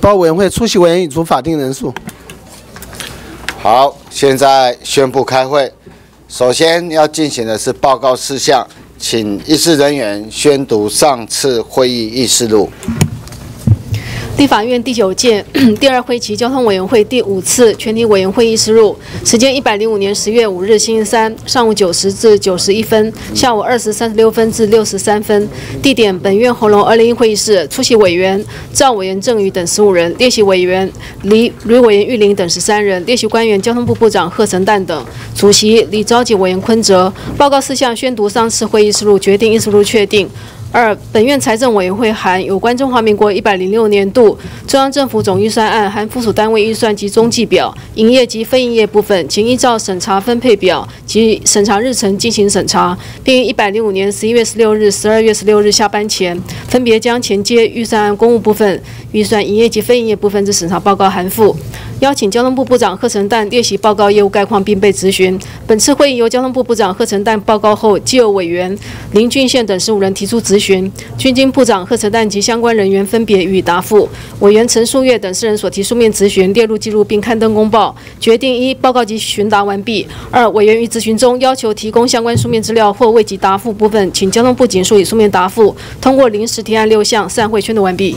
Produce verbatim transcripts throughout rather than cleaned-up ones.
报委员会出席委员已足法定人数。 好，现在宣布开会。首先要进行的是报告事项，请议事人员宣读上次会议议事录。 立法院第九届第二会期交通委员会第五次全体委员会议事录，时间一百零五年十月五日星期三上午九时至九时一分，下午二时三十六分至六时三分。地点：本院红楼二零一会议室。出席委员：赵委员郑宇等十五人，列席委员李吕委员玉玲等十三人，列席官员交通部部长贺成旦等。主席李召集委员坤哲。报告事项宣读上次会议事录，决定议事录确定。 二、本院财政委员会函有关中华民国一百零六年度中央政府总预算案含附属单位预算及中计表、营业及非营业部分，请依照审查分配表及审查日程进行审查，并于一百零五年十一月十六日、十二月十六日下班前，分别将前接预算案公务部分、预算营业及非营业部分之审查报告函附。 邀请交通部部长贺成旦列席报告业务概况，并被质询。本次会议由交通部部长贺成旦报告后，既有委员林俊宪等十五人提出质询，均经部长贺成旦及相关人员分别予以答复。委员陈树月等四人所提书面质询列入记录并刊登公报。决定一、报告及询答完毕。二、委员于质询中要求提供相关书面资料或未及答复部分，请交通部简述以书面答复。通过临时提案六项，散会宣读完毕。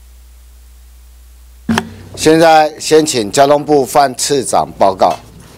现在先请交通部范次长报告。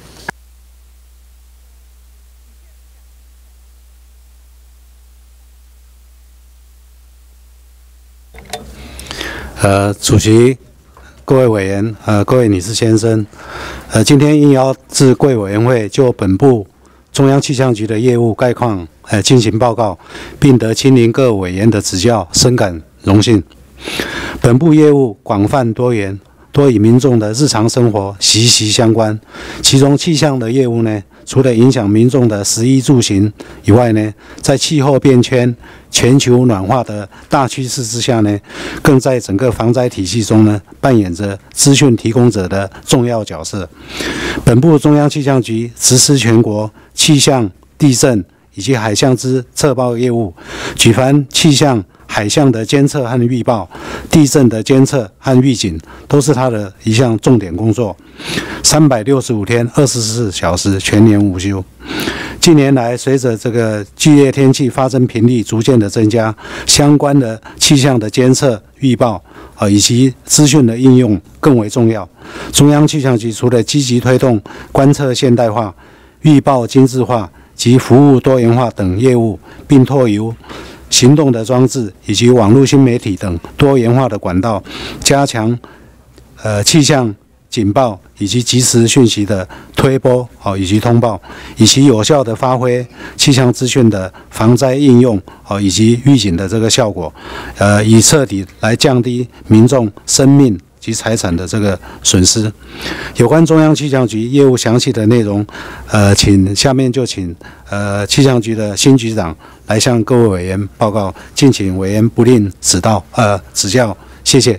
呃，主席、各位委员、呃，各位女士先生，呃，今天应邀至贵委员会就本部中央气象局的业务概况，呃，进行报告，并得亲临各委员的指教，深感荣幸。本部业务广泛多元。 多与民众的日常生活息息相关，其中气象的业务呢，除了影响民众的食衣住行以外呢，在气候变迁、全球暖化的大趋势之下呢，更在整个防灾体系中呢，扮演着资讯提供者的重要角色。本部中央气象局实施全国气象、地震以及海象之测报业务，举凡气象。 海象的监测和预报，地震的监测和预警，都是它的一项重点工作。三百六十五天，二十四小时，全年无休。近年来，随着这个剧烈天气发生频率逐渐的增加，相关的气象的监测、预报啊，以及资讯的应用更为重要。中央气象局除了积极推动观测现代化、预报精致化及服务多元化等业务，并托由 行动的装置以及网络新媒体等多元化的管道，加强呃气象警报以及即时讯息的推播哦以及通报，以及有效的发挥气象资讯的防灾应用哦以及预警的这个效果，呃以彻底来降低民众生命 及财产的这个损失。有关中央气象局业务详细的内容，呃，请下面就请呃气象局的新局长来向各位委员报告，敬请委员不吝指导，呃指教，谢谢。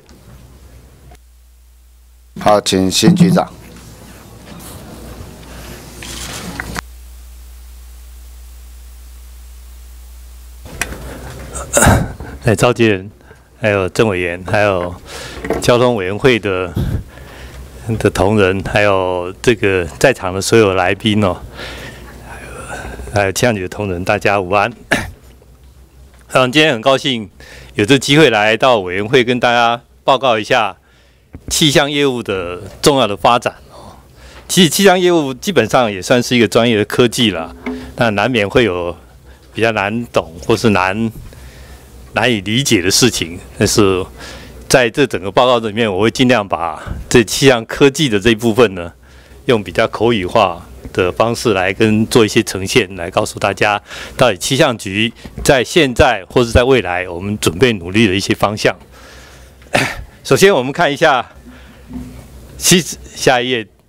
好，请新局长。 来，召集人。 还有郑委员，还有交通委员会的的同仁，还有这个在场的所有来宾哦，还有气象局的同仁，大家午安。嗯，今天很高兴有这个机会来到委员会跟大家报告一下气象业务的重要的发展哦。其实气象业务基本上也算是一个专业的科技了，那难免会有比较难懂或是难 难以理解的事情，但是在这整个报告里面，我会尽量把这气象科技的这一部分呢，用比较口语化的方式来跟做一些呈现，来告诉大家到底气象局在现在或是在未来我们准备努力的一些方向。首先，我们看一下，其实下一页，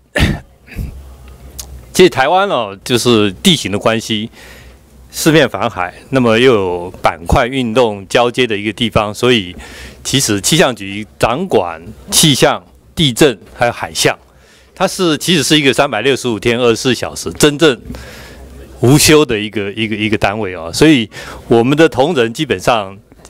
其实台湾哦，就是地形的关系。 四面环海，那么又有板块运动交接的一个地方，所以其实气象局掌管气象、地震还有海象，它是其实是一个三百六十五天、二十四小时真正无休的一个一个一个单位哦。所以我们的同仁基本上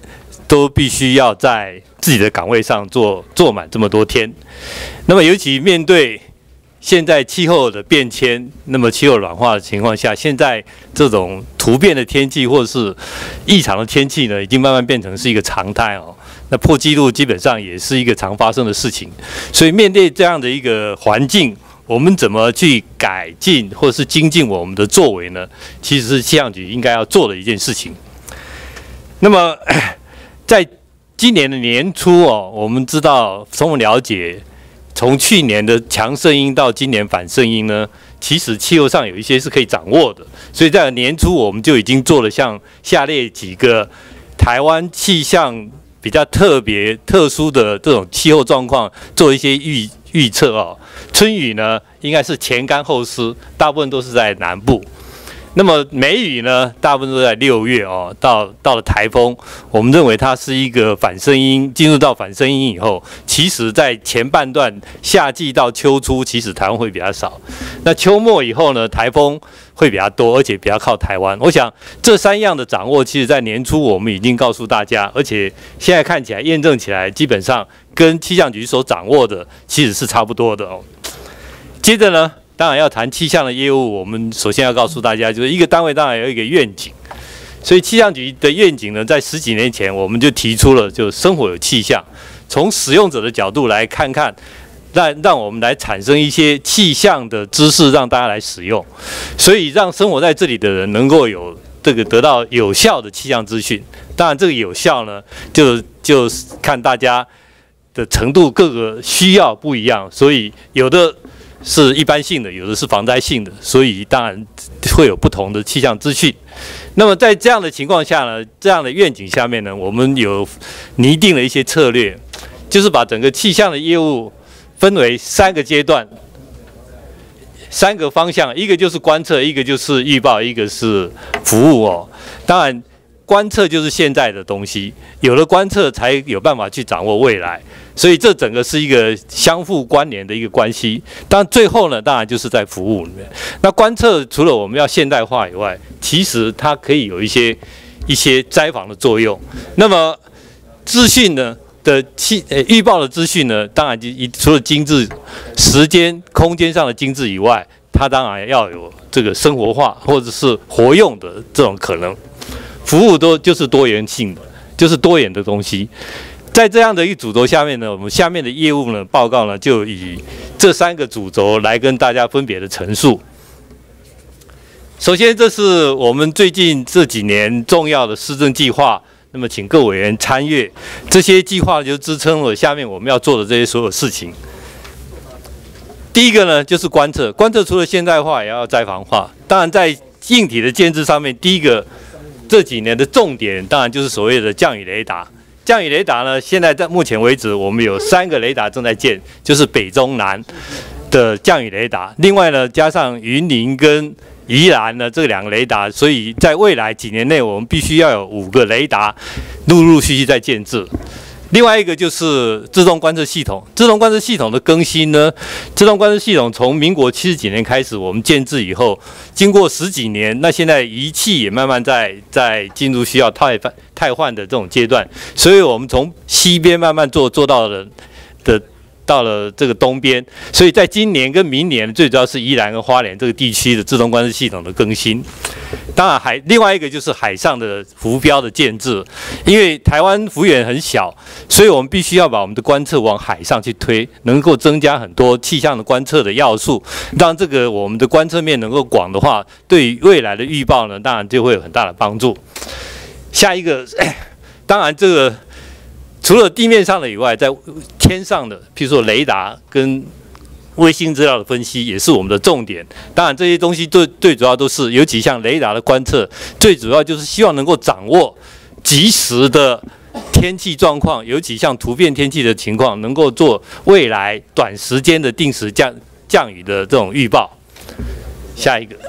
都必须要在自己的岗位上做做满这么多天。那么尤其面对现在气候的变迁，那么气候暖化的情况下，现在这种突变的天气或者是异常的天气呢，已经慢慢变成是一个常态哦。那破纪录基本上也是一个常发生的事情。所以面对这样的一个环境，我们怎么去改进或者是精进我们的作为呢？其实是气象局应该要做的一件事情。那么在今年的年初哦，我们知道从我们了解，从去年的强圣婴到今年反圣婴呢，其实气候上有一些是可以掌握的。所以在年初我们就已经做了像下列几个台湾气象比较特别、特殊的这种气候状况，做一些预预测哦。春雨呢，应该是前干后湿，大部分都是在南部。那么梅雨呢，大部分都在六月哦，到到了台风，我们认为它是一个反声音，进入到反声音以后，其实在前半段夏季到秋初，其实台湾会比较少。那秋末以后呢，台风会比较多，而且比较靠台湾。我想这三样的掌握，其实在年初我们已经告诉大家，而且现在看起来验证起来，基本上跟气象局所掌握的其实是差不多的哦。接着呢，当然要谈气象的业务，我们首先要告诉大家，就是一个单位当然有一个愿景。所以气象局的愿景呢，在十几年前我们就提出了，就生活有气象，从使用者的角度来看看，让让我们来产生一些气象的知识，让大家来使用，所以让生活在这里的人能够有这个得到有效的气象资讯。当然，这个有效呢，就就看大家的程度，各个需要不一样，所以有的是一般性的，有的是防灾性的，所以当然会有不同的气象资讯。那么在这样的情况下呢，这样的愿景下面呢，我们有拟定了一些策略，就是把整个气象的业务分为三个阶段、三个方向，一个就是观测，一个就是预报，一个是服务哦。当然，观测就是现在的东西，有了观测才有办法去掌握未来。所以这整个是一个相互关联的一个关系。当然最后呢，当然就是在服务里面。那观测除了我们要现代化以外，其实它可以有一些一些灾防的作用。那么资讯呢的气呃预报的资讯呢，当然就除了精致时间、空间上的精致以外，它当然要有这个生活化或者是活用的这种可能。服务都就是多元性的，就是多元的东西。在这样的一主轴下面呢，我们下面的业务呢报告呢，就以这三个主轴来跟大家分别的陈述。首先，这是我们最近这几年重要的施政计划，那么请各委员参阅。这些计划就支撑了下面我们要做的这些所有事情。第一个呢，就是观测，观测除了现代化，也要灾防化。当然，在硬体的建制上面，第一个这几年的重点，当然就是所谓的降雨雷达。降雨雷达呢，现在在目前为止，我们有三个雷达正在建，就是北中南的降雨雷达。另外呢，加上云林跟宜兰呢这两个雷达，所以在未来几年内，我们必须要有五个雷达陆陆续续在建制。另外一个就是自动观测系统，自动观测系统的更新呢，自动观测系统从民国七十几年开始我们建制以后，经过十几年，那现在仪器也慢慢在在进入需要汰换汰换的这种阶段，所以我们从西边慢慢做做到了的。到了这个东边，所以在今年跟明年，最主要是宜兰跟花莲这个地区的自动观测系统的更新。当然海另外一个就是海上的浮标的建制，因为台湾幅员很小，所以我们必须要把我们的观测往海上去推，能够增加很多气象的观测的要素，让这个我们的观测面能够广的话，对于未来的预报呢，当然就会有很大的帮助。下一个，当然这个。除了地面上的以外，在天上的，譬如说雷达跟卫星资料的分析，也是我们的重点。当然，这些东西最最主要都是，尤其像雷达的观测，最主要就是希望能够掌握及时的天气状况，尤其像突变天气的情况，能够做未来短时间的定时降降雨的这种预报。下一个。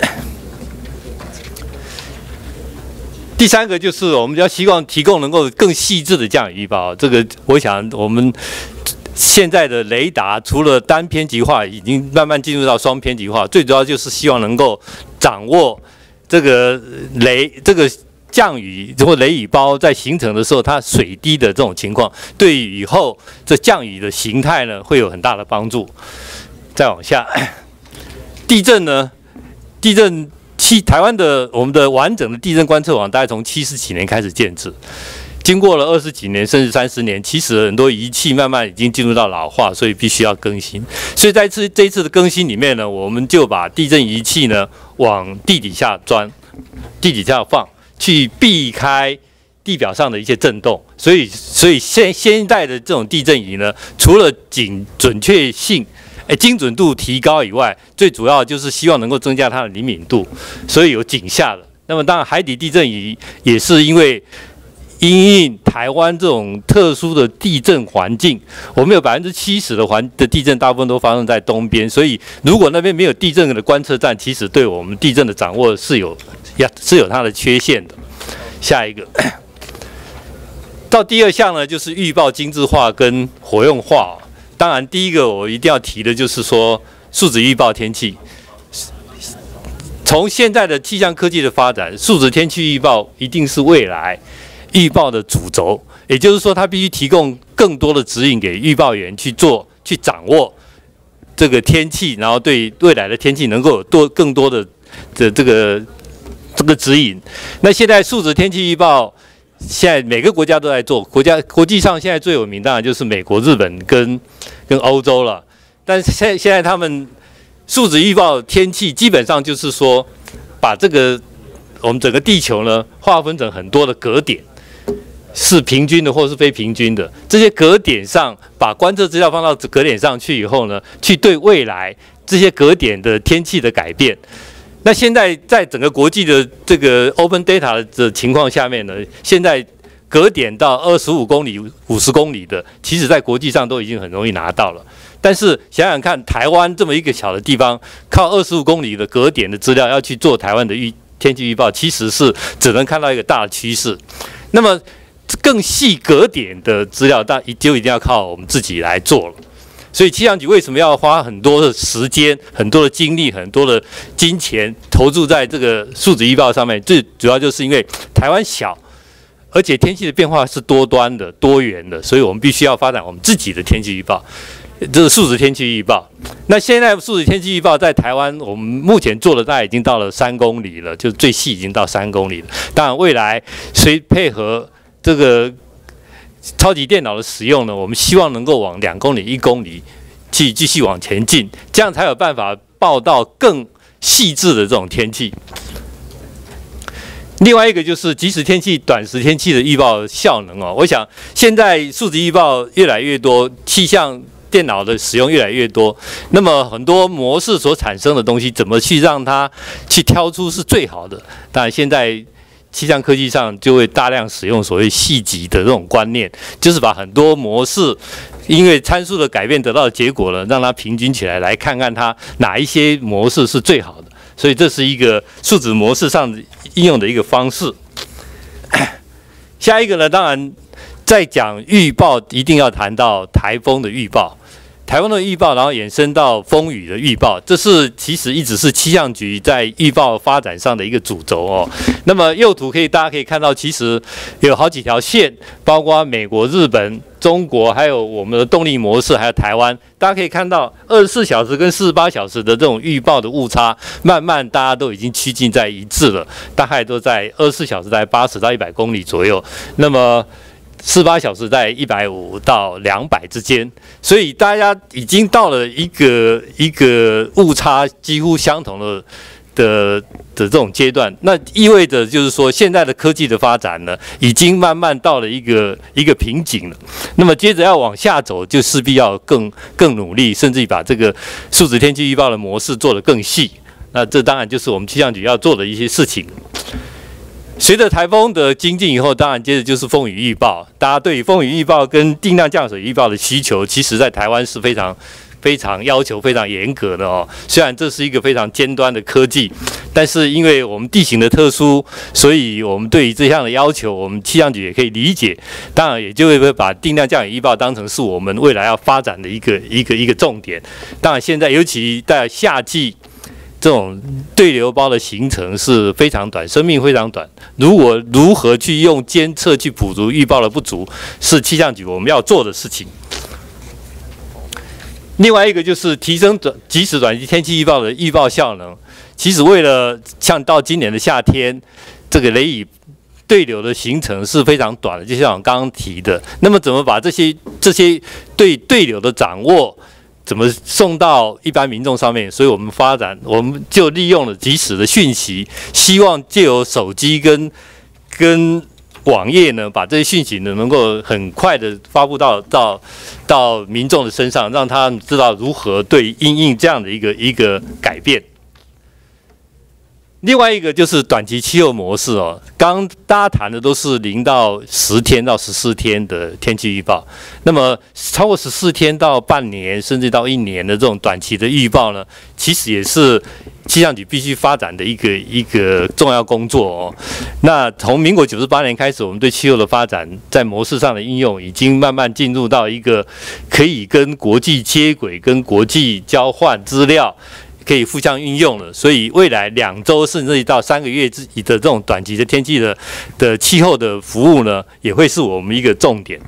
第三个就是我们要希望提供能够更细致的降雨预报。这个我想我们现在的雷达除了单偏极化，已经慢慢进入到双偏极化，最主要就是希望能够掌握这个雷这个降雨或雷雨包在形成的时候，它水滴的这种情况，对于以后这降雨的形态呢，会有很大的帮助。再往下，地震呢？地震七台湾的我们的完整的地震观测网，大概从七十几年开始建制，经过了二十几年甚至三十年，其实很多仪器慢慢已经进入到老化，所以必须要更新。所以在这这一次的更新里面呢，我们就把地震仪器呢往地底下钻，地底下放，去避开地表上的一些震动。所以，所以现现代的这种地震仪呢，除了准准确性。哎，精准度提高以外，最主要就是希望能够增加它的灵敏度，所以有井下的。那么当然，海底地震仪也是因为因应台湾这种特殊的地震环境，我们有百分之七十的环的地震大部分都发生在东边，所以如果那边没有地震的观测站，其实对我们地震的掌握是有呀是有它的缺陷的。下一个，到第二项呢，就是预报精致化跟活用化。当然，第一个我一定要提的就是说，数值预报天气。从现在的气象科技的发展，数值天气预报一定是未来预报的主轴。也就是说，它必须提供更多的指引给预报员去做、去掌握这个天气，然后对未来的天气能够有多更多的的这个这个指引。那现在数值天气预报。现在每个国家都在做，国家国际上现在最有名当然就是美国、日本跟跟欧洲了。但是现现在他们数值预报天气基本上就是说，把这个我们整个地球呢划分成很多的格点，是平均的或是非平均的。这些格点上把观测资料放到格点上去以后呢，去对未来这些格点的天气的改变。那现在在整个国际的这个 open data 的情况下面呢，现在格点到二十五公里、五十公里的，其实在国际上都已经很容易拿到了。但是想想看，台湾这么一个小的地方，靠二十五公里的格点的资料要去做台湾的预天气预报，其实是只能看到一个大的趋势。那么更细格点的资料，但就一定要靠我们自己来做了。所以气象局为什么要花很多的时间、很多的精力、很多的金钱投注在这个数值预报上面？最主要就是因为台湾小，而且天气的变化是多端的、多元的，所以我们必须要发展我们自己的天气预报，这是数值天气预报。那现在数值天气预报在台湾，我们目前做的大概已经到了三公里了，就最细已经到三公里了。当然，未来随配合这个超级电脑的使用呢，我们希望能够往两公里、一公里去继续往前进，这样才有办法报到更细致的这种天气。另外一个就是即时天气、短时天气的预报效能哦。我想现在数值预报越来越多，气象电脑的使用越来越多，那么很多模式所产生的东西，怎么去让它去挑出是最好的？当然现在气象科技上就会大量使用所谓细级的这种观念，就是把很多模式因为参数的改变得到的结果呢，让它平均起来，来看看它哪一些模式是最好的。所以这是一个数值模式上应用的一个方式。下一个呢，当然在讲预报，一定要谈到台风的预报。台风的预报，然后衍生到风雨的预报，这是其实一直是气象局在预报发展上的一个主轴哦。那么右图可以大家可以看到，其实有好几条线，包括美国、日本、中国，还有我们的动力模式，还有台湾。大家可以看到，二十四小时跟四十八小时的这种预报的误差，慢慢大家都已经趋近在一致了，大概都在二十四小时在八十到一百公里左右。那么四十八小时在一百五到两百之间，所以大家已经到了一个一个误差几乎相同的的的这种阶段。那意味着就是说，现在的科技的发展呢，已经慢慢到了一个一个瓶颈了。那么接着要往下走，就势必要更更努力，甚至于把这个数值天气预报的模式做得更细。那这当然就是我们气象局要做的一些事情。随着台风的精进以后，当然接着就是风雨预报。大家对于风雨预报跟定量降水预报的需求，其实在台湾是非常、非常要求非常严格的哦。虽然这是一个非常尖端的科技，但是因为我们地形的特殊，所以我们对于这项的要求，我们气象局也可以理解。当然，也就会把定量降雨预报当成是我们未来要发展的一个、一个、一个重点。当然，现在尤其在夏季。 这种对流胞的形成是非常短，生命非常短。如果如何去用监测去补足预报的不足，是气象局我们要做的事情。另外一个就是提升短即时短期天气预报的预报效能。其实为了像到今年的夏天，这个雷雨对流的形成是非常短的，就像我刚刚提的。那么怎么把这些这些对对流的掌握，怎么送到一般民众上面？所以我们发展，我们就利用了即时的讯息，希望借由手机跟跟网页呢，把这些讯息呢能够很快的发布到到到民众的身上，让他们知道如何对因应这样的一个一个改变。另外一个就是短期气候模式哦，刚大家谈的都是零到十天到十四天的天气预报，那么超过十四天到半年甚至到一年的这种短期的预报呢，其实也是气象局必须发展的一个一个重要工作哦。那从民国九十八年开始，我们对气候的发展在模式上的应用，已经慢慢进入到一个可以跟国际接轨、跟国际交换资料。可以互相运用了，所以未来两周甚至到三个月之的这种短期的天气的的气候的服务呢，也会是我们一个重点。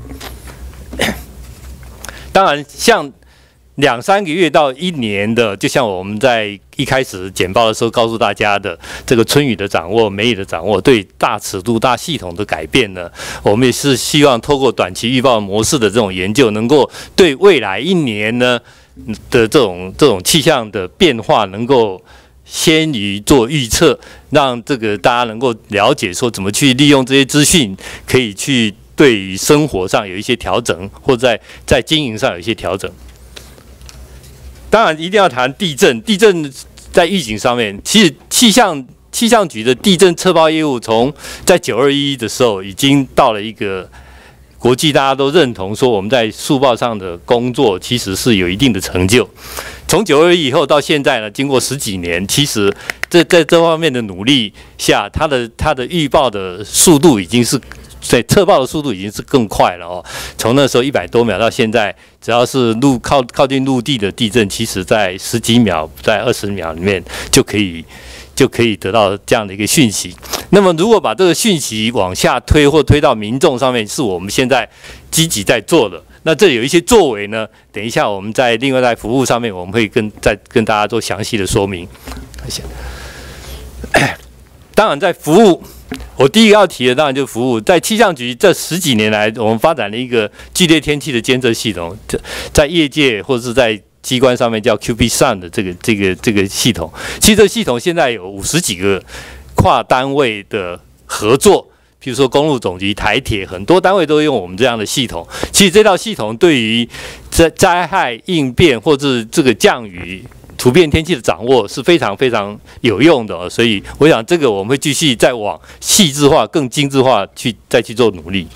当然，像两三个月到一年的，就像我们在一开始简报的时候告诉大家的，这个春雨的掌握、梅雨的掌握，对大尺度、大系统的改变呢，我们也是希望透过短期预报模式的这种研究，能够对未来一年呢。的这种这种气象的变化，能够先于做预测，让这个大家能够了解说怎么去利用这些资讯，可以去对于生活上有一些调整，或在在经营上有一些调整。当然，一定要谈地震，地震在预警上面，其实气象气象局的地震测报业务，从在九二一的时候已经到了一个。国际大家都认同说，我们在速报上的工作其实是有一定的成就。从九二一以后到现在呢，经过十几年，其实在在这方面的努力下，它的它的预报的速度已经是，在测报的速度已经是更快了哦。从那时候一百多秒到现在，只要是陆靠靠近陆地的地震，其实在十几秒、在二十秒里面就可以。就可以得到这样的一个讯息。那么，如果把这个讯息往下推或推到民众上面，是我们现在积极在做的。那这有一些作为呢，等一下我们在另外在服务上面，我们会跟再跟大家做详细的说明。当然，在服务，我第一个要提的当然就是服务。在气象局这十几年来，我们发展了一个剧烈天气的监测系统，在业界或者是在机关上面叫 Q B S U N 的这个这个这个系统，其实这个系统现在有五十几个跨单位的合作，譬如说公路总局、台铁，很多单位都用我们这样的系统。其实这套系统对于灾灾害应变或者这个降雨、突变天气的掌握是非常非常有用的，所以我想这个我们会继续再往细致化、更精致化去再去做努力。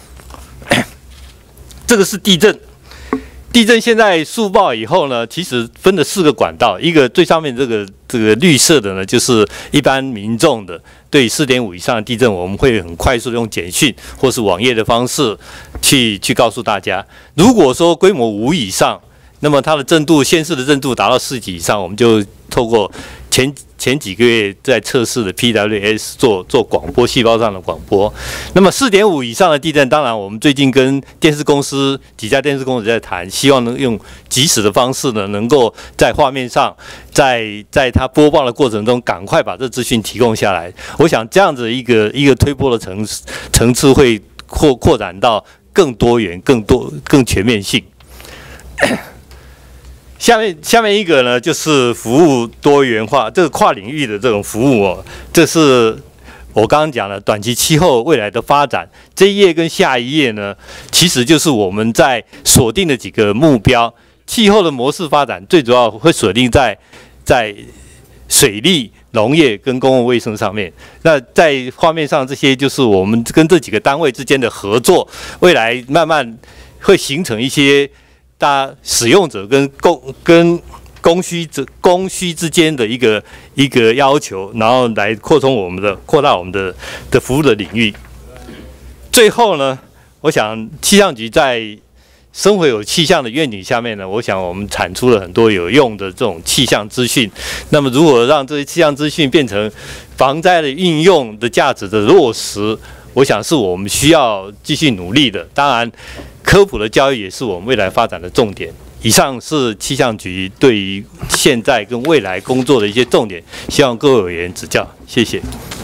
这个是地震。地震现在速报以后呢，其实分了四个管道，一个最上面这个这个绿色的呢，就是一般民众的对四点五以上的地震，我们会很快速的用简讯或是网页的方式去去告诉大家。如果说规模五以上，那么它的震度县市的震度达到四级以上，我们就透过前前几个月在测试的 P W S 做做广播，细胞上的广播。那么四点五以上的地震，当然我们最近跟电视公司几家电视公司在谈，希望能用即时的方式呢，能够在画面上，在在它播报的过程中，赶快把这资讯提供下来。我想这样子一个一个推播的层层次会扩扩展到更多元、更多、更全面性。下面下面一个呢，就是服务多元化，这个跨领域的这种服务哦，这是我刚刚讲的短期气候未来的发展。这一页跟下一页呢，其实就是我们在锁定的几个目标。气候的模式发展最主要会锁定在在水利、农业跟公共卫生上面。那在画面上这些就是我们跟这几个单位之间的合作，未来慢慢会形成一些。大家使用者跟供跟供需者供需之间的一个一个要求，然后来扩充我们的扩大我们的的服务的领域。最后呢，我想气象局在生活有气象的愿景下面呢，我想我们产出了很多有用的这种气象资讯。那么，如何让这些气象资讯变成防灾的运用的价值的落实，我想是我们需要继续努力的。当然，科普的教育也是我们未来发展的重点。以上是气象局对于现在跟未来工作的一些重点，希望各位委员指教，谢谢。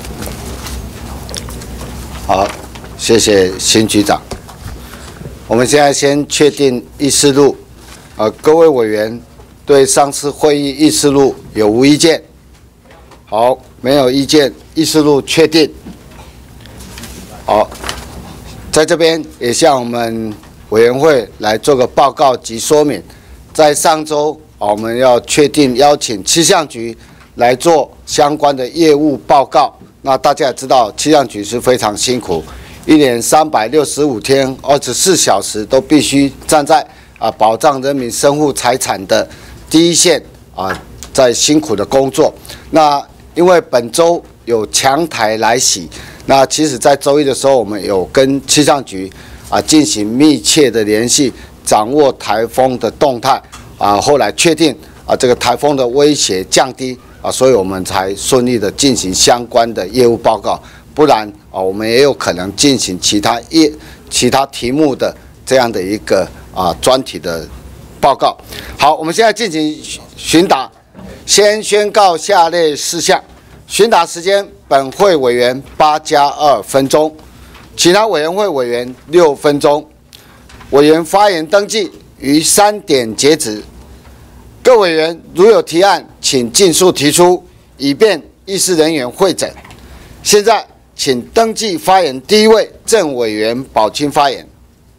好，谢谢新局长。我们现在先确定议事录，呃，各位委员对上次会议议事录有无意见？好，没有意见，议事录确定。好，在这边也向我们委员会来做个报告及说明。在上周，我们要确定邀请气象局来做相关的业务报告。那大家也知道，气象局是非常辛苦。一年三百六十五天，二十四小时都必须站在啊保障人民生活财产的第一线啊，在辛苦的工作。那因为本周有强台来袭，那其实在周一的时候，我们有跟气象局啊进行密切的联系，掌握台风的动态啊，后来确定啊这个台风的威胁降低啊，所以我们才顺利的进行相关的业务报告。不然啊，我们也有可能进行其他业、其他题目的这样的一个啊专题的报告。好，我们现在进行询答，先宣告下列事项。询答时间，本会委员八加二分钟，其他委员会委员六分钟。委员发言登记于三点截止。各委员如有提案，请尽速提出，以便议事人员会诊。现在。请登记发言第一位郑委员宝清发言。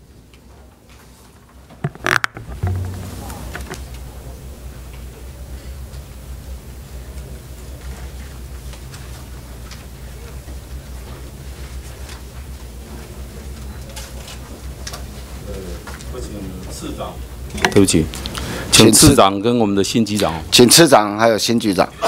对不起，请次长跟我们的新局长。 请次长还有新局长。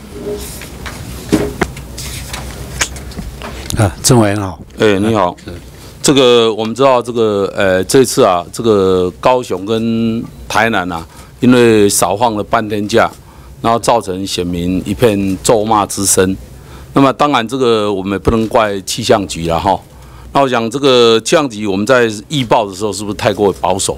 啊，郑委员好。 哎、欸，你好。这个我们知道，这个呃，这次啊，这个高雄跟台南啊，因为少放了半天假，然后造成选民一片咒骂之声。那么当然，这个我们也不能怪气象局了哈。那我想，这个气象局我们在预报的时候是不是太过保守？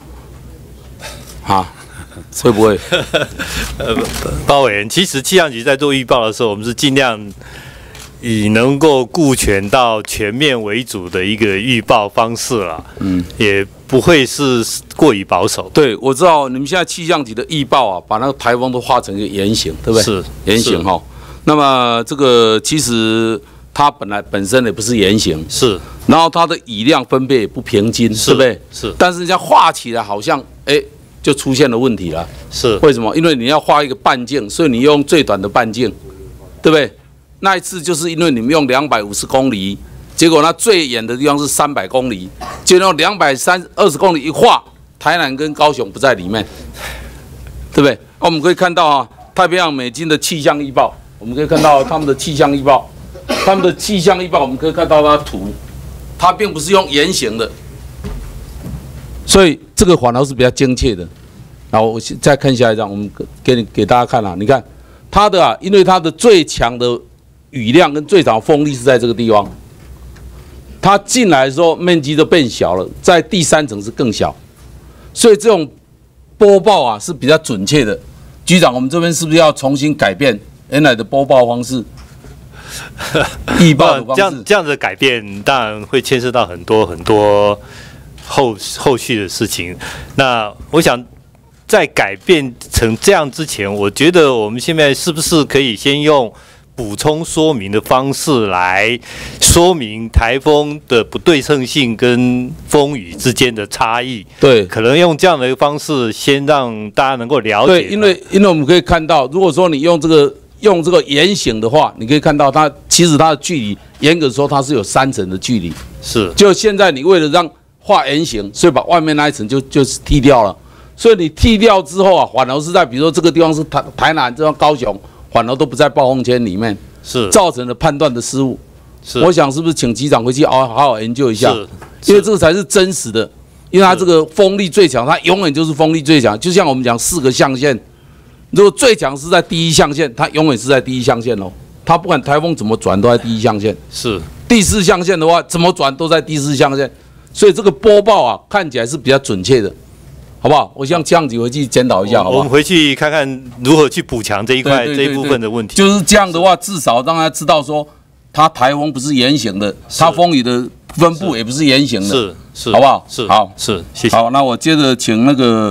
啊，会不会？ 呃，包委员，其实气象局在做预报的时候，我们是尽量以能够顾全到全面为主的一个预报方式啦，嗯，也不会是过于保守。 对，我知道你们现在气象局的预报啊，把那个台风都画成一个圆形，对不对？ 是圆形哈。那么这个其实它本来本身也不是圆形， 是， 然后它的雨量分配也不平均，对不对？ 是。 但是人家画起来好像哎，就出现了问题了。 是。 为什么？因为你要画一个半径，所以你用最短的半径，对不对？那一次就是因为你们用两百五十公里，结果那最远的地方是三百公里，就用两百三二十公里一画，台南跟高雄不在里面，对不对？我们可以看到啊，太平洋美金的气象预报，我们可以看到他们的气象预报，他们的气象预报，我们可以看到它图，它并不是用圆形的，所以这个反而是比较精确的。然后我再看下一张，我们给你给大家看啊，你看它的啊，因为它的最强的雨量跟最长风力是在这个地方，它进来的时候面积就变小了，在第三层是更小，所以这种播报啊是比较准确的。局长，我们这边是不是要重新改变原来的播报方式？预报的方式， 这样这样的改变当然会牵涉到很多很多后后续的事情。那我想在改变成这样之前，我觉得我们现在是不是可以先用补充说明的方式来说明台风的不对称性跟风雨之间的差异？ 对， 可能用这样的一个方式，先让大家能够了解。 对，因为因为我们可以看到，如果说你用这个用这个圆形的话，你可以看到它其实它的距离，严格说它是有三层的距离。 是， 就现在你为了让画圆形，所以把外面那一层就就剃掉了。所以你剃掉之后啊，反而是在比如说这个地方是台台南，这方高雄。反而都不在暴风圈里面， 是造成了判断的失误。 是， 我想是不是请局长回去好好好研究一下，因为这个才是真实的。 因为它这个风力最强，它永远就是风力最强。就像我们讲四个象限，如果最强是在第一象限，它永远是在第一象限哦。它不管台风怎么转，都在第一象限。 是第四象限的话，怎么转都在第四象限，所以这个播报啊，看起来是比较准确的，好不好？我想这样子回去检讨一下，好不好？ 我们回去看看如何去补强这一块这一部分的问题。 就是这样的话，至少让他知道说，它台风不是圆形的，它风雨的分布也不是圆形的， 是是， 好不好？ 是好是，谢谢。 好，那我接着请那个，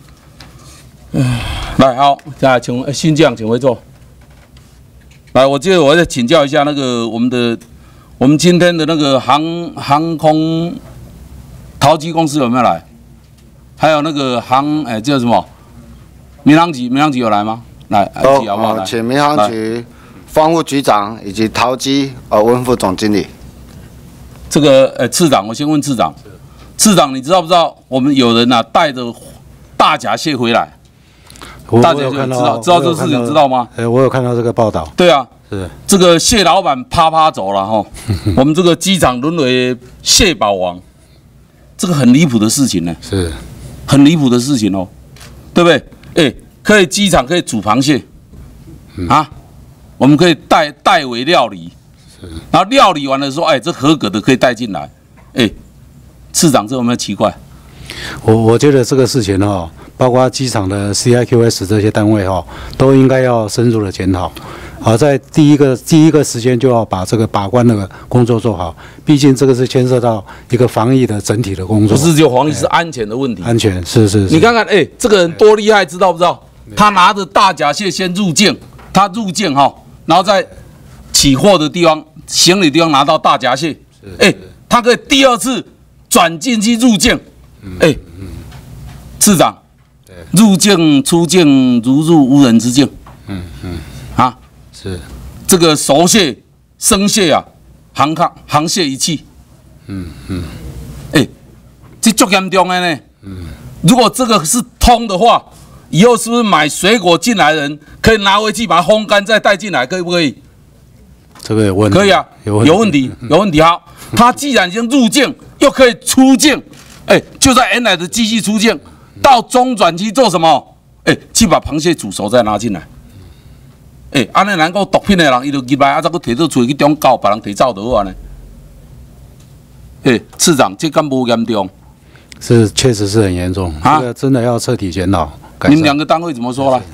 来好，再来请新将请回座。来，我接着我再请教一下那个我们的，我们今天的那个航航空桃机公司有没有来？还有那个航哎叫什么？民航局，民航局有来吗？来， 都好不好？ 呃请民航局防务局长以及桃机呃温副总经理。 这个呃次长，我先问次长，次长你知道不知道我们有人啊带着大闸蟹回来？ 我大家就我有看到， 知道知道这个事情知道吗？ 呃，我有看到这个报道。 对啊， 是这个谢老板啪啪走了哈，我们这个机场沦为蟹堡王，这个很离谱的事情呢， 是很离谱的事情哦，对不对？哎，可以机场可以煮螃蟹，啊，我们可以代代为料理，然后料理完了说，哎，这合格的可以带进来，哎，次长这有没有奇怪？ 我我觉得这个事情哦，包括机场的 C I Q S 这些单位哦，都应该要深入的检讨。好，在第一个第一个时间就要把这个把关的工作做好，毕竟这个是牵涉到一个防疫的整体的工作。 不是只有防疫，是安全的问题。 安全是是是。 你看看，哎，这个人多厉害，知道不知道？他拿着大闸蟹先入境，他入境哈，然后在起货的地方、行李地方拿到大闸蟹，哎，他可以第二次转进去入境，哎，次长，入境出境如入无人之境， 嗯嗯， 啊， 是这个熟蟹、生蟹啊，航航航蟹一气， 嗯嗯， 哎，这足严重的呢。 嗯， 如果这个是通的话，以后是不是买水果进来的人可以拿回去把它烘干再带进来，可以不可以？ 这个有问题。 可以啊，有问题，有问题。好，他既然已经入境，又可以出境，哎，就在原来的继续出境，到中转机做什么？哎，去把螃蟹煮熟再拿进来。哎，安尼能够毒品的人，伊就入来，啊，再搁摕到厝去中教，把人摕走就好啊呢。哎，次长，这敢无严重？ 是，确实是很严重， 啊、 这个真的要彻底检讨。 你们两个单位怎么说呢？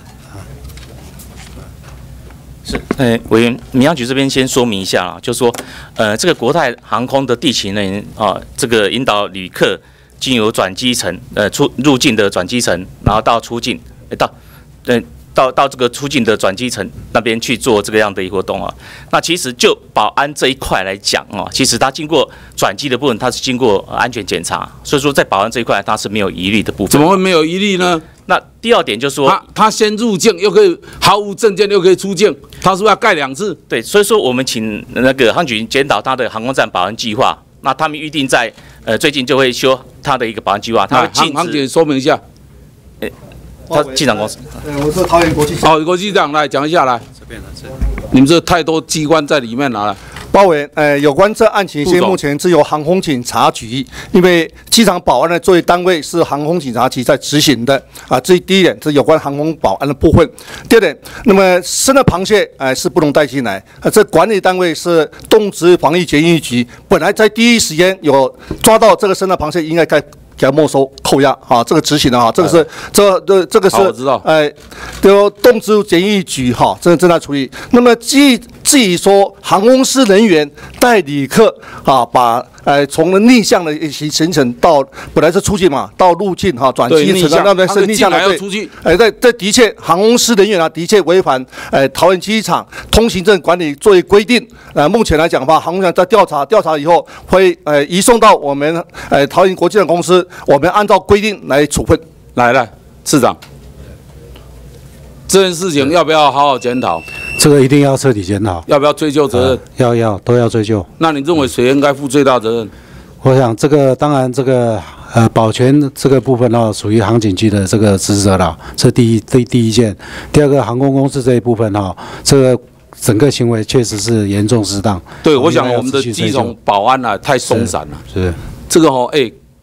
是，呃，委员，民航局这边先说明一下啊，就是说，呃，这个国泰航空的地勤人员啊，这个引导旅客经由转机层，呃，出入境的转机层，然后到出境，呃、到，呃。到到这个出境的转机层那边去做这个样的一个活动啊，那其实就保安这一块来讲啊，其实它经过转机的部分，它是经过安全检查，所以说在保安这一块它是没有疑虑的部分。 怎么会没有疑虑呢？ 那第二点就是说， 他他先入境，又可以毫无证件，又可以出境，他是不是要盖两次？ 对，所以说我们请那个航局检讨他的航空站保安计划，那他们预定在呃最近就会修他的一个保安计划，他会禁止。 航姐说明一下。 他机场公司， 呃，我是桃园国际。 好，国际长来讲一下来。这边的这，你们这太多机关在里面了。 包委，呃，有关这案情，现目前是由航空警察局，因为机场保安的作为单位是航空警察局在执行的啊。这第一点是有关航空保安的部分。第二点，那么生的螃蟹，呃，是不能带进来。啊，这管理单位是动植防疫检疫局，本来在第一时间有抓到这个生的螃蟹，应该该。给它没收扣押啊，这个执行的哈，这个是这这这个是， 我知道， 哎，由动植物检疫局哈，正正在处理。那么至至于说航空公司人员带旅客啊，把呃从逆向的一些行程到本来是出境嘛，到入境哈转机程那边是逆向的对， 出去， 哎，这这的确航空公司人员啊，的确违反呃桃园机场通行证管理作为规定。呃，目前来讲的话，航空公司在调查调查以后，会呃移送到我们呃桃园国际的公司。我们按照规定来处分。 来来，市长，这件事情要不要好好检讨？ 这个一定要彻底检讨。 要不要追究责任？呃、 要要都要追究。 那你认为谁应该负最大责任？ 我想这个当然这个呃保全这个部分哦，属于航警局的这个职责了，这第一第第一件。第二个航空公司这一部分哈，这个整个行为确实是严重失当。 对，我想我们的机种保安啊太松散了。 是。 这个哦，哎、欸，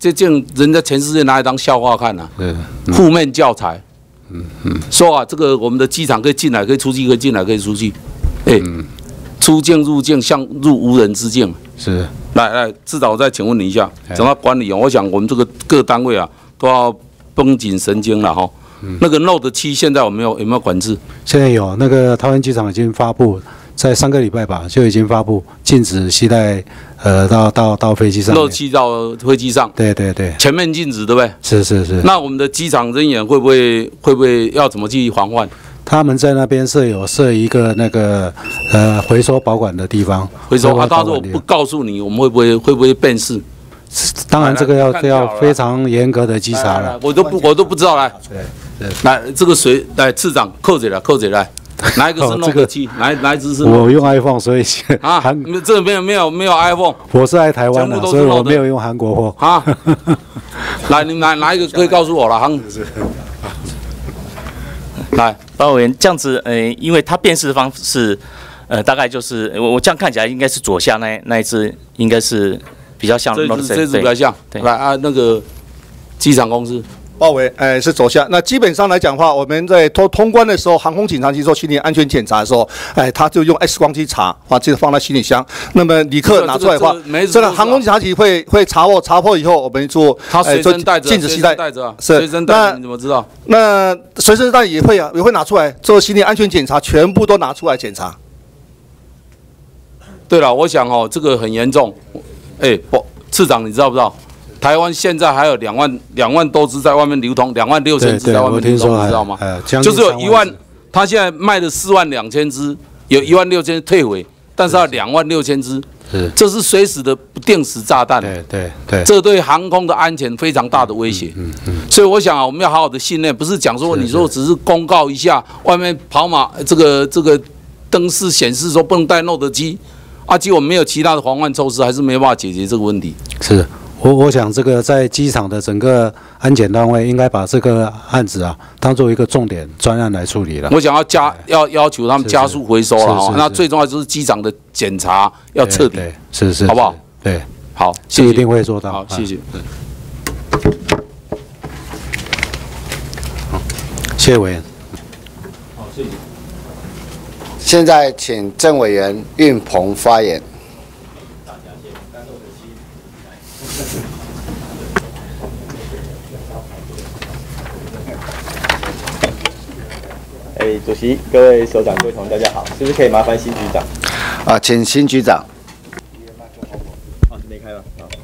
这件人家全世界拿来当笑话看啊， 嗯， 负面教材。 嗯嗯， 说啊，这个我们的机场可以进来，可以出去，可以进来，可以出去，哎、欸， 嗯、 出境入境像入无人之境。 是， 来来，至少我再请问你一下，讲到管理哦，我想我们这个各单位啊都要绷紧神经了哈。嗯、那个 Note 七现在有没有有没有管制？ 现在有，那个桃园机场已经发布，在上个礼拜吧就已经发布禁止携带，呃，到到到飞机上。 Note 七到飞机上。 对对对。 全面禁止，对不对？ 是是是。 那我们的机场人员会不会会不会要怎么去防范？ 他们在那边设有设一个那个呃回收保管的地方。 回收啊，到时候我不告诉你，我们会不会会不会辨识？ 当然这个要要非常严格的稽查了。 我都不我都不知道来。 对对。 来，这个谁来？次长扣起来，扣起来。哪一个是 Note 七？哪哪一只是？ 我用 iPhone， 所以啊，这个没有没有没有 iPhone。 我是爱台湾的，所以我没有用韩国货。 啊，来，你哪哪一个可以告诉我了？行。来， 报告委员，这样子，呃，因为它辨识的方式，呃，大概就是我我这样看起来应该是左下那那一只，应该是比较像 Note 七， 这只比较像。对，来啊，那个机场公司。 包围，哎，是左下。那基本上来讲的话，我们在通通关的时候，航空警察局做行李安全检查的时候，哎，他就用 X 光机查，把这个放在行李箱。那么旅客拿出来的话，这个航空警察局会会查获，查获以后，我们做他随身带着， 禁止携带， 是随身带着，你怎么知道？ 那随身带也会啊，也会拿出来做行李安全检查，全部都拿出来检查。 对了，我想哦，这个很严重。哎，不，次长，你知道不知道？台湾现在还有两万两万多只在外面流通，两万六千只在外面流通，你知道吗？就是有一万，他现在卖的四万两千只，有一万六千退回，但是要两万六千只，这是随时的不定时炸弹， 对对对， 这对航空的安全非常大的威胁。嗯嗯，所以我想啊，我们要好好的训练，不是讲说你说只是公告一下，外面跑马这个这个灯饰显示说不能带 Note 七，啊，结果没有其他的防范措施，还是没办法解决这个问题。 是。我我想这个在机场的整个安检单位应该把这个案子啊当做一个重点专案来处理了。 我想要加要要求他们加速回收了哈，那最重要就是机场的检查要彻底， 是是， 好不好？ 对， 好， 这一定会做到。 好，谢谢。 谢谢委员。 好，谢谢。 现在请郑委员运鹏发言。 哎，主席、各位首长、各位同仁，大家好，是不是可以麻烦新局长？ 啊，请新局长。 啊，没开了。好。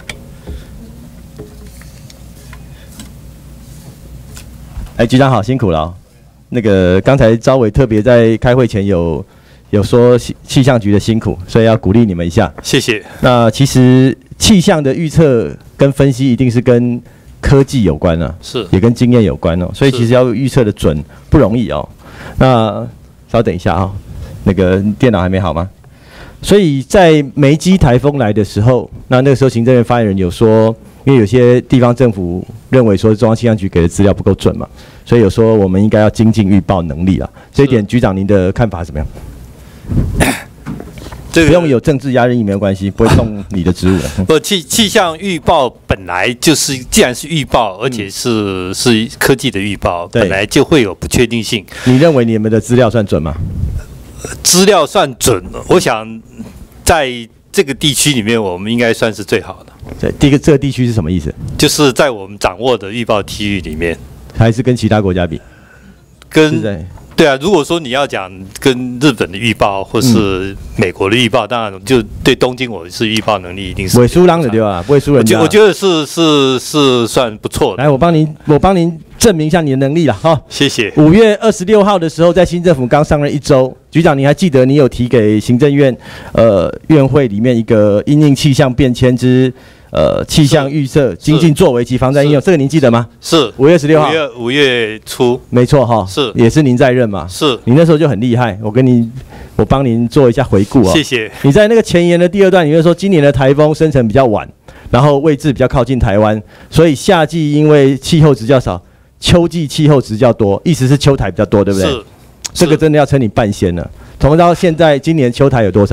哎，局长好，辛苦了、哦。那个刚才招委特别在开会前有有说气气象局的辛苦，所以要鼓励你们一下。 谢谢。 那其实气象的预测跟分析一定是跟科技有关啊， 是，也跟经验有关哦，所以其实要预测的准不容易哦。那稍等一下啊、哦，那个电脑还没好吗？所以在梅基台风来的时候，那那个时候行政院发言人有说，因为有些地方政府认为说中央气象局给的资料不够准嘛，所以有说我们应该要精进预报能力啊。这一点局长您的看法怎么样？这个不用有政治压力没有关系，不会动你的职务的。 不，气气象预报本来就是，既然是预报，而且是、嗯、是科技的预报，本来就会有不确定性。 你认为你们的资料算准吗？ 资料算准，我想在这个地区里面，我们应该算是最好的。 对，第一个这个地区是什么意思？ 就是在我们掌握的预报区域里面， 还是跟其他国家比？ 跟对啊，如果说你要讲跟日本的预报或是美国的预报，嗯、当然就对东京我是预报能力一定是不会输人的对吧？不会输人家。 我觉得是是是算不错的。 来，我帮您我帮您证明一下你的能力了哈。 谢谢。 五月二十六号的时候，在新政府刚上任一周，局长，你还记得你有提给行政院呃院会里面一个因应气象变迁之。呃，气象预测、精进作为及防灾应用，这个您记得吗？ 是五月十六号， 五月五月初， 没错哈， 是也是您在任嘛？ 是， 你那时候就很厉害，我跟你，我帮您做一下回顾啊、哦。 谢谢。 你在那个前言的第二段，你就说今年的台风生成比较晚，然后位置比较靠近台湾，所以夏季因为气候值较少，秋季气候值较多，意思是秋台比较多，对不对？ 是， 这个真的要称你半仙了。从到现在，今年秋台有多少？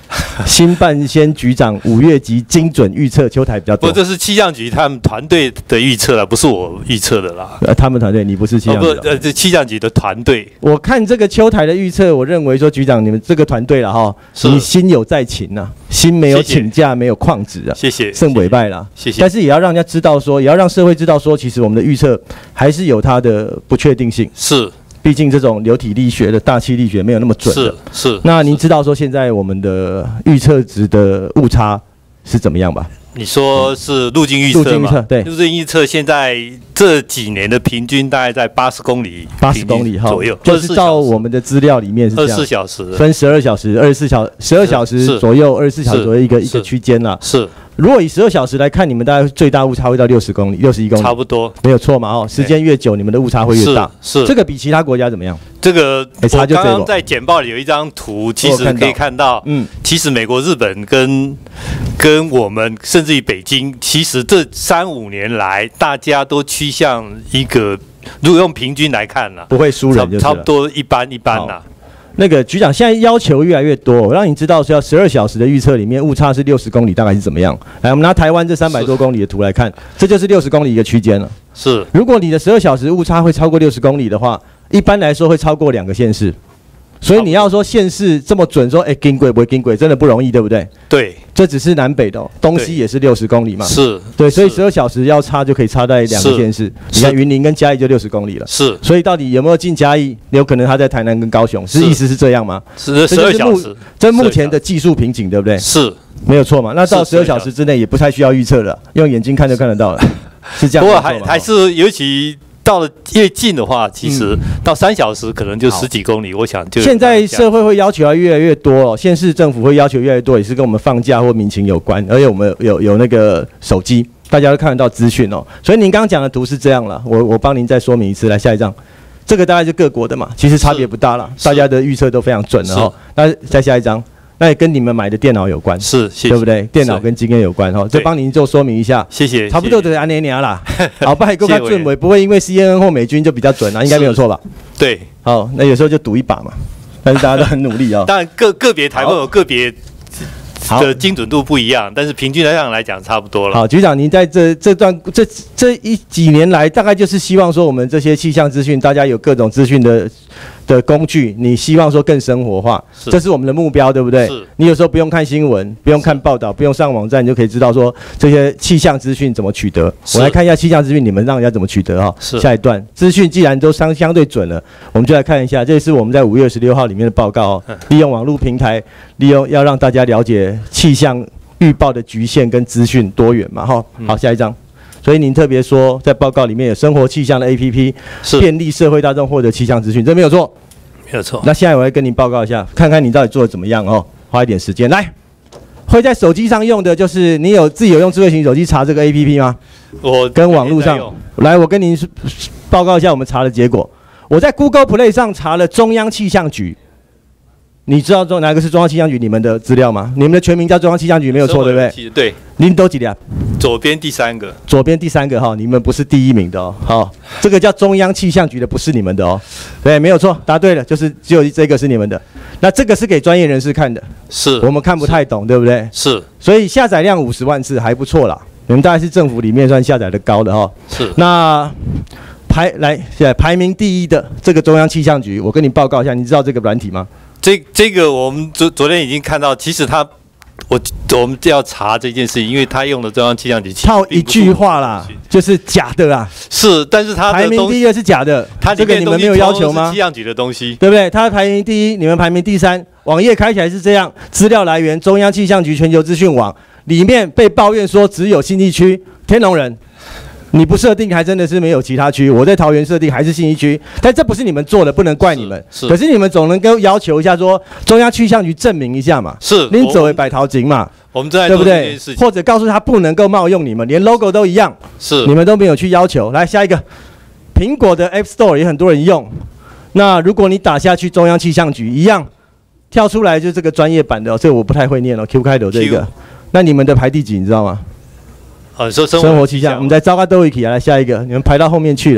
新半仙局长五月级精准预测秋台比较多。 不，这是气象局他们团队的预测啦，不是我预测的啦。 呃，他们团队，你不是气象局、哦？ 不，呃，这气象局的团队。 我看这个秋台的预测，我认为说局长你们这个团队了哈，你心有在勤呐、啊，心没有请假，谢谢没有旷职啊。谢谢，甚委败啦。谢谢。但是也要让人家知道说，也要让社会知道说，其实我们的预测还是有它的不确定性。是。毕竟这种流体力学的大气力学没有那么准的。是是。那您知道说现在我们的预测值的误差是怎么样吧？你说是路径预测嘛？对，路径预测现在这几年的平均大概在八十公里，八十公里左右，就是照我们的资料里面是这样，二十四小时分十二小时、二十四小十二小时左右、二十四小时左右一个一个区间啦。是。如果以十二小时来看，你们大概最大误差会到六十公里、六十一公里，差不多，没有错嘛？哦，时间越久，你们的误差会越大。是，是这个比其他国家怎么样？这个我刚刚在简报里有一张图，其实可以看到，嗯，其实美国、日本跟跟我们，甚至于北京，其实这三五年来，大家都趋向一个，如果用平均来看呢、啊，不会输人就是了，差不多一般一般呐、啊。那个局长现在要求越来越多，我让你知道说要十二小时的预测里面误差是六十公里，大概是怎么样？来，我们拿台湾这三百多公里的图来看，这就是六十公里一个区间了。是，如果你的十二小时误差会超过六十公里的话，一般来说会超过两个县市。所以你要说县市这么准，说哎经轨不会经轨，真的不容易，对不对？对，这只是南北的、哦，东西也是六十公里嘛。是，对，所以十二小时要差就可以差在两个县市。你看云林跟嘉义就六十公里了。是，所以到底有没有进嘉义？有可能他在台南跟高雄，是意思是这样吗？是十二小时，这目前的技术瓶颈，对不对？是，没有错嘛。那到十二小时之内也不太需要预测了，用眼睛看就看得到了，是这样。不过还还是尤其。到了越近的话，其实到三小时可能就十几公里，我想就现在社会会要求要越来越多哦，县市政府会要求越来越多，也是跟我们放假或民情有关，而且我们有有那个手机，大家都看得到资讯哦。所以您刚刚讲的图是这样了，我我帮您再说明一次，来下一张，这个大概是各国的嘛，其实差别不大了，大家的预测都非常准了哦。那再下一张。那也跟你们买的电脑有关，是，谢谢对不对？电脑跟经验有关哈，这帮您做说明一下，谢谢。差不多就是安尼年啦，好，不然够看准伪，不会因为 C N N 或美军就比较准啊，应该没有错吧？对，好，那有时候就赌一把嘛，但是大家都很努力啊、哦。当然个个别台会有个别的精准度不一样，但是平均上来讲差不多了。好，局长，您在这这段这这一几年来，大概就是希望说我们这些气象资讯，大家有各种资讯的。的工具，你希望说更生活化，这是我们的目标，对不对？是。你有时候不用看新闻，不用看报道，不用上网站，你就可以知道说这些气象资讯怎么取得。我来看一下气象资讯，你们让人家怎么取得哈？是。下一段资讯既然都相相对准了，我们就来看一下，这是我们在五月二十六号里面的报告哦。利用网络平台，利用要让大家了解气象预报的局限跟资讯多元嘛哈。好，下一张。所以您特别说，在报告里面有生活气象的 A P P， 便利社会大众获得气象资讯，这没有错，没有错。那现在我会跟您报告一下，看看你到底做的怎么样哦，花一点时间来。会在手机上用的，就是你有自己有用智慧型手机查这个 A P P 吗？我跟网络上来，我跟您报告一下我们查的结果。我在 Google Play 上查了中央气象局。你知道中哪个是中央气象局你们的资料吗？你们的全名叫中央气象局没有错，对不对？对。您都几点？左边第三个。左边第三个哈，你们不是第一名的哦。好，这个叫中央气象局的不是你们的哦。对，没有错，答对了，就是只有这个是你们的。那这个是给专业人士看的，是我们看不太懂，对不对？是。所以下载量五十万次还不错啦，你们大概是政府里面算下载的高的哈。是。那排来现在排名第一的这个中央气象局，我跟你报告一下，你知道这个软体吗？这这个我们昨昨天已经看到，其实他我我们要查这件事情，因为他用的中央气象局套一句话啦，就是假的啦。是，但是他排名第一的是假的，他这个你们没有要求吗？气象局的东西，对不对？他排名第一，你们排名第三，网页开起来是这样，资料来源中央气象局全球资讯网，里面被抱怨说只有信义区、天龙人。你不设定还真的是没有其他区，我在桃园设定还是信义区，但这不是你们做的，不能怪你们。是，可是你们总能够要求一下说中央气象局证明一下嘛。是，您走为百桃景嘛，我们正在做这件事情，或者告诉他不能够冒用你们，连 logo 都一样。是，你们都没有去要求。来下一个，苹果的 App Store 也很多人用，那如果你打下去中央气象局一样，跳出来就是这个专业版的、哦，这个我不太会念哦 ，Q 开头这个，那你们的排第几你知道吗？呃，说生活气象，我们在糟糕都一起来下一个，你们排到后面去了。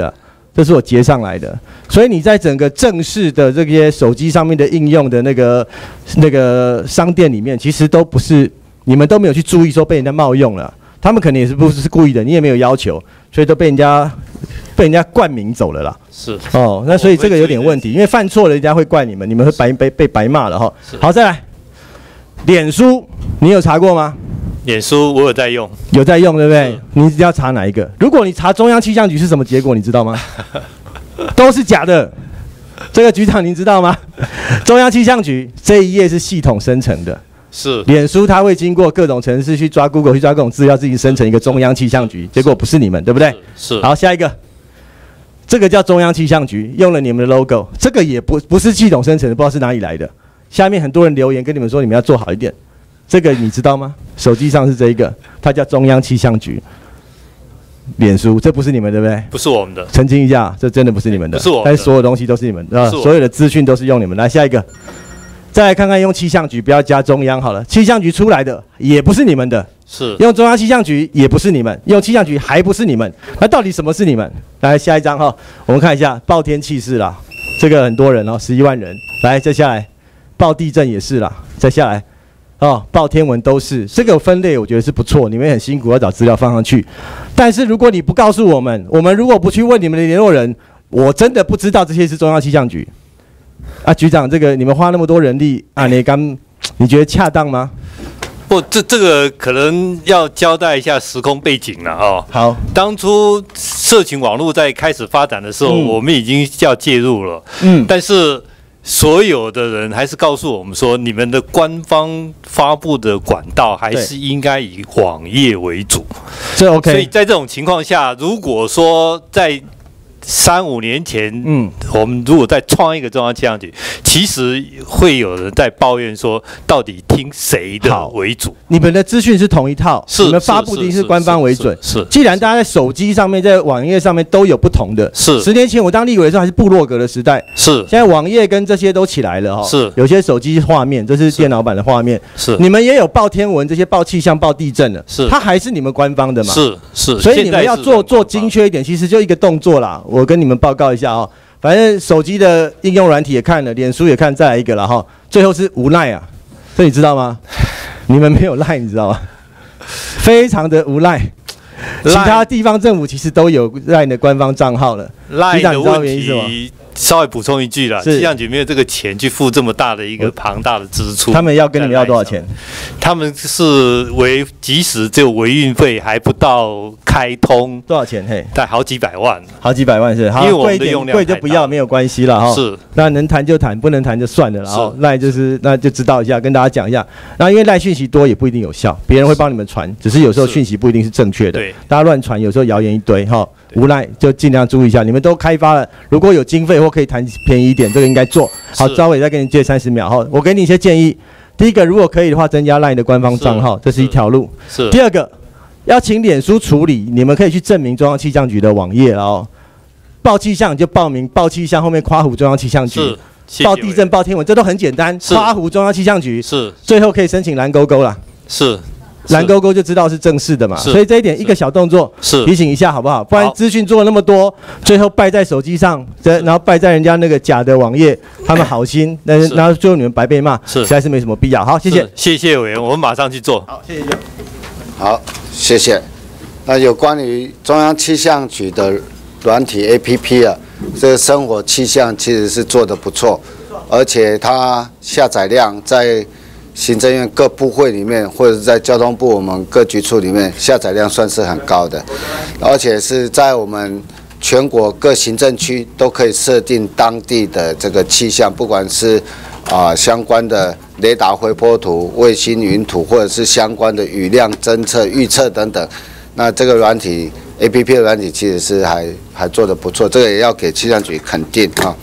这是我截上来的。所以你在整个正式的这些手机上面的应用的那个那个商店里面，其实都不是你们都没有去注意说被人家冒用了，他们肯定也是不是故意的，你也没有要求，所以都被人家被人家冠名走了啦。 是哦，那所以这个有点问题，因为犯错了人家会怪你们，你们会白被被白骂了哈。好，再来，脸书你有查过吗？ 脸书我有在用， 有在用，对不对？你要查哪一个？如果你查中央气象局是什么结果，你知道吗？都是假的。这个局长您知道吗？中央气象局这一页是系统生成的， 是脸书它会经过各种程式去抓 Google 去抓各种资料，自己生成一个中央气象局，结果不是你们，对不对？ 是。 好，下一个，这个叫中央气象局，用了你们的 logo， 这个也不不是系统生成的，不知道是哪里来的。下面很多人留言跟你们说，你们要做好一点。这个你知道吗？手机上是这一个，它叫中央气象局。脸书，这不是你们对不对？ 不是我们的。 澄清一下，这真的不是你们的。 不是我们的。 但是所有东西都是你们的，啊，所有的资讯都是用你们。来下一个，再来看看用气象局，不要加中央好了。气象局出来的也不是你们的， 是用中央气象局也不是你们，用气象局还不是你们。那到底什么是你们？来下一张哈，我们看一下报天气势啦，这个很多人哦，十一万人。来再下来，报地震也是啦，再下来。哦，报天文都是这个分类，我觉得是不错。你们很辛苦要找资料放上去，但是如果你不告诉我们，我们如果不去问你们的联络人，我真的不知道这些是中央气象局。啊，局长，这个你们花那么多人力啊，你刚你觉得恰当吗？ 不，这这个可能要交代一下时空背景了哦。 好， 当初社群网络在开始发展的时候，嗯、我们已经要介入了。嗯，但是。所有的人还是告诉我们说，你们的官方发布的管道还是应该以网页为主。 这 OK。 所以在这种情况下，如果说在三五年前，嗯，我们如果再创一个中央气象局，其实会有人在抱怨说，到底听谁的为主？ 你们的资讯是同一套， 是你们发布一定是官方为准。 是， 既然大家在手机上面、在网页上面都有不同的， 是。 十年前我当立委的时候还是部落格的时代， 是。 现在网页跟这些都起来了哈， 是。 有些手机画面，这是电脑版的画面， 是。 你们也有报天文，这些报气象、报地震的， 是。 它还是你们官方的嘛？ 是是。 所以你们要做做精确一点，其实就一个动作啦。我跟你们报告一下哦。反正手机的应用软体也看了，脸书也看，再来一个了哈。最后是无赖啊，这你知道吗？你们没有赖，你知道吗？非常的无赖。其他地方政府其实都有赖的官方账号了。 赖的问题稍微补充一句啦，气象局没有这个钱去付这么大的一个庞大的支出。 他们要跟你们要多少钱？ 他们是维，即使只有维运费还不到开通多少钱？嘿， 但好几百万， 好几百万是。 因为我们的用量贵就不要，没有关系了哈。 是， 那能谈就谈，不能谈就算了。然后赖就是那就知道一下，跟大家讲一下。然后因为赖讯息多也不一定有效，别人会帮你们传，只是有时候讯息不一定是正确的。 对， 大家乱传，有时候谣言一堆哈。无赖就尽量注意一下，你们都开发了，如果有经费或可以谈便宜一点，这个应该做好。招伟再给你借三十秒哈，我给你一些建议。第一个，如果可以的话，增加 LINE 的官方账号，这是一条路。 是。 第二个，要请脸书处理，你们可以去证明中央气象局的网页了哦。报气象就报名报气象，后面夸胡中央气象局。 是。 报地震、报天文，这都很简单。夸胡中央气象局。 是。 最后可以申请蓝勾勾啦。 是。 蓝勾勾就知道是正式的嘛，所以这一点一个小动作提醒一下好不好？不然资讯做了那么多，最后败在手机上，然后败在人家那个假的网页，他们好心，但是然后最后你们白被骂，实在是没什么必要。好，谢谢， 谢谢委员，我们马上去做。 好，谢谢。 好，谢谢。那有关于中央气象局的软体 A P P 啊，这个生活气象其实是做得不错，而且它下载量在行政院各部会里面，或者是在交通部我们各局处里面，下载量算是很高的，而且是在我们全国各行政区都可以设定当地的这个气象，不管是啊、呃、相关的雷达回波图、卫星云图，或者是相关的雨量侦测、预测等等。那这个软体 A P P 的软体其实是还还做得不错，这个也要给气象局肯定啊。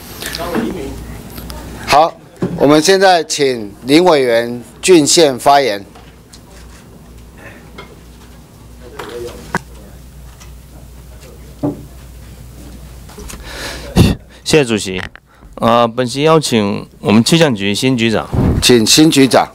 好。我们现在请林委员郡县发言。 谢谢主席。啊、呃，本席邀请我们气象局新局长， 请新局长。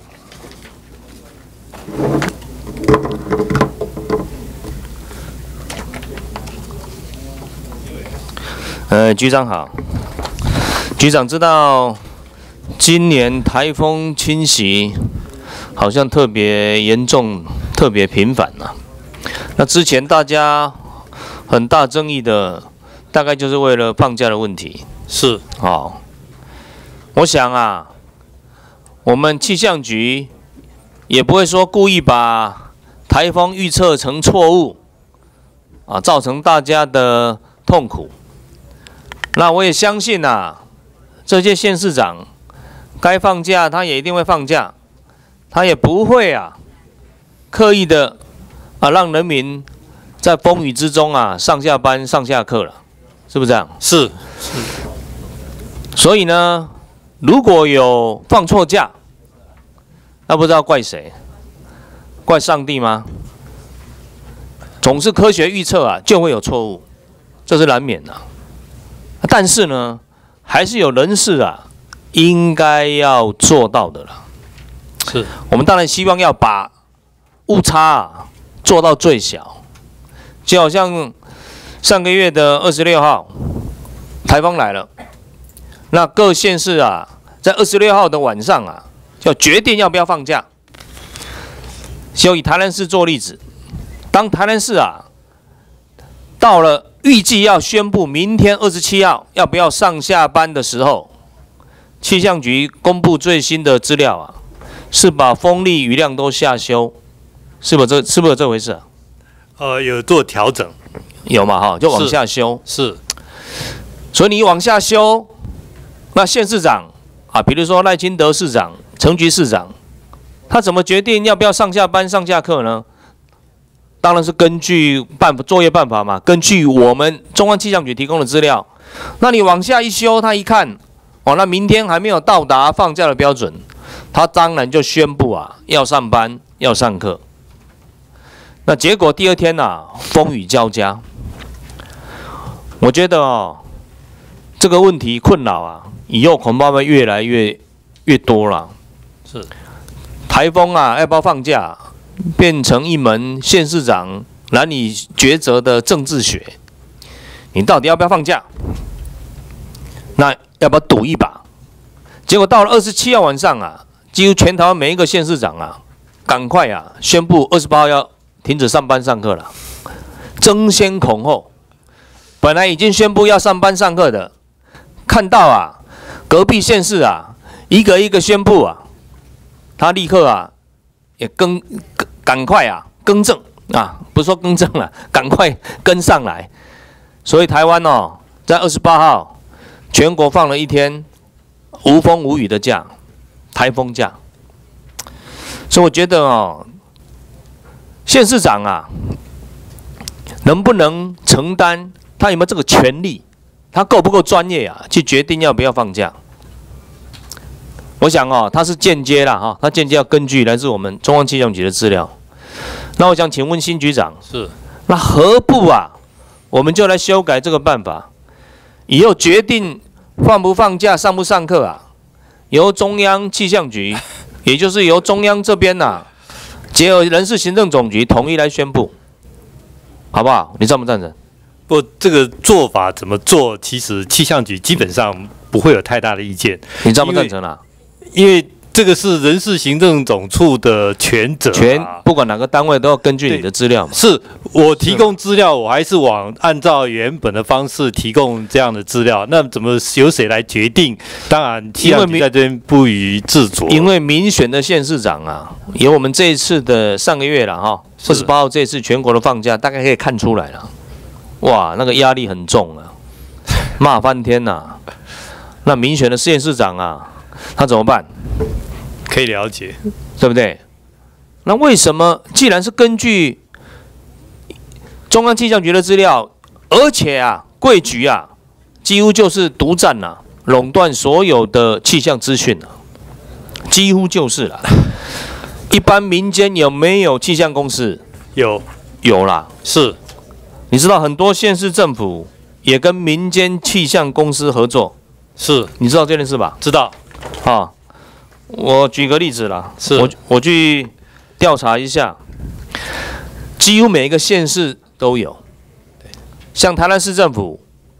呃，局长好。局长知道今年台风侵袭好像特别严重、特别频繁啊。那之前大家很大争议的，大概就是为了放假的问题。 是。 好，我想啊，我们气象局也不会说故意把台风预测成错误啊，造成大家的痛苦。那我也相信啊，这些县市长该放假，他也一定会放假，他也不会啊刻意的啊让人民在风雨之中啊上下班、上下课了，是不是这样？ 是。 是。所以呢，如果有放错假，那不知道怪谁？怪上帝吗？总是科学预测啊，就会有错误，这是难免的。但是呢，还是有人事啊，应该要做到的了。 是我们当然希望要把误差啊做到最小，就好像上个月的二十六号，台风来了，那各县市啊，在二十六号的晚上啊，就决定要不要放假。就以台南市做例子，当台南市啊到了预计要宣布明天二十七号要不要上下班的时候，气象局公布最新的资料啊，是把风力雨量都下修，是不是这是不是有这回事啊？ 呃，有做调整， 有嘛哈，就往下修。 是。是所以你往下修，那县市长啊，比如说赖清德市长、陈菊市长，他怎么决定要不要上下班、上下课呢？当然是根据办作业办法嘛，根据我们中央气象局提供的资料。那你往下一修，他一看，哦，那明天还没有到达放假的标准，他当然就宣布啊，要上班、要上课。那结果第二天啊，风雨交加。我觉得哦，这个问题困扰啊，以后恐怕会越来越越多了。 是。 台风啊，要不要放假？变成一门县市长难以抉择的政治学，你到底要不要放假？那要不要赌一把？结果到了二十七号晚上啊，几乎全台湾每一个县市长啊，赶快啊宣布二十八号要停止上班上课了，争先恐后。本来已经宣布要上班上课的，看到啊隔壁县市啊一个一个宣布啊，他立刻啊也更赶快啊更正啊，不是说更正了，赶快跟上来。所以台湾哦，在二十八号全国放了一天无风无雨的假，台风假。所以我觉得哦，县市长啊，能不能承担？他有没有这个权利？他够不够专业啊？去决定要不要放假？我想哦，他是间接啦哈，他间接要根据来自我们中央气象局的资料。那我想请问新局长， 是那何不啊，我们就来修改这个办法，以后决定放不放假、上不上课啊，由中央气象局，也就是由中央这边呐、啊，结合人事行政总局统一来宣布，好不好？你赞不赞成？ 不，这个做法怎么做，其实气象局基本上不会有太大的意见。 你赞不赞成啊？ 因为这个是人事行政总处的权责、啊， 全不管哪个单位都要根据你的资料嘛。 是我提供资料，我还是往按照原本的方式提供这样的资料。那怎么由谁来决定？当然，气象局在这边不予置酌。 因为民选的县市长啊，有我们这一次的上个月了哈，二十八号这一次全国的放假，大概可以看出来了。哇，那个压力很重啊，骂翻天呐、啊。那民选的县市长啊，他怎么办？ 可以了解， 对不对？那为什么既然是根据中央气象局的资料，而且啊，贵局啊，几乎就是独占呐、啊，垄断所有的气象资讯啊，几乎就是了。一般民间有没有气象公司？ 有， 有啦。 是， 你知道很多县市政府也跟民间气象公司合作。 是， 你知道这件事吧？ 知道。 啊，我举个例子啦， 是我我去调查一下，几乎每一个县市都有。像台南市政府，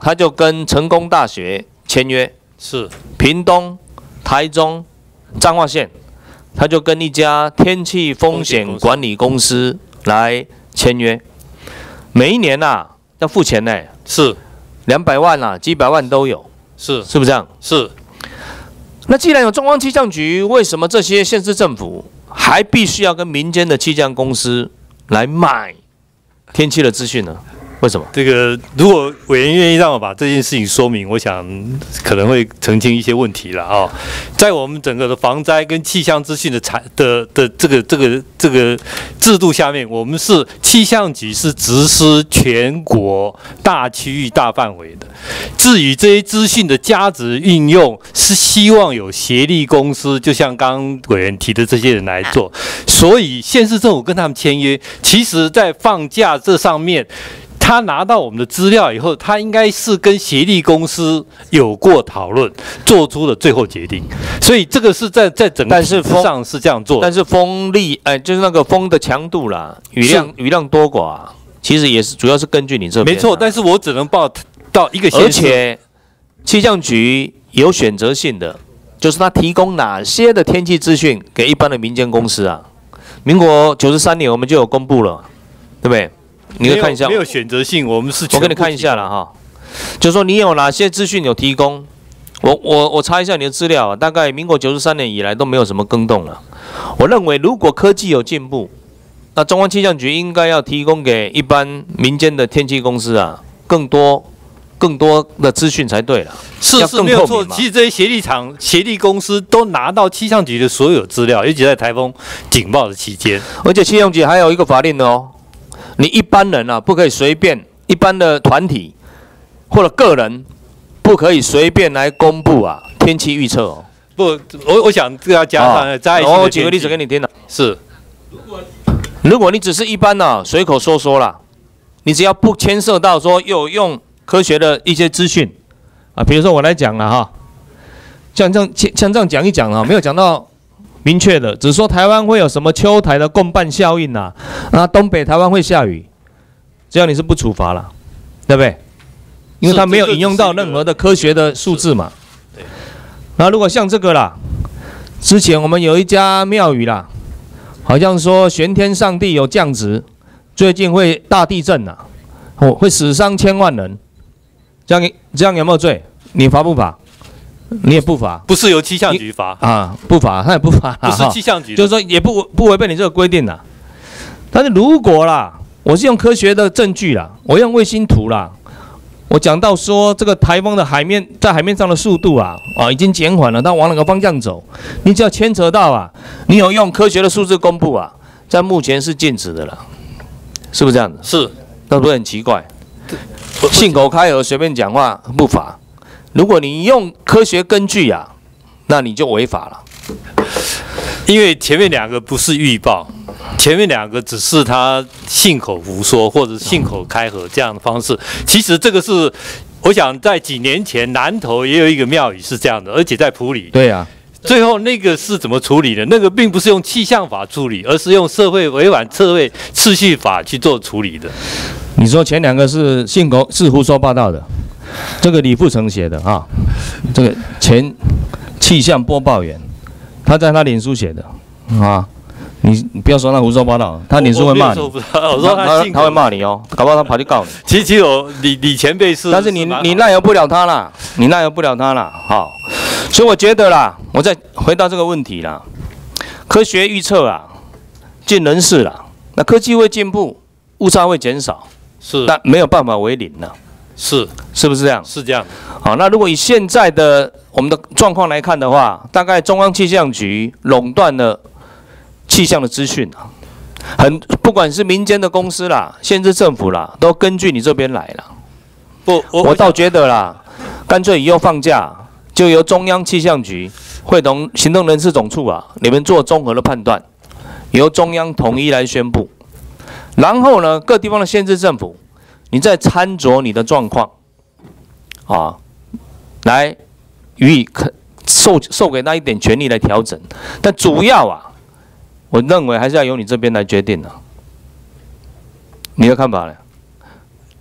他就跟成功大学签约， 是屏东、台中、彰化县，他就跟一家天气风险管理公司来签约，每一年呐、啊、要付钱呢， 是两百万啊，几百万都有， 是是不是这样？ 是。 那既然有中央气象局，为什么这些县市政府还必须要跟民间的气象公司来买天气的资讯呢？为什么？ 这个如果委员愿意让我把这件事情说明，我想可能会澄清一些问题了啊、哦。在我们整个的防灾跟气象资讯的产的的这个这个这个制度下面，我们是气象局是实施全国大区域大范围的。至于这些资讯的价值运用，是希望有协力公司，就像刚刚委员提的这些人来做。所以县市政府跟他们签约，其实在放假这上面。他拿到我们的资料以后，他应该是跟协力公司有过讨论，做出了最后决定。所以这个是在在整个体制上是这样做。 但是风力，哎、呃，就是那个风的强度啦，雨量雨量多寡，其实也是主要是根据你这边。 没错，但是我只能报到一个县市。 而且气象局有选择性的，就是他提供哪些的天气资讯给一般的民间公司啊。民国九十三年我们就有公布了，对不对？你可以看一下， 没有选择性，我们是我给你看一下了哈，就是说你有哪些资讯有提供，我我我查一下你的资料啊，大概民国九十三年以来都没有什么更动了。我认为如果科技有进步，那中央气象局应该要提供给一般民间的天气公司啊更多更多的资讯才对了。 是是没有错，其实这些协力厂、协力公司都拿到气象局的所有资料，尤其在台风警报的期间， 而且气象局还有一个法令的哦。你一般人啊，不可以随便；一般的团体或者个人，不可以随便来公布啊天气预测哦。 不，我我想这要加上在、哦、 我举个例子给你听了。 是， 如果你只是一般的、啊、随口说说啦，你只要不牵涉到说有用科学的一些资讯啊，比如说我来讲了哈，像这样像这样讲一讲啊，没有讲到。明确的，只说台湾会有什么秋台的共伴效应啊，那东北台湾会下雨，这样你是不处罚了，对不对？因为他没有引用到任何的科学的数字嘛。对。那如果像这个啦，之前我们有一家庙宇啦，好像说玄天上帝有降职，最近会大地震呐、啊，哦，会死伤千万人，这样这样有没有罪？你罚不罚？你也不罚， 不是由气象局罚啊，不罚，他也不罚， 不是气象局， 就是说也不不违背你这个规定啦。但是如果啦，我是用科学的证据啦，我用卫星图啦，我讲到说这个台风的海面在海面上的速度啊啊已经减缓了，它往哪个方向走？你只要牵扯到啊，你有用科学的数字公布啊，在目前是禁止的了，是不是这样子？ 是， 那不是很奇怪？信口开河，随便讲话不罚。如果你用科学根据啊，那你就违法了。 因为前面两个不是预报，前面两个只是他信口胡说或者信口开河这样的方式。其实这个是，我想在几年前南投也有一个庙宇是这样的，而且在埔里。 对啊。 最后那个是怎么处理的？那个并不是用气象法处理，而是用社会违反社会秩序法去做处理的。 你说前两个是信口是胡说八道的。这个李富成写的啊，这个前气象播报员，他在他脸书写的啊，你你不要说他胡说八道，他脸书会骂你， 我, 我说他他, 他会骂你哦，搞不好他跑去告你。 其实其实我李李前辈是， 但是你你奈何不了他啦，你奈何不了他啦，好，所以我觉得啦，我再回到这个问题啦，科学预测啊，尽人事啦，那科技会进步，误差会减少， 是， 但没有办法为零了。 是是不是这样？ 是这样。 好，那如果以现在的我们的状况来看的话，大概中央气象局垄断了气象的资讯啊，很不管是民间的公司啦、县市政府啦，都根据你这边来了。 不，我我倒觉得啦，干脆以后放假就由中央气象局会同行政人事总处啊，你们做综合的判断，由中央统一来宣布，然后呢，各地方的县市政府。你再参酌你的状况，啊，来予以授授给他一点权利来调整，但主要啊，我认为还是要由你这边来决定的、啊。你的看法呢？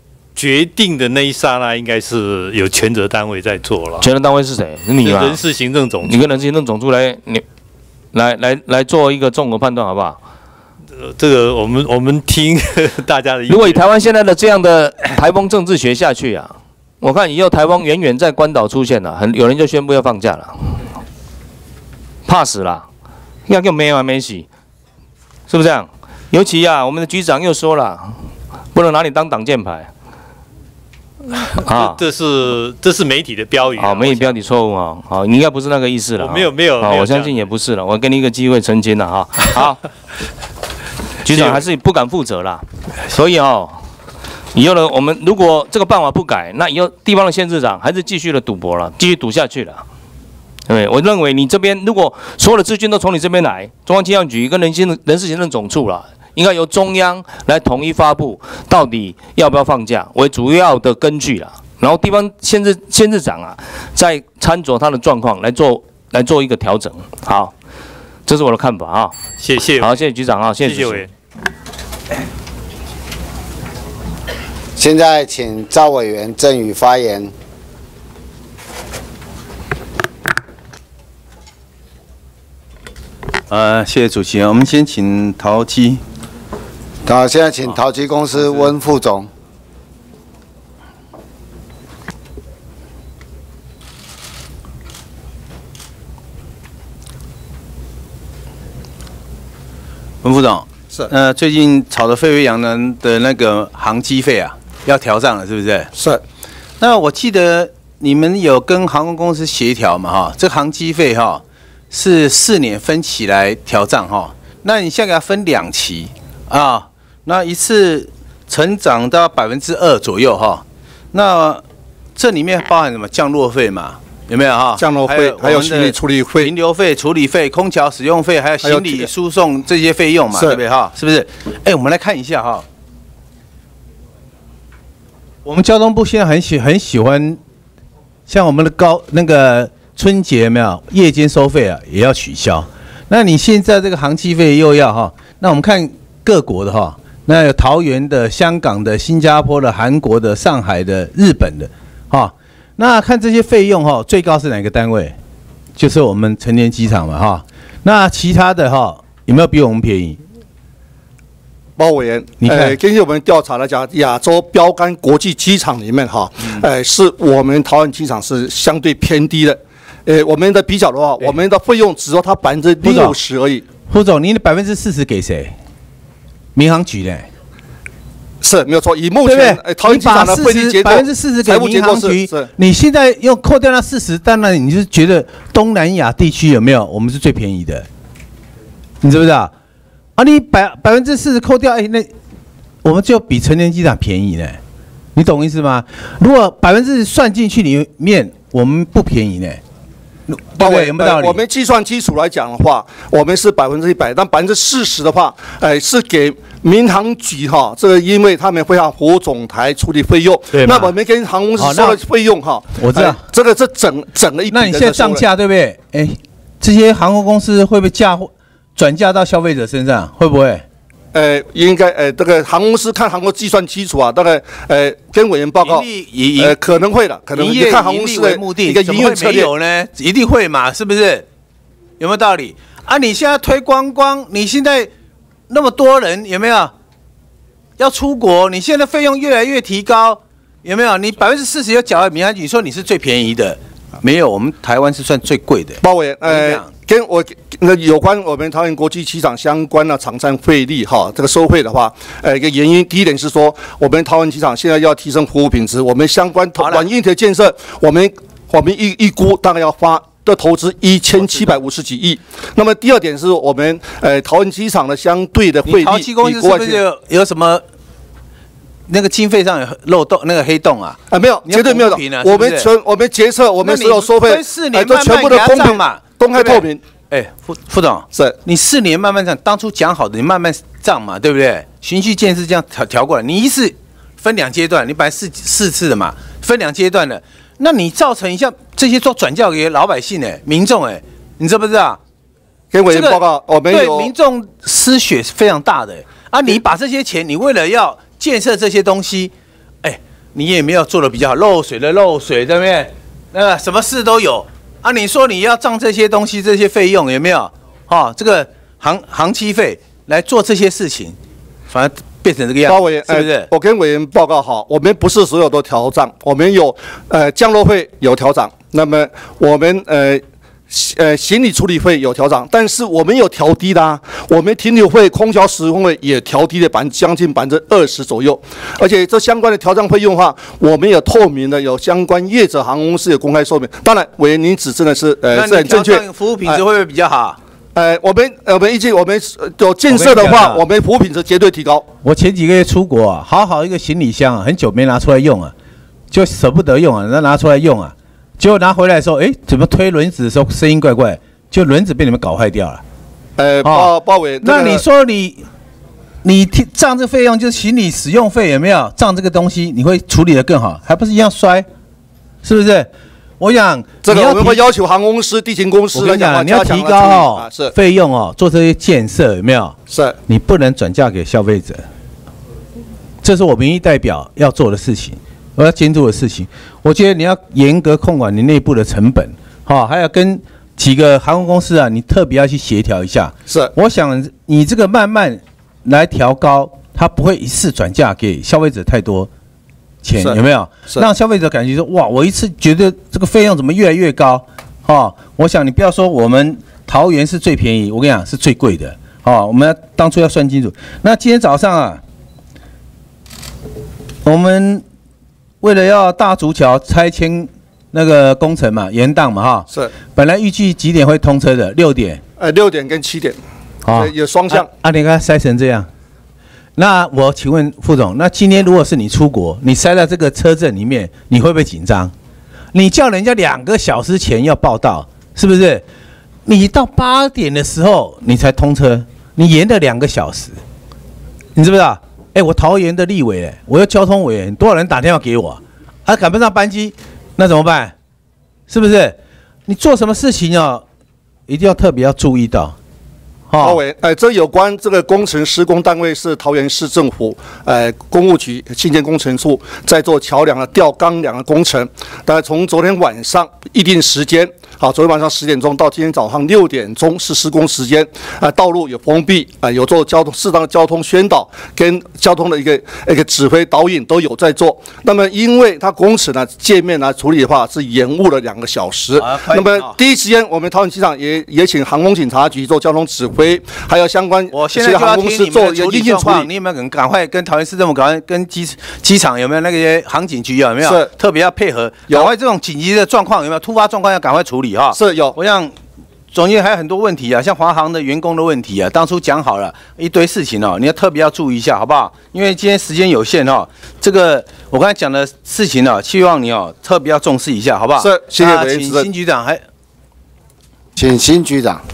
决定的那一刹那，应该是有权责单位在做了。 权责单位是谁？是你嘛？ 人事行政总处， 你跟人事行政总处来，你来来来做一个综合判断，好不好？ 呃，这个我们我们听大家的意见。 如果以台湾现在的这样的台风政治学下去啊，我看以后台风远远在关岛出现了，很有人就宣布要放假了，怕死了，应该就没完没洗，是不是这样？尤其啊，我们的局长又说了，不能拿你当挡箭牌。 啊，这是这是媒体的标语啊，媒体标题错误啊，好，你应该不是那个意思了。 没有没有， 我相信也不是了，我给你一个机会澄清了哈。好，局长还是不敢负责啦，所以哦，以后呢，我们如果这个办法不改，那以后地方的县市长还是继续的赌博了，继续赌下去了。对，我认为你这边如果所有的资金都从你这边来，中央气象局跟人行人事行政总处了。应该由中央来统一发布，到底要不要放假为主要的根据啦。然后地方县市县市长啊，再参酌他的状况来做来做一个调整。好，这是我的看法啊。 谢谢。 好，谢谢局长啊，谢谢。 谢谢委员。 现在请赵委员郑宇发言。 呃，谢谢主席。我们先请陶基。 好，现在请陶基公司温副总。 温副总， 是。 呃，最近炒得沸沸扬扬的那个航机费啊，要调涨了，是不是？ 是。 那我记得你们有跟航空公司协调嘛？哈，这个航机费哈是四年分期来调涨哈。那你现在给它分两期啊？那一次成长到百分之二左右哈，那这里面包含什么降落费嘛？有没有哈？ 降落费还有行李处理费、 停留费、处理费、空桥使用费，还有行李输送这些费用嘛？对不对哈？是不是？哎，我们来看一下哈。我们交通部现在很喜很喜欢，像我们的高那个春节有没有夜间收费啊，也要取消。那你现在这个航机费又要哈？那我们看各国的哈。那有桃园的、香港的、新加坡的、韩国的、上海的、日本的，哈，那看这些费用哈，最高是哪个单位？就是我们成田机场嘛，哈。那其他的哈，有没有比我们便宜？ 包委员， 你看， 呃，根据我们调查来讲，亚洲标杆国际机场里面哈，嗯、呃，是我们桃园机场是相对偏低的。呃，我们的比较的话，我们的费用只有它百分之六十而已。 副总，您的百分之四十给谁？民航局呢？ 是没有错。以目前呃桃园机场的费率结构， 百分之四十给民航局，你现在又扣掉那四十，当然你就觉得东南亚地区有没有我们是最便宜的？你知不知道？啊，你百百分之四十扣掉，哎，那我们就比成田机场便宜呢。你懂意思吗？如果百分之算进去里面，我们不便宜呢。 对不对？有没有道理？我们计算基础来讲的话，我们是百分之一百，但百分之四十的话，哎，是给民航局哈，这个因为他们会向火总台处理费用，那我们跟航空公司收的费用哈， 我知道， 这个是整整了一笔。 那你现在涨价对不对？哎，这些航空公司会不会价转嫁到消费者身上？会不会？ 呃，应该呃，这个航空公司看航空计算基础啊，大概呃跟委员报告，呃可能会的，可能会看航空公司的一个营运策略呢，一定会嘛，是不是？有没有道理？啊，你现在推观光，你现在那么多人有没有要出国？你现在费用越来越提高，有没有？你百分之四十要缴给民航局，你说你是最便宜的，没有，我们台湾是算最贵的。 包委员，呃。跟我那有关我们桃园国际机场相关的场站费率哈，这个收费的话，呃，一个原因，第一点是说，我们桃园机场现在要提升服务品质，我们相关软硬体建设，我们我们预预估大概要花的投资一千七百五十几亿。那么第二点是我们呃桃园机场的相对的费率， 桃机公司是不是有有什么？那个经费上有漏洞，那个黑洞啊？ 啊，没有，绝对没有的。我们全我们决策，我们所有收费， 哎， 都全部的公平嘛， 公开透明。 哎，副副总， 是你四年慢慢涨，当初讲好的，你慢慢涨嘛，对不对？循序渐进这样调调过来，你一次分两阶段，你本来四四次的嘛，分两阶段的，那你造成一下这些都转嫁给老百姓哎，民众哎，你知不知道？ 给委员报告，我们对民众失血是非常大的啊！你把这些钱，你为了要建设这些东西，哎， 你也没有做的比较好，漏水的漏水，对不对？那个什么事都有啊。你说你要账这些东西，这些费用有没有？哦，这个航航期费来做这些事情，反而变成这个样子，是不是？ 呃、我跟委员报告好，我们不是所有都调涨，我们有呃降落费有调涨，那么我们呃。呃，行李处理费有调涨，但是我们有调低的啊。我们停留费、空调使用费也调低了百分将近百分之二十左右，而且这相关的调涨费用的话，我们有透明的，有相关业者航空公司有公开说明。当然，委员您指真的是呃是很正确。 服务品质会不会比较好？ 呃，我们我们预计我们有建设的话，我们服务品质绝对提高。 我前几个月出国啊，好好一个行李箱啊，很久没拿出来用啊，就舍不得用啊，那拿出来用啊。结果拿回来的时候，哎，怎么推轮子的时候声音怪怪？就轮子被你们搞坏掉了。 呃，包包伟， 那你说你你账这费用就是行李使用费有没有？账这个东西你会处理得更好，还不是一样摔？是不是？我想这个我们会要求航空公司、地勤公司来讲， 你要提高哦，是费用哦，做这些建设有没有？ 是， 你不能转嫁给消费者，这是我民意代表要做的事情。我要监督的事情，我觉得你要严格控管你内部的成本，好，还要跟几个航空公司啊，你特别要去协调一下。 是， 我想你这个慢慢来调高，它不会一次转嫁给消费者太多钱，有没有？让消费者感觉说，哇，我一次觉得这个费用怎么越来越高？哦，我想你不要说我们桃园是最便宜，我跟你讲是最贵的。哦，我们要当初要算清楚。那今天早上啊，我们为了要大竹桥拆迁那个工程嘛，延宕嘛，哈， 是， 本来预计几点会通车的？六点。 呃，六点跟七点，啊，有双向。 啊，你看塞成这样，那我请问副总，那今天如果是你出国，你塞在这个车阵里面，你会不会紧张？你叫人家两个小时前要报到，是不是？你到八点的时候你才通车，你延了两个小时，你知不知道？哎、欸，我桃园的立委，我要交通委员，多少人打电话给我，他、啊、赶不上班机，那怎么办？是不是？你做什么事情哦，一定要特别要注意到。 包围，呃，这有关这个工程施工单位是桃园市政府，呃，工务局新建工程处在做桥梁的吊钢梁的工程。大概从昨天晚上预定时间，好，昨天晚上十点钟到今天早上六点钟是施工时间，啊、呃，道路有封闭，啊、呃，有做交通适当的交通宣导跟交通的一个一个指挥导引都有在做。那么因为它工程呢界面来处理的话是延误了两个小时，啊、那么第一时间我们桃园机场也也请航空警察局做交通指挥。还有相关， 我现在就要听你们的处理状况。你有没有赶快跟桃园市政府、赶快跟机机场有没有那些航警局有没有是特别要配合？赶快这种紧急的状况有没有突发状况要赶快处理哈？ 是有。 我想总监还有很多问题啊，像华航的员工的问题啊，当初讲好了一堆事情哦，你要特别要注意一下，好不好？因为今天时间有限哦，这个我刚才讲的事情呢、哦，希望你哦特别要重视一下，好不好？ 是，谢谢委员。 请新局长还， 请新局长。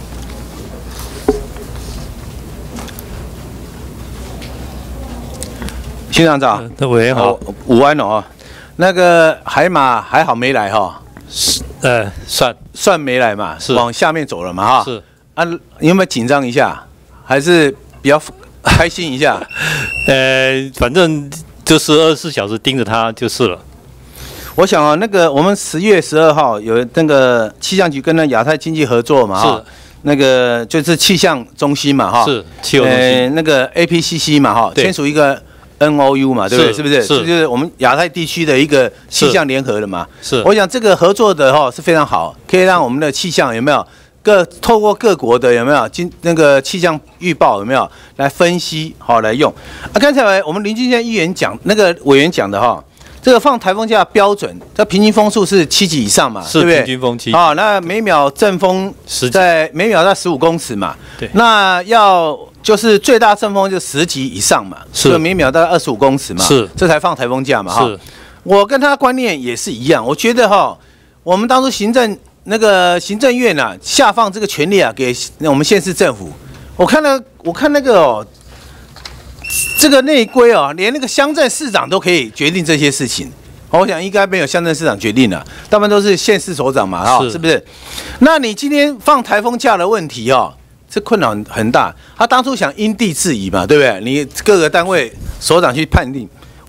局长早， 那委员好， 午安哦。那个海马还好没来哈， 是呃算算没来嘛，是往下面走了嘛哈。 是啊，你有没有紧张一下，还是比较开心一下？ 呃，反正就是二十四小时盯着他就是了。 我想啊，那个我们十月十二号有那个气象局跟那亚太经济合作嘛哈。是。那个就是气象中心嘛哈。 是气候中心。 呃，那个 A P C C 嘛哈，签署一个。N O U 嘛，对不对？是不是？是，就是我们亚太地区的一个气象联合的嘛。是，我想这个合作的哈是非常好，可以让我们的气象有没有各透过各国的有没有今那个气象预报有没有来分析好来用。啊，刚才我们林俊宪议员讲那个委员讲的哈，这个放台风假标准，这平均风速是七级以上嘛，对不对？ 平均风七。 啊，那每秒阵风在每秒在十五公尺嘛。 对。 那要。就是最大阵风就十级以上嘛，是每秒大概二十五公尺嘛，是这才放台风假嘛哈。我跟他观念也是一样，我觉得哈，我们当初行政那个行政院啊下放这个权利啊给我们县市政府，我看了我看那个哦，这个内规哦，连那个乡镇市长都可以决定这些事情。我想应该没有乡镇市长决定了，大部分都是县市首长嘛哈，是不是？那你今天放台风假的问题哦。这困扰很大，他当初想因地制宜嘛，对不对？你各个单位首长去判定，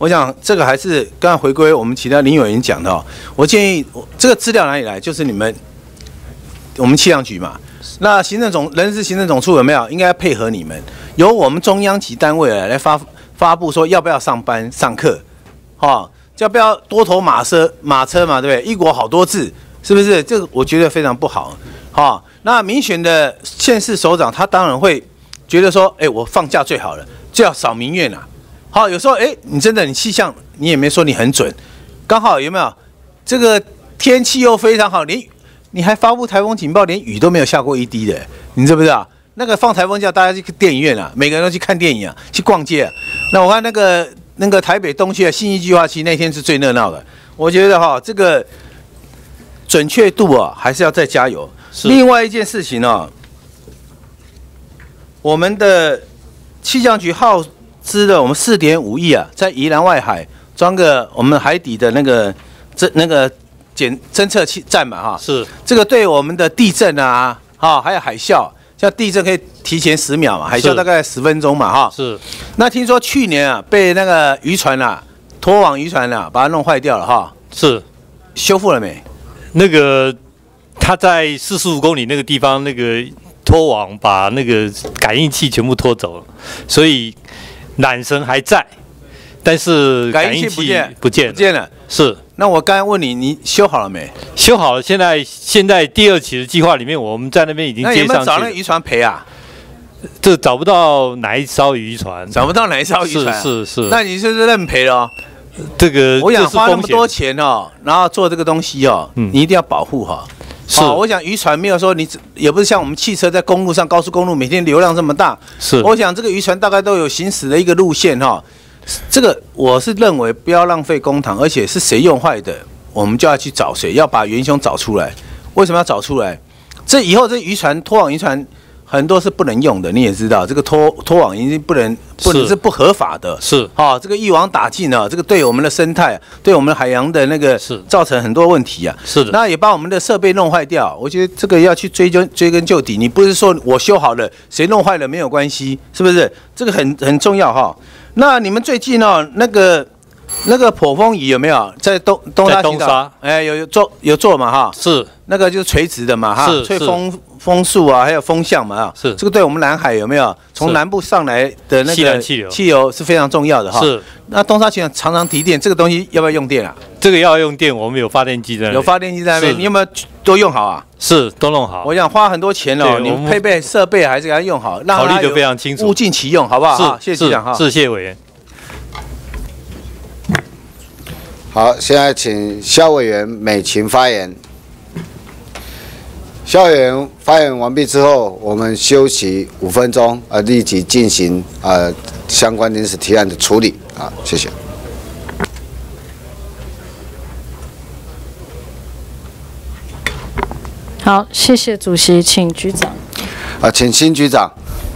我想这个还是刚才回归我们其他林委员讲的哦。我建议这个资料哪里来？就是你们我们气象局嘛。那行政总人事行政总处有没有应该配合你们？由我们中央级单位来发发布说要不要上班上课，哦，要不要多头马车马车嘛，对不对？一国好多制，是不是？这个我觉得非常不好。好、哦，那民选的县市首长他当然会觉得说，哎，我放假最好了，就要扫民怨啊。好，有时候哎，你真的你气象你也没说你很准，刚好有没有这个天气又非常好，连你还发布台风警报，连雨都没有下过一滴的，你知不知道？那个放台风假，大家去电影院啊，每个人都去看电影啊，去逛街啊。那我看那个那个台北东区的信义计划区那天是最热闹的，我觉得哈、哦，这个准确度啊还是要再加油。另外一件事情呢、哦，我们的气象局耗资的我们四点五亿啊，在宜兰外海装个我们海底的那个侦那个检侦测器站嘛哈， 是这个对我们的地震啊，哈还有海啸，像地震可以提前十秒嘛，海啸大概十分钟嘛哈。 是。 那听说去年啊被那个渔船啊拖网渔船啊把它弄坏掉了哈。 是。 修复了没？ 那个它在四十五公里那个地方，那个拖网把那个感应器全部拖走了，所以缆绳还在，但是感应器不见不见不见了。 是。 那我刚才问你，你修好了没？ 修好了。现在现在第二期的计划里面，我们在那边已经接上去了。 那有没有找那个渔船赔啊？ 这找不到哪一艘渔船， 找不到哪一艘渔船、啊， 是是是。 那你就是认赔了、哦。 这个我想花那么多钱哦，然后做这个东西哦，嗯、你一定要保护哈、哦。 是、 哦，我想渔船没有说你，也不是像我们汽车在公路上、高速公路每天流量这么大。 是， 我想这个渔船大概都有行驶的一个路线哈、哦。这个我是认为不要浪费公帑，而且是谁用坏的，我们就要去找谁，要把元凶找出来。为什么要找出来？这以后这渔船拖网渔船很多是不能用的，你也知道，这个拖拖网已经不能不能是不合法的。 是， 哦，这个一网打尽了，这个对我们的生态、对我们的海洋的那个造成很多问题啊。 是的。 那也把我们的设备弄坏掉，我觉得这个要去追究追根究底。你不是说我修好了，谁弄坏了没有关系，是不是？这个很很重要哈、哦。那你们最近哦，那个那个破风仪有没有在东东沙群岛？哎，有有做有做嘛哈？ 是， 那个就是垂直的嘛哈， 是吹风风速啊，还有风向嘛啊。 是， 这个对我们南海有没有从南部上来的那个气流气流是非常重要的哈。 是。 那东沙群岛常常停电，这个东西要不要用电啊？ 这个要用电，我们有发电机在那里。 有发电机在那边，你有没有都用好啊？ 是，都弄好。 我想花很多钱哦，你们配备设备还是给它用好， 让考虑的非常清楚， 物尽其用，好不好？好，谢谢局长哈。 是，谢谢委员。 好，现在请肖委员美琴发言。肖委员发言完毕之后，我们休息五分钟，呃，立即进行呃相关临时提案的处理啊，谢谢。 好，谢谢主席，请局长。 啊，请新局长。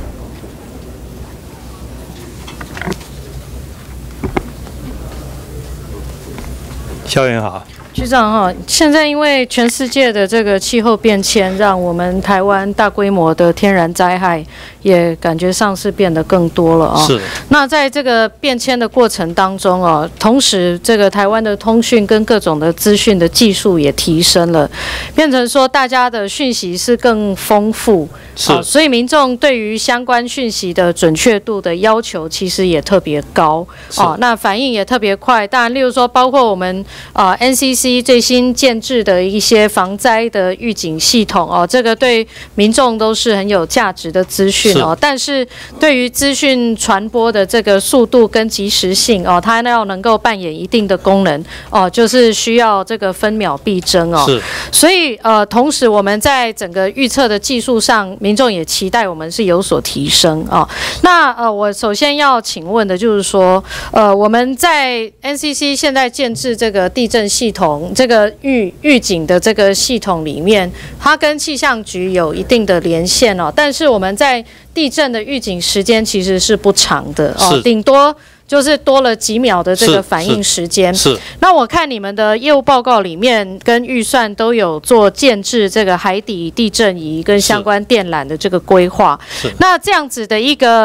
肖委员好。 局长哈，现在因为全世界的这个气候变迁，让我们台湾大规模的天然灾害也感觉上是变得更多了啊。 是。 那在这个变迁的过程当中啊，同时这个台湾的通讯跟各种的资讯的技术也提升了，变成说大家的讯息是更丰富。 是。 啊，所以民众对于相关讯息的准确度的要求其实也特别高。啊，那反应也特别快。当然，例如说包括我们啊 N C C。最新建制的一些防灾的预警系统哦，这个对民众都是很有价值的资讯哦。但是对于资讯传播的这个速度跟及时性哦，它要能够扮演一定的功能哦，就是需要这个分秒必争哦。 是。 所以呃，同时我们在整个预测的技术上，民众也期待我们是有所提升哦。那呃，我首先要请问的就是说，呃，我们在 N C C 现在建制这个地震系统。这个预预警的这个系统里面，它跟气象局有一定的连线哦，但是我们在地震的预警时间其实是不长的哦，顶多就是多了几秒的这个反应时间。 是。是那我看你们的业务报告里面跟预算都有做建制这个海底地震仪跟相关电缆的这个规划。是。那这样子的一个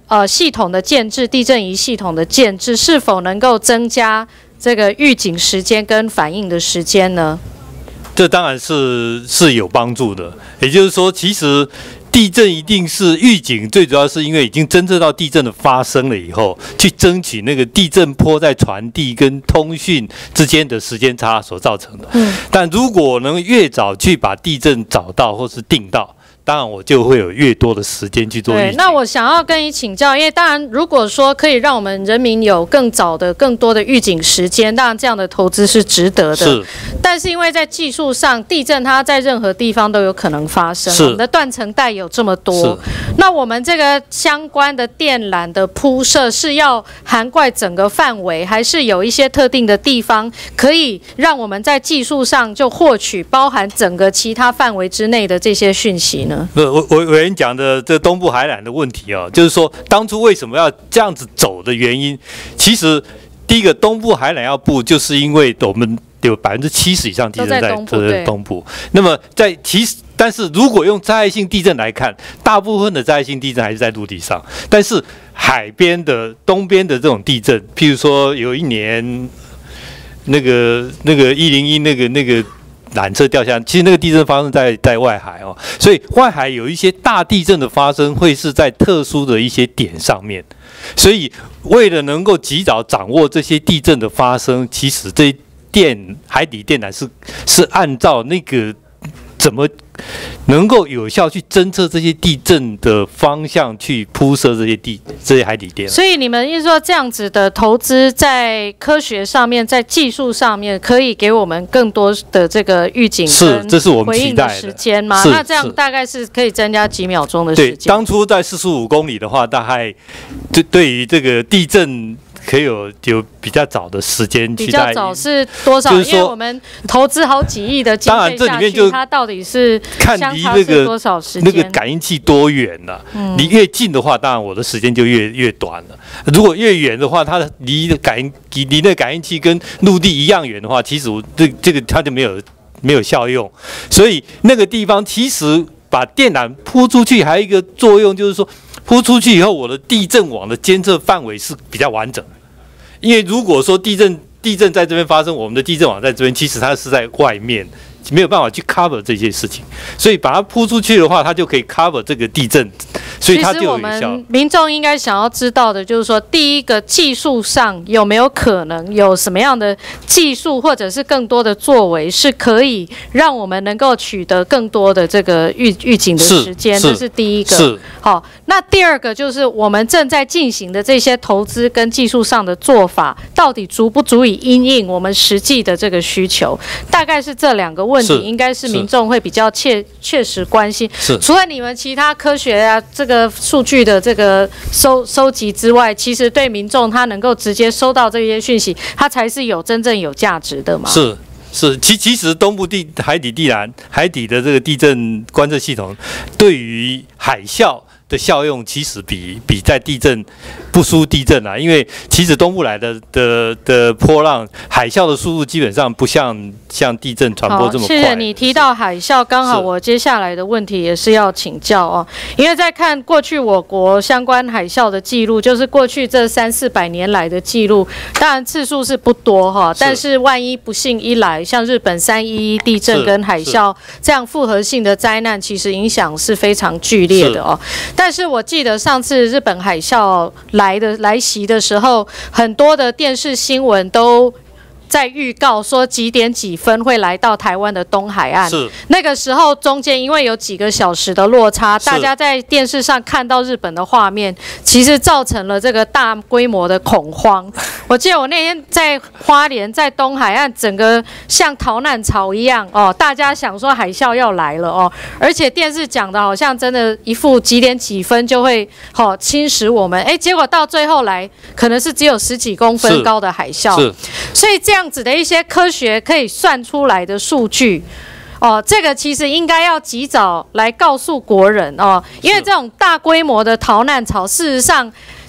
呃系统的建制，地震仪系统的建制，是否能够增加这个预警时间跟反应的时间呢？ 这当然是是有帮助的。也就是说，其实地震一定是预警，最主要是因为已经侦测到地震的发生了以后，去争取那个地震波在传递跟通讯之间的时间差所造成的。嗯，但如果能越早去把地震找到或是定到，当然我就会有越多的时间去做预警。 对，那我想要跟你请教，因为当然如果说可以让我们人民有更早的、更多的预警时间，当然这样的投资是值得的。 是。 但是因为在技术上，地震它在任何地方都有可能发生，我们的断层带有这么多，那我们这个相关的电缆的铺设是要涵盖整个范围，还是有一些特定的地方可以让我们在技术上就获取包含整个其他范围之内的这些讯息呢？ 不，我我委员讲的这东部海缆的问题哦，就是说当初为什么要这样子走的原因，其实第一个东部海缆要布，就是因为我们有百分之七十以上地震在东部，在东部。那么在其实，但是如果用灾害性地震来看，大部分的灾害性地震还是在陆地上，但是海边的东边的这种地震，譬如说有一年那个那个一零一那个那个。缆车掉下来，其实那个地震发生在在外海哦，所以外海有一些大地震的发生会是在特殊的一些点上面，所以为了能够及早掌握这些地震的发生，其实这电海底电缆是是按照那个怎么能够有效去侦测这些地震的方向去铺设这些地这些海底电缆。 所以你们意思说这样子的投资在科学上面，在技术上面，可以给我们更多的这个预警是，这是我们期待的时间吗？那这样大概是可以增加几秒钟的时间。 对，当初在四十五公里的话，大概对对于这个地震。可以有有比较早的时间去， 比较早是多少？因为我们投资好几亿的经费下去，它到底是看离那个多少时间？ 那个感应器多远了、啊？嗯、离越近的话，当然我的时间就越越短了。如果越远的话，它离的感应离那感应器跟陆地一样远的话，其实我这这个它就没有没有效用。所以那个地方其实把电缆铺出去，还有一个作用就是说，铺出去以后，我的地震网的监测范围是比较完整。因为如果说地震地震在这边发生，我们的地震网在这边，其实它是在外面，没有办法去 cover 这些事情，所以把它铺出去的话，它就可以 cover 这个地震，所以它就有效。 其实我们民众应该想要知道的就是说，第一个技术上有没有可能有什么样的技术或者是更多的作为，是可以让我们能够取得更多的这个预预警的时间，这是第一个。 是。 好，那第二个就是我们正在进行的这些投资跟技术上的做法，到底足不足以因应我们实际的这个需求？大概是这两个问题，应该是民众会比较切确实关心。 是。 除了你们其他科学啊这个数据的这个收收集之外，其实对民众他能够直接收到这些讯息，它才是有真正有价值的嘛？ 是。是，其其实东部地海底地缆、海底的这个地震观测系统，对于海啸的效用，其实比比在地震不输地震啊。因为其实东部来的的的波浪，海啸的速度基本上不像像地震传播这么快。 谢谢你提到海啸，刚好我接下来的问题也是要请教哦。因为在看过去我国相关海啸的记录，就是过去这三四百年来的记录，当然次数是不多哈，但是万一不幸一来，像日本三一一地震跟海啸这样复合性的灾难，其实影响是非常剧烈的哦。但是我记得上次日本海啸来的来袭的时候，很多的电视新闻都在预告说几点几分会来到台湾的东海岸。 是那个时候中间因为有几个小时的落差，大家在电视上看到日本的画面，其实造成了这个大规模的恐慌。我记得我那天在花莲，在东海岸，整个像逃难潮一样哦，大家想说海啸要来了哦，而且电视讲的好像真的一副几点几分就会哦侵蚀我们，哎，结果到最后来可能是只有十几公分高的海啸， 是， 所以这样。这样子的一些科学可以算出来的数据，哦，这个其实应该要及早来告诉国人哦，因为这种大规模的逃难潮，事实上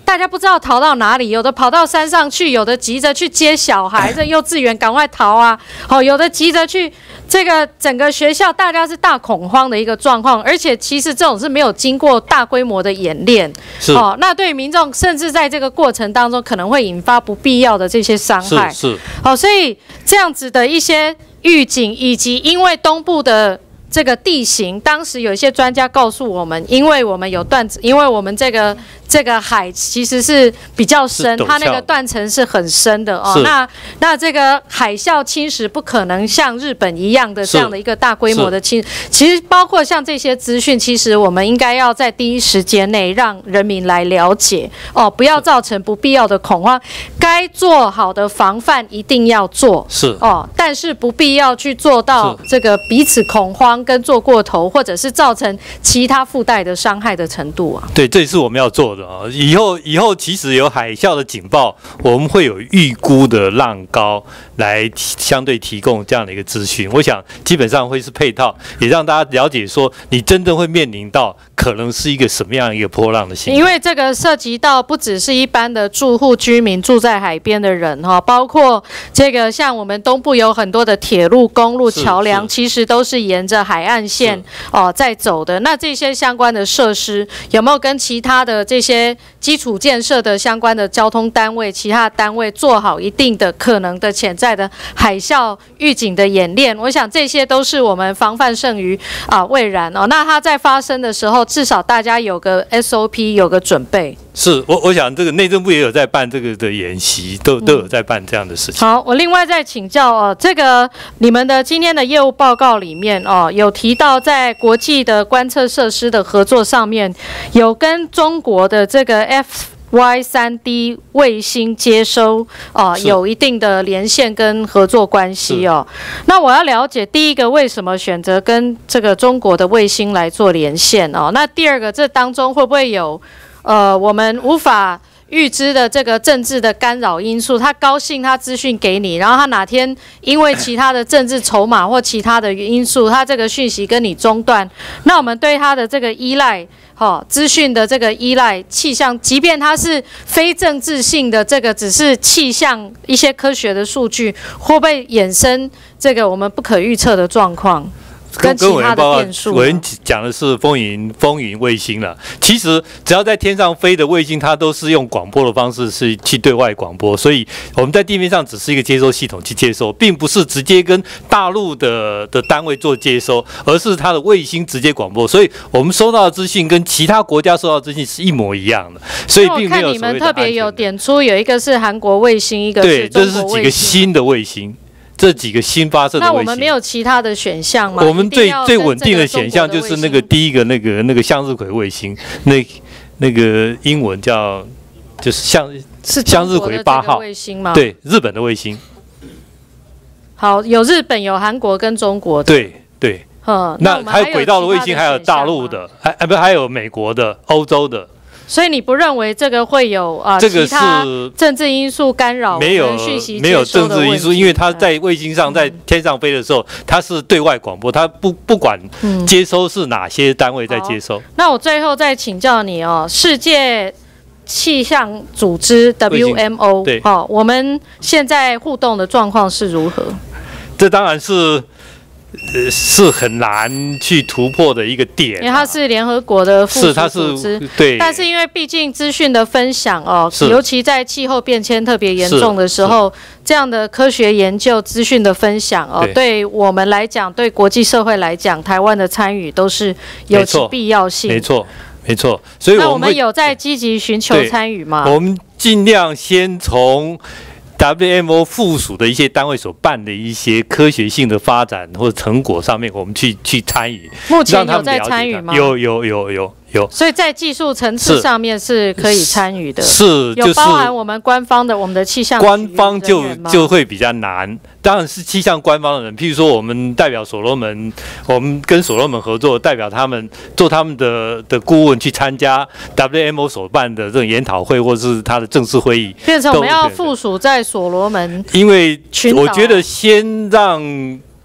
大家不知道逃到哪里，有的跑到山上去，有的急着去接小孩，这幼稚园赶快逃啊！好，有的急着去这个整个学校，大家是大恐慌的一个状况，而且其实这种是没有经过大规模的演练， 是哦，那对民众甚至在这个过程当中可能会引发不必要的这些伤害， 是是， 好，所以这样子的一些预警，以及因为东部的这个地形，当时有一些专家告诉我们，因为我们有断，因为我们这个这个海其实是比较深，它那个断层是很深的哦。那那这个海啸侵蚀不可能像日本一样的这样的一个大规模的侵，其实包括像这些资讯，其实我们应该要在第一时间内让人民来了解哦，不要造成不必要的恐慌。该做好的防范一定要做， 是哦，但是不必要去做到这个彼此恐慌跟做过头，或者是造成其他附带的伤害的程度啊。 对，这也是我们要做的啊。以后以后其实有海啸的警报，我们会有预估的浪高来相对提供这样的一个资讯。我想基本上会是配套，也让大家了解说你真正会面临到可能是一个什么样一个波浪的情况。 因为这个涉及到不只是一般的住户居民住在海边的人哈，包括这个像我们东部有很多的铁路、公路、桥梁，其实都是沿着海岸线哦在走的。那这些相关的设施有没有跟其他的这些基础建设的相关的交通单位、其他单位做好一定的可能的潜在的海啸预警的演练？我想这些都是我们防范胜于啊未然哦。那它在发生的时候，至少大家有个 S O P， 有个准备。 是我我想这个内政部也有在办这个的演习，都都有在办这样的事情。 好，我另外再请教哦，这个你们的今天的业务报告里面哦，有提到在国际的观测设施的合作上面，有跟中国的这个 F Y 三 D 卫星接收哦，有一定的连线跟合作关系哦。那我要了解，第一个为什么选择跟这个中国的卫星来做连线哦？那第二个，这当中会不会有呃我们无法预知的这个政治的干扰因素？他高兴他资讯给你，然后他哪天因为其他的政治筹码或其他的因素，他这个讯息跟你中断，那我们对他的这个依赖。好，资讯的这个依赖气象，即便它是非政治性的，这个只是气象一些科学的数据，会不会衍生这个我们不可预测的状况？跟其他的变数， 我们讲的是风云风云卫星了。其实只要在天上飞的卫星，它都是用广播的方式是去对外广播，所以我们在地面上只是一个接收系统去接收，并不是直接跟大陆的的单位做接收，而是它的卫星直接广播。所以我们收到的资讯跟其他国家收到的资讯是一模一样的，所以并没有所谓的安全的。 我看你们特别有点出，有一个是韩国卫星，一个是中国卫星。对，这是几个新的卫星。这几个新发射的卫星， 那我们没有其他的选项吗？ 我们最最稳定的选项就是那个第一个那个那个向日葵卫星，那那个英文叫就是向是向日葵八号卫星吗？ 对，日本的卫星。 好，有日本、有韩国跟中国的。 对对。 嗯， 那还有轨道的卫星，还有大陆的，还哎不还有美国的、欧洲的。 所以你不认为这个会有啊、呃、 这个其他政治因素干扰没有讯息没有政治因素，因为它在卫星上在天上飞的时候，它是对外广播，它不不管接收是哪些单位在接收。 那我最后再请教你哦，世界气象组织 W M O 对， 哦，我们现在互动的状况是如何？ 这当然是。呃，是很难去突破的一个点、啊， 因为它是联合国的附属组织， 对。 但是因为毕竟资讯的分享哦，尤其在气候变迁特别严重的时候，这样的科学研究资讯的分享哦，对我们来讲，对国际社会来讲，台湾的参与都是有其必要性。 没错，没错。所以我们那我们有在积极寻求参与吗？ 我们尽量先从。W M O 附属的一些单位所办的一些科学性的发展或者成果上面，我们去去参与。 目前有在参与吗？ 有有有有有。 所以在技术层次上面是可以参与的。 是， 有包含我们官方的我们的气象官方就就会比较难。当然是气象官方的人，譬如说我们代表所罗门，我们跟所罗门合作，代表他们做他们的的顾问去参加 W M O 所办的这种研讨会或者是他的正式会议， 变成我们要附属在所罗门。 因为我觉得先让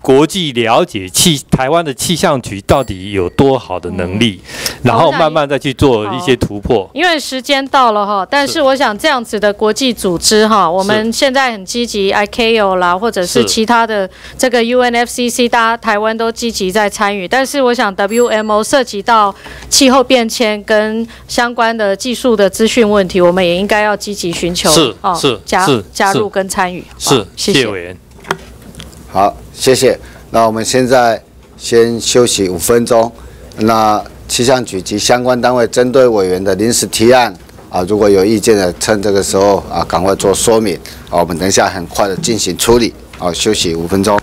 国际了解气台湾的气象局到底有多好的能力，嗯、然后慢慢再去做一些突破。 因为时间到了哈，但是我想这样子的国际组织哈，我们现在很积极 I C A O 啦，或者是其他的这个 U N F C C， 大家台湾都积极在参与。但是我想 W M O 涉及到气候变迁跟相关的技术的资讯问题，我们也应该要积极寻求是哦是加是加入跟参与。 是， 谢谢委员。 好，谢谢。那我们现在先休息五分钟。那气象局及相关单位针对委员的临时提案啊，如果有意见的，趁这个时候啊，赶快做说明。啊，我们等一下很快的进行处理。好，休息五分钟。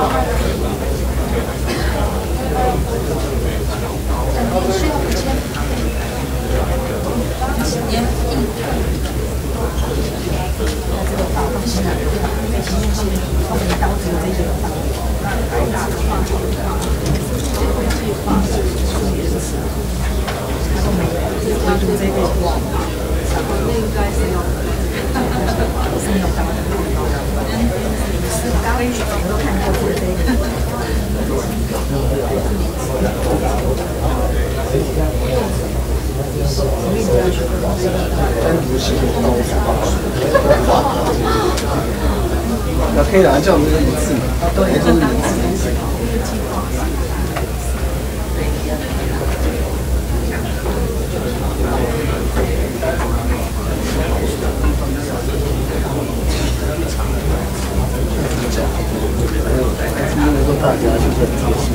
那可以啦，叫我们一次嘛，都也都是一次。大家就是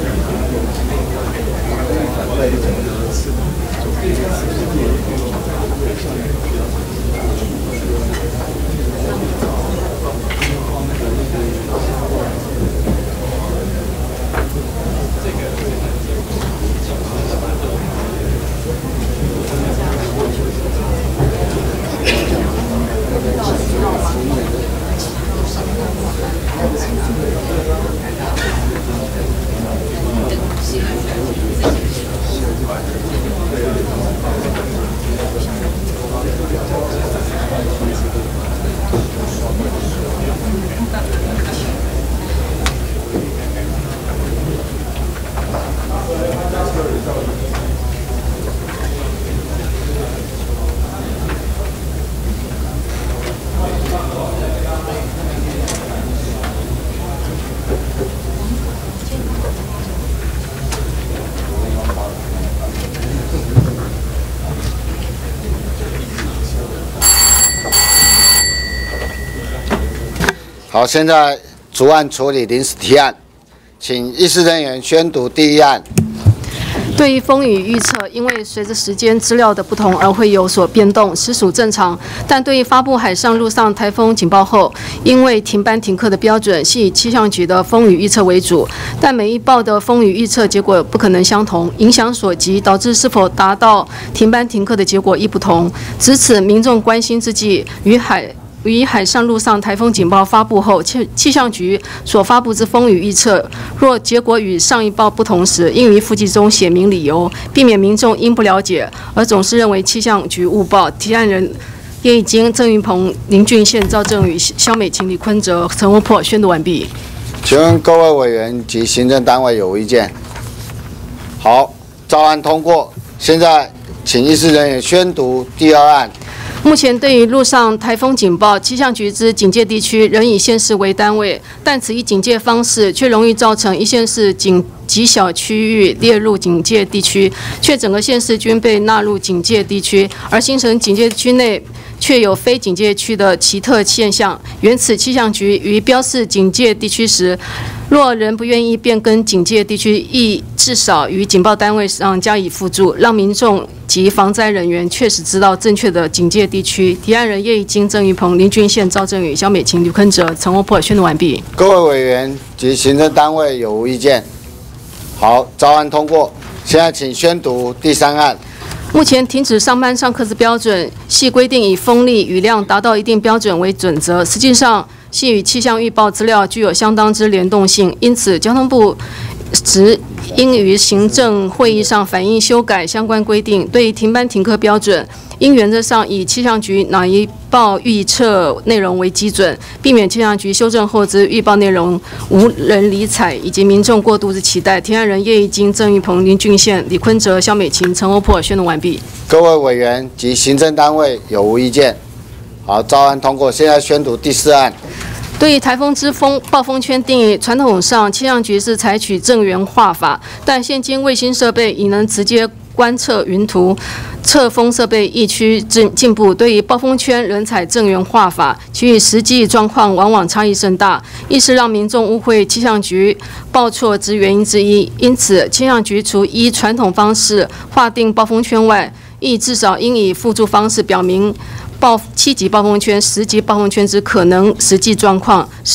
好，现在逐案处理临时提案，请议事人员宣读第一案。 对于风雨预测，因为随着时间资料的不同而会有所变动，实属正常。但对于发布海上、陆上台风警报后，因为停班停课的标准系以气象局的风雨预测为主，但每一报的风雨预测结果不可能相同，影响所及，导致是否达到停班停课的结果亦不同。值此民众关心之际，与海。于海上、陆上台风警报发布后，气气象局所发布之风雨预测，若结果与上一报不同时，应于附记中写明理由，避免民众因不了解而总是认为气象局误报。提案人叶义经、郑云鹏、林俊宪、赵正宇、肖美琴、李坤哲、陈欧珀宣读完毕。 请问各位委员及行政单位有无意见？好，照案通过。现在请议事人员宣读第二案。 目前对于陆上台风警报，气象局之警戒地区仍以县市为单位，但此一警戒方式却容易造成一县市警极小区域列入警戒地区，却整个县市均被纳入警戒地区，而形成警戒区内却有非警戒区的奇特现象。原此气象局于标示警戒地区时，若仍不愿意变更警戒地区，亦至少于警报单位上加以附注，让民众及防灾人员确实知道正确的警戒地区。提案人叶义经、郑云鹏、林俊宪、赵正宇、肖美琴、吕坤哲、陈欧珀宣读完毕。 各位委员及行政单位有无意见？好，照案通过。现在请宣读第三案。 目前停止上班上课之标准，系规定以风力雨量达到一定标准为准则，实际上系与气象预报资料具有相当之联动性，因此交通部只应于行政会议上反映修改相关规定。对于停班停课标准，应原则上以气象局哪一报预测内容为基准，避免气象局修正后之预报内容无人理睬，以及民众过度之期待。提案人叶义经、郑云鹏、林俊宪、李坤哲、肖美琴、陈欧珀宣读完毕。 各位委员及行政单位有无意见？好，照案通过。现在宣读第四案。 对于台风之风暴风圈定义，传统上气象局是采取正圆画法，但现今卫星设备已能直接观测云图，测风设备亦趋进进步。对于暴风圈仍采正圆画法，其与实际状况往往差异甚大，亦是让民众误会气象局报错之原因之一。因此，气象局除依传统方式划定暴风圈外，亦至少应以附注方式表明暴七级暴风圈、十级暴风圈之可能实际状况，是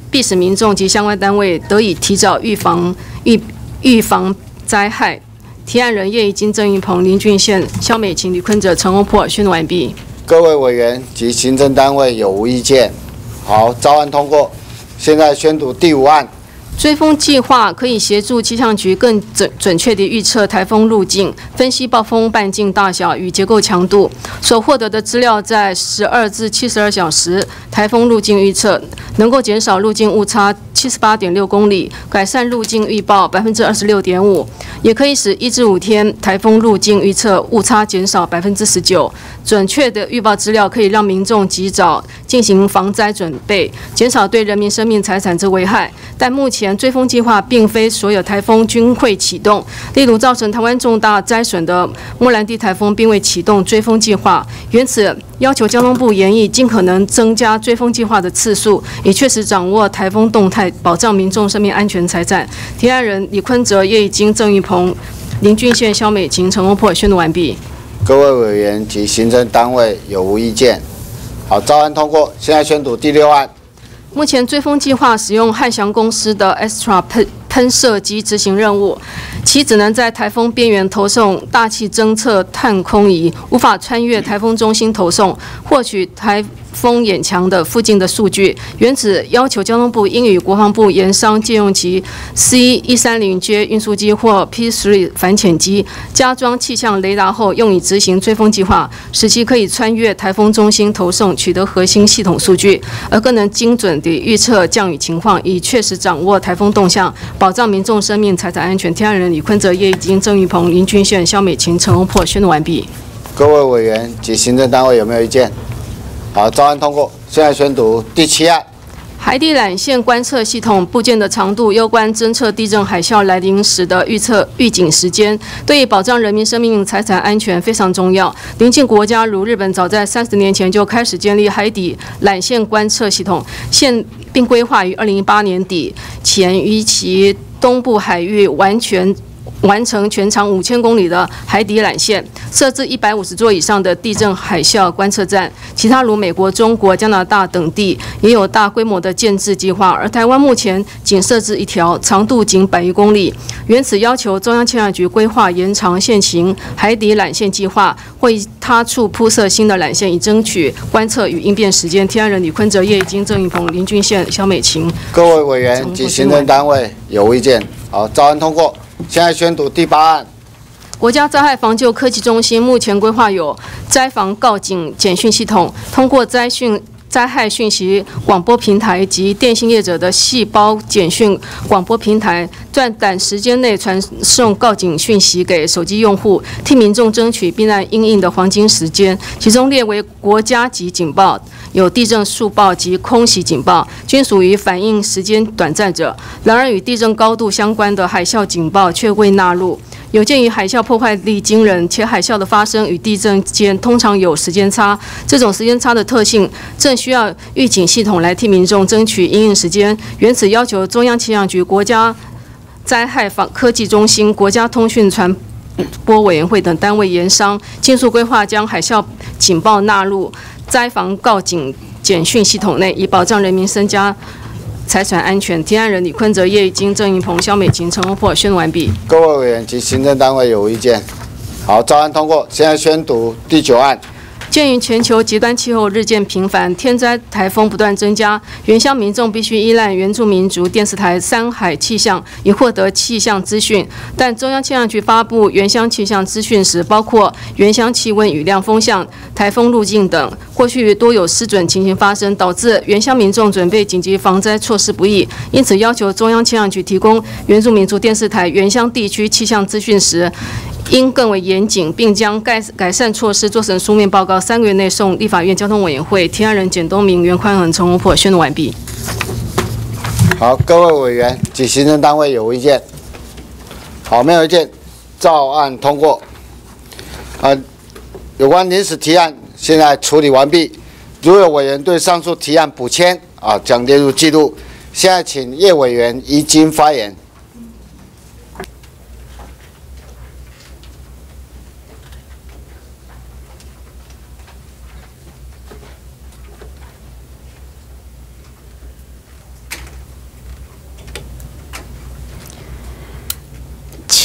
必使民众及相关单位得以提早预防预预防灾害。提案人叶宜津、郑运鹏、林俊宪、肖美琴、吕坤哲、陈欧珀宣读完毕。 各位委员及行政单位有无意见？好，照案通过。现在宣读第五案。 追风计划可以协助气象局更准准确地预测台风路径，分析暴风半径大小与结构强度。所获得的资料在十二至七十二小时台风路径预测，能够减少路径误差七十八点六公里，改善路径预报百分之二十六点五，也可以使一至五天台风路径预测误差减少百分之十九。准确的预报资料可以让民众及早进行防灾准备，减少对人民生命财产之危害。但目前追风计划并非所有台风均会启动，例如造成台湾重大灾损的莫兰蒂台风并未启动追风计划，因此要求交通部研议尽可能增加追风计划的次数，以确实掌握台风动态，保障民众生命安全财产。提案人李坤哲、叶宜津、郑运鹏、林俊宪、肖美琴、陈欧珀宣读完毕。 各位委员及行政单位有无意见？好，照案通过。现在宣读第六案。 目前追风计划使用汉翔公司的 Extra 喷喷射机执行任务，其只能在台风边缘投送大气侦测探空仪，无法穿越台风中心投送，获取台风眼墙的附近的数据。原此要求交通部应与国防部研商，借用其 C 一三零 J 运输机或 P 三 反潜机，加装气象雷达后，用以执行追风计划，使其可以穿越台风中心投送，取得核心系统数据，而更能精准地预测降雨情况，以确实掌握台风动向，保障民众生命财产安全。提案人李坤哲、叶宜津、郑运鹏、林俊宪、肖美琴、陈欧珀宣读完毕。 各位委员及行政单位有没有意见？好，照案通过。现在宣读第七案。 海底缆线观测系统部件的长度攸关侦测地震海啸来临时的预测预警时间，对于保障人民生命财产安全非常重要。邻近国家如日本，早在三十年前就开始建立海底缆线观测系统，现并规划于二零一八年底前于其东部海域完全完成全长五千公里的海底缆线，设置一百五十座以上的地震海啸观测站。其他如美国、中国、加拿大等地也有大规模的建制计划，而台湾目前仅设置一条，长度仅百余公里。原此要求中央气象局规划延长现行海底缆线计划，或以他处铺设新的缆线，以争取观测与应变时间。提案人李坤哲、叶宜津、郑运鹏、林俊宪、肖美琴。 各位委员及行政单位有无意见？好，照案通过。现在宣读第八案。 国家灾害防救科技中心目前规划有灾防告警简讯系统，通过灾讯灾害讯息广播平台及电信业者的细胞简讯广播平台，在短时间内传送告警讯息给手机用户，替民众争取避难因应的黄金时间。其中列为国家级警报，有地震速报及空袭警报，均属于反应时间短暂者。然而，与地震高度相关的海啸警报却未纳入。有鉴于海啸破坏力惊人，且海啸的发生与地震间通常有时间差，这种时间差的特性正需要预警系统来替民众争取因应时间。原此要求中央气象局、国家灾害防科技中心、国家通讯传播委员会等单位研商，尽速规划将海啸警报纳入灾防告警简讯系统内，以保障人民身家财产安全。提案人李坤哲、叶宜津、郑运鹏、肖美琴、陈欧珀宣读完毕。 各位委员及行政单位有无意见？好，照案通过。现在宣读第九案。 鉴于全球极端气候日渐频繁，天灾台风不断增加，原乡民众必须依赖原住民族电视台山海气象以获得气象资讯。但中央气象局发布原乡气象资讯时，包括原乡气温、雨量、风向、台风路径等，过去多有失准情形发生，导致原乡民众准备紧急防灾措施不易。因此，要求中央气象局提供原住民族电视台原乡地区气象资讯时，应更为严谨，并将改改善措施做成书面报告，三个月内送立法院交通委员会。提案人简东明、袁宽恒、陈欧珀宣读完毕。 好，各位委员及行政单位有无意见？好，没有意见，照案通过。呃，有关临时提案现在处理完毕。如有委员对上述提案补签啊，将列入记录。现在请叶委员宜津发言。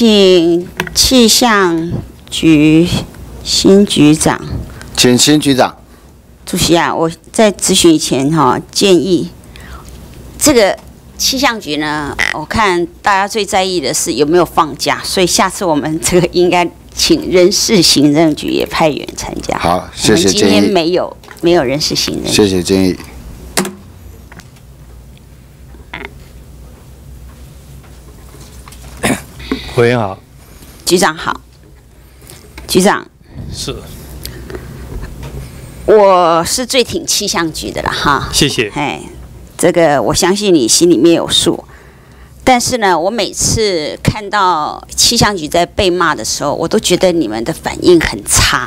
请气象局新局长。 请新局长。 主席啊，我在咨询以前哈、哦，建议这个气象局呢，我看大家最在意的是有没有放假，所以下次我们这个应该请人事行政局也派员参加。 好，谢谢建议。 今天没有没有人事行政局。 谢谢建议。 委员好， 局长好，局长是， 我是最挺气象局的了哈。 谢谢。 哎，这个我相信你心里面有数。但是呢，我每次看到气象局在被骂的时候，我都觉得你们的反应很差。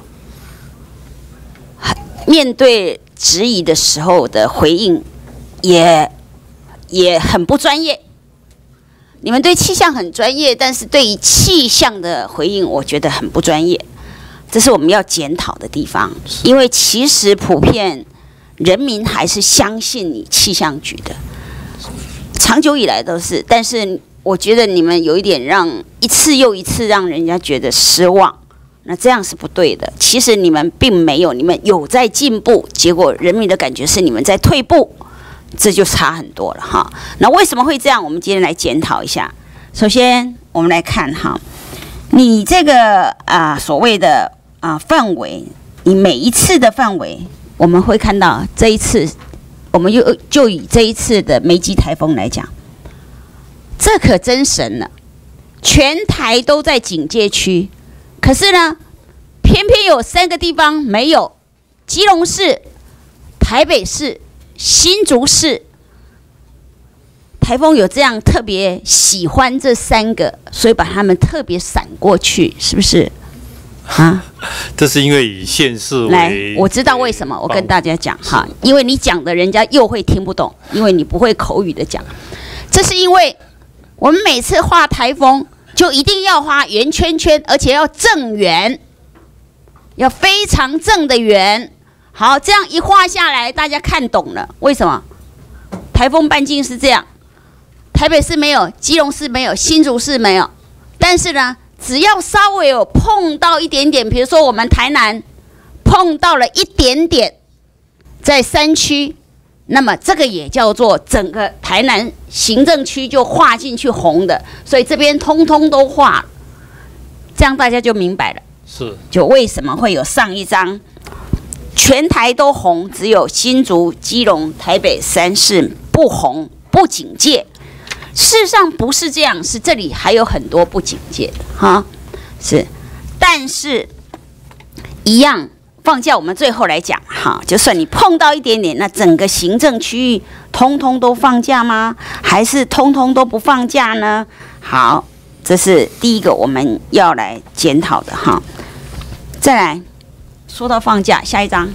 面对质疑的时候的回应也也很不专业。你们对气象很专业，但是对于气象的回应，我觉得很不专业，这是我们要检讨的地方。因为其实普遍人民还是相信你气象局的，长久以来都是。但是我觉得你们有一点让一次又一次让人家觉得失望，那这样是不对的。其实你们并没有，你们有在进步，结果人民的感觉是你们在退步。这就差很多了哈。那为什么会这样？我们今天来检讨一下。首先，我们来看哈，你这个啊所谓的啊范围，你每一次的范围，我们会看到这一次，我们又就以这一次的梅基台风来讲，这可真神了，全台都在警戒区，可是呢，偏偏有三个地方没有，基隆市、台北市。新竹市台风有这样特别喜欢这三个，所以把他们特别闪过去，是不是？啊？ 这是因为以县市为来，我知道为什么，我跟大家讲哈，因为你讲的人家又会听不懂，因为你不会口语的讲。这是因为我们每次画台风就一定要画圆圈圈，而且要正圆，要非常正的圆。好，这样一画下来，大家看懂了。为什么？台风半径是这样，台北市没有，基隆市没有，新竹市没有。但是呢，只要稍微有碰到一点点，比如说我们台南碰到了一点点，在山区，那么这个也叫做整个台南行政区就划进去红的，所以这边通通都画了，这样大家就明白了。 是， 就为什么会有上一张。全台都红，只有新竹、基隆、台北三市不红不警戒。事实上不是这样，是这里还有很多不警戒的哈。是，但是一样放假，我们最后来讲哈，就算你碰到一点点，那整个行政区域通通都放假吗？还是通通都不放假呢？好，这是第一个我们要来检讨的哈。再来。说到放假，下一章。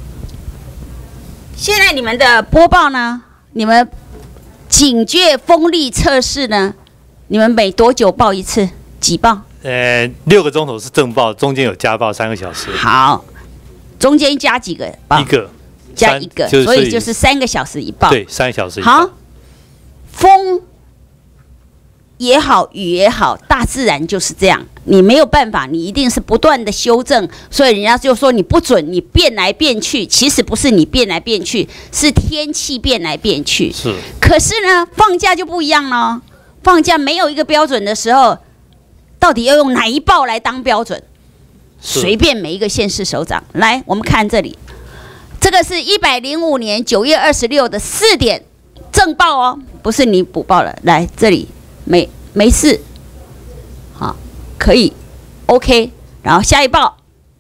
现在你们的播报呢？你们警戒风力测试呢？你们每多久报一次？几报？ 呃，六个钟头是正报，中间有加报三个小时。 好，中间加几个报？ 一个， 加一个，所以就是三个小时一报。 对，三个小时一报。 好，风也好，雨也好，大自然就是这样。你没有办法，你一定是不断的修正，所以人家就说你不准，你变来变去，其实不是你变来变去，是天气变来变去。 是。 可是呢，放假就不一样了，放假没有一个标准的时候，到底要用哪一报来当标准？随便每一个县市首长来，我们看这里，这个是一百零五年九月二十六的四点正报哦，不是你补报了。来这里没没事，好。可以 ，OK， 然后下一报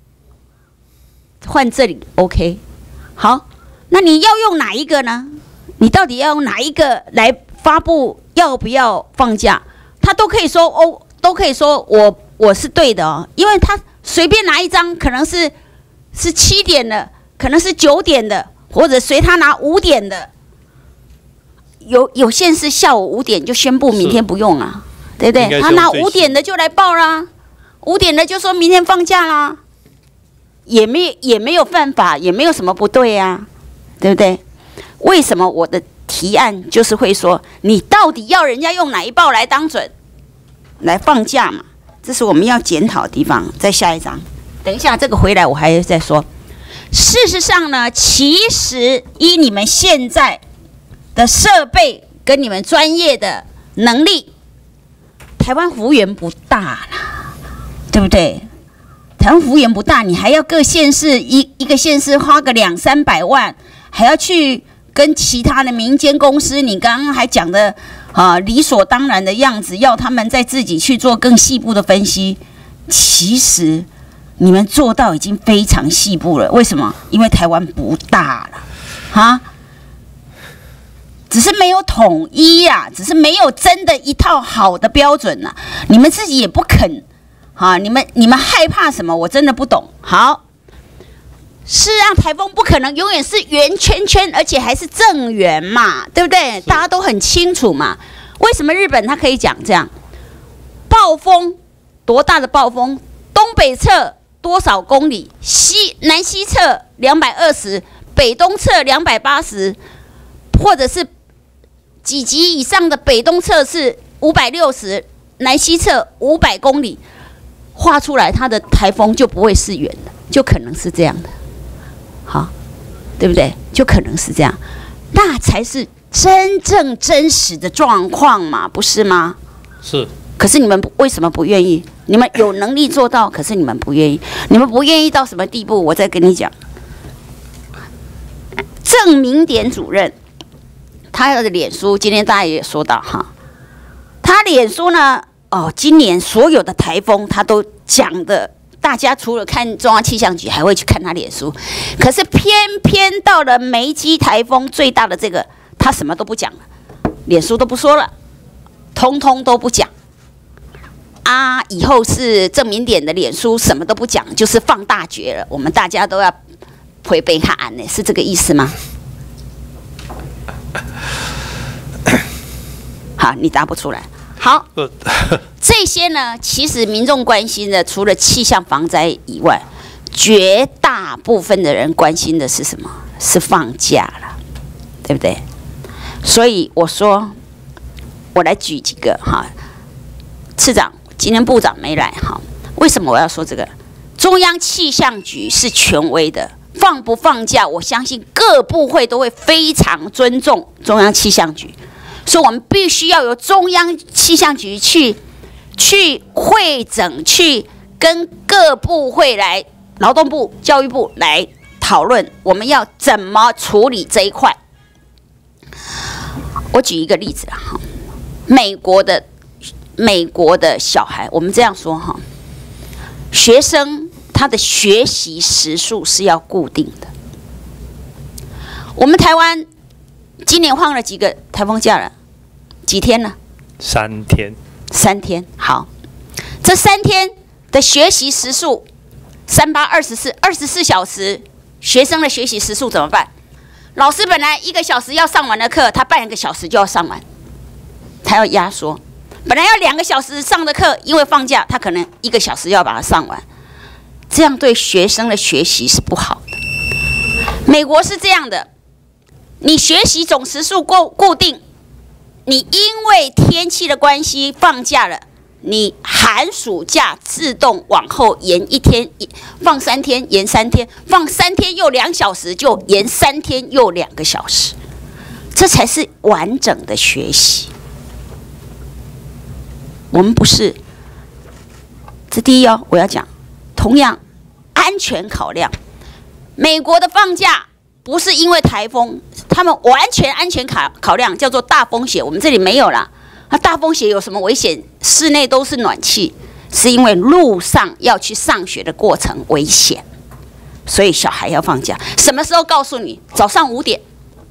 换这里 OK， 好，那你要用哪一个呢？你到底要用哪一个来发布要不要放假？他都可以说哦，都可以说我我是对的哦，因为他随便拿一张，可能是是七点的，可能是九点的，或者随他拿五点的，有有县市下午五点就宣布明天不用了。对不对？他拿五点的就来报啦，五点的就说明天放假啦，也没也没有犯法，也没有什么不对啊，对不对？为什么我的提案就是会说，你到底要人家用哪一报来当准？ 来放假嘛，这是我们要检讨的地方。在下一章，等一下这个回来我还要再说。事实上呢，其实依你们现在的设备跟你们专业的能力，台湾幅员不大啦，对不对？台湾幅员不大，你还要各县市一一个县市花个两三百万，还要去跟其他的民间公司，你刚刚还讲的啊理所当然的样子，要他们再自己去做更细部的分析。其实你们做到已经非常细部了，为什么？因为台湾不大了，啊，只是没有统一呀、啊，只是没有真的一套好的标准呐、啊。你们自己也不肯，啊，你们你们害怕什么？我真的不懂。好，是啊，台风不可能永远是圆圈圈，而且还是正圆嘛，对不对？大家都很清楚嘛。为什么日本它可以讲这样？暴风多大的暴风？东北侧多少公里？西南西侧两百二十，北东侧两百八十，或者是几级以上的北东侧是五百六十，南西侧五百公里，画出来它的台风就不会是圆的，就可能是这样的，好，对不对？就可能是这样，那才是真正真实的状况嘛，不是吗？ 是。 可是你们为什么不愿意？你们有能力做到，可是你们不愿意。你们不愿意到什么地步？我再跟你讲。郑明典主任，他的脸书今天大家也说到哈，他脸书呢，哦，今年所有的台风他都讲的，大家除了看中央气象局，还会去看他脸书。可是偏偏到了梅基台风最大的这个，他什么都不讲了，脸书都不说了，通通都不讲。啊，以后是郑明典的脸书什么都不讲，就是放大决了，我们大家都要回备看案呢，是这个意思吗？好，你答不出来。好，这些呢，其实民众关心的，除了气象防灾以外，绝大部分的人关心的是什么？是放假了，对不对？所以我说，我来举几个哈，次长。今天部长没来哈，为什么我要说这个？中央气象局是权威的，放不放假，我相信各部会都会非常尊重中央气象局，所以我们必须要由中央气象局去去会诊，去跟各部会来，劳动部、教育部来讨论，我们要怎么处理这一块。我举一个例子哈，美国的。美国的小孩，我们这样说哈，学生他的学习时数是要固定的。我们台湾今年放了几个台风假了？几天呢？ 三天。 三天，好，这三天的学习时数，三八二十四，二十四小时，学生的学习时数怎么办？老师本来一个小时要上完的课，他半个小时就要上完，他要压缩。本来要两个小时上的课，因为放假，他可能一个小时要把它上完，这样对学生的学习是不好的。美国是这样的，你学习总时数固固定，你因为天气的关系放假了，你寒暑假自动往后延一天，放三天延三天，放三天又两小时，就延三天又两个小时，这才是完整的学习。我们不是，这第一哦，我要讲，同样安全考量，美国的放假不是因为台风，他们完全安全考考量叫做大风雪，我们这里没有啦。那大风雪有什么危险？室内都是暖气，是因为路上要去上学的过程危险，所以小孩要放假。什么时候告诉你？早上五点。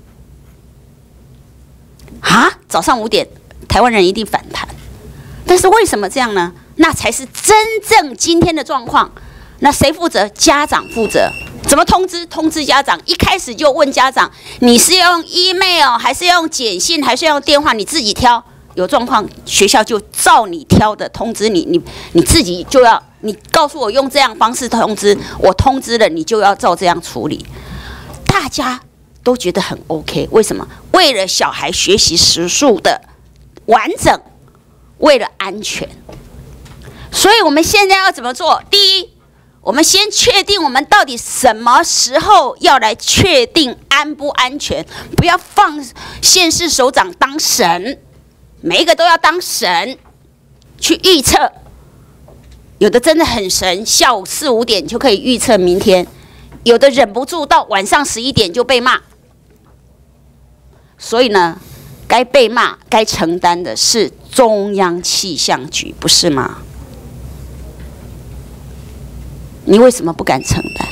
啊，早上五点，台湾人一定反弹。但是为什么这样呢？那才是真正今天的状况。那谁负责？家长负责。怎么通知？通知家长，一开始就问家长，你是要用 email 还是要用简讯，还是要用电话？你自己挑。有状况，学校就照你挑的通知你，你你自己就要，你告诉我用这样方式通知，我通知了，你就要照这样处理。大家都觉得很 OK， 为什么？为了小孩学习时数的完整。 为了安全。所以我们现在要怎么做？第一，我们先确定我们到底什么时候要来确定安不安全，不要放县市首长当神，每一个都要当神去预测。有的真的很神，下午四五点就可以预测明天；有的忍不住到晚上十一点就被骂。所以呢，该被骂、该承担的是中央气象局，不是吗？你为什么不敢承担？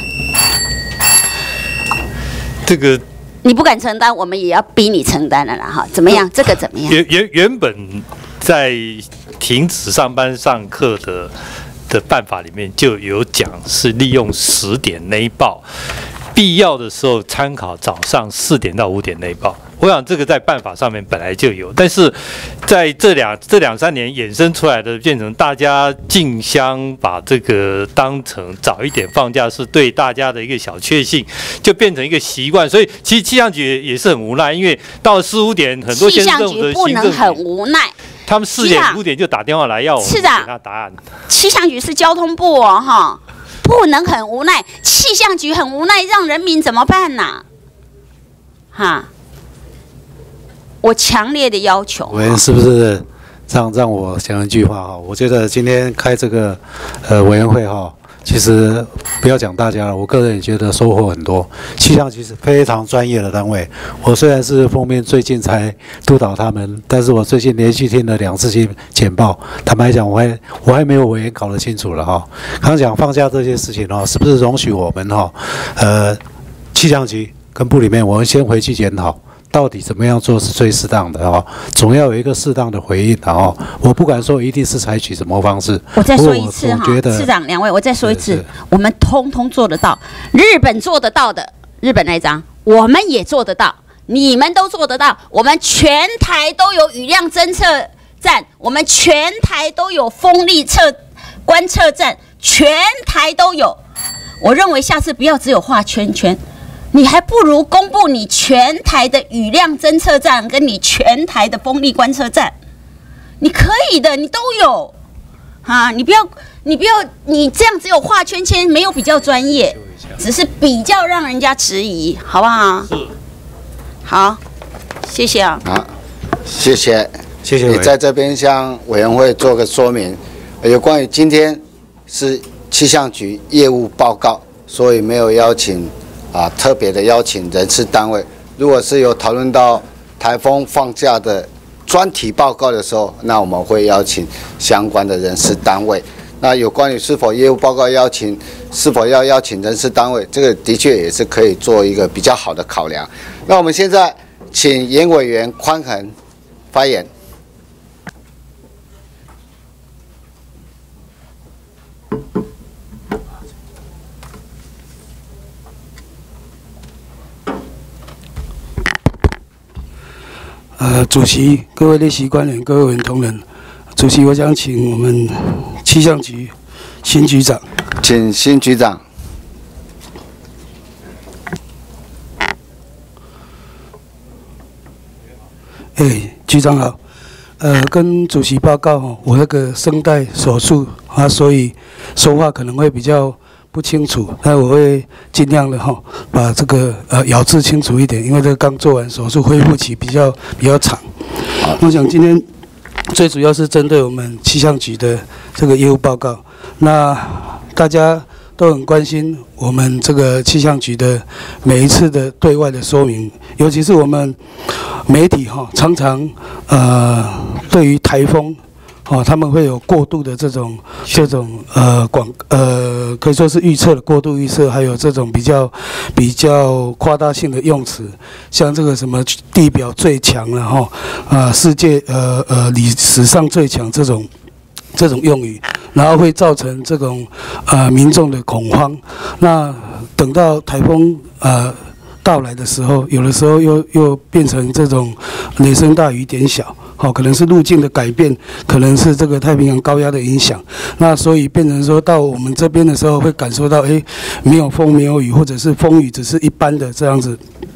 这个你不敢承担，我们也要逼你承担了啦！哈，怎么样？这个怎么样？ 原原原本在停止上班上课的的办法里面就有讲，是利用十点内报，必要的时候参考早上四点到五点内报。我想这个在办法上面本来就有，但是在这两这两三年衍生出来的，变成大家竞相把这个当成早一点放假是对大家的一个小确幸，就变成一个习惯。所以其实气象局也是很无奈，因为到了四五点，很多县政府的不能很无奈， 他们四点五点就打电话来要我们给他答案。 气象局是交通部哦，哈，不能很无奈，气象局很无奈，让人民怎么办呢、啊？哈。我强烈的要求， 委员是不是让让我讲一句话哈？我觉得今天开这个呃委员会哈，其实不要讲大家了，我个人也觉得收获很多。气象局是非常专业的单位，我虽然是封面最近才督导他们，但是我最近连续听了两次简报，坦白讲，我还我还没有委员搞得清楚了哈。刚讲放假这些事情哈，是不是容许我们哈呃气象局跟部里面，我们先回去检讨。到底怎么样做是最适当的哦？总要有一个适当的回应的哦。我不敢说一定是采取什么方式。 我再说一次哈，市长两位，我再说一次，我们通通做得到。日本做得到的，日本那一张，我们也做得到，你们都做得到。我们全台都有雨量侦测站，我们全台都有风力测观测站，全台都有。我认为下次不要只有画圈圈。你还不如公布你全台的雨量侦测站跟你全台的风力观测站，你可以的，你都有，啊，你不要，你不要，你这样只有画圈圈，没有比较专业，只是比较让人家质疑，好不好？是。好，谢谢啊。 好，谢谢， 谢谢。 你在这边向委员会做个说明，有关于今天是气象局业务报告，所以没有邀请。啊，特别的邀请人事单位，如果是有讨论到台风放假的专题报告的时候，那我们会邀请相关的人事单位。那有关于是否业务报告邀请，是否要邀请人事单位，这个的确也是可以做一个比较好的考量。那我们现在请严委员宽恒发言。 呃，主席、各位列席官员、各位委员同仁，主席，我想请我们气象局新局长， 请新局长。 哎，局长好，呃，跟主席报告哦，我那个声带手术啊，所以说话可能会比较不清楚，那我会尽量的哈，把这个呃咬字清楚一点，因为这个刚做完手术，恢复期比较比较长。我想今天最主要是针对我们气象局的这个业务报告，那大家都很关心我们这个气象局的每一次的对外的说明，尤其是我们媒体哈，常常呃对于台风。哦，他们会有过度的这种这种呃广呃可以说是预测的过度预测，还有这种比较比较夸大性的用词，像这个什么地表最强了哈啊，世界呃呃历史上最强这种这种用语，然后会造成这种呃民众的恐慌。那等到台风呃到来的时候，有的时候又又变成这种雷声大雨点小。好，可能是路径的改变，可能是这个太平洋高压的影响，那所以变成说到我们这边的时候，会感受到，哎，没有风没有雨，或者是风雨只是一般的这样子，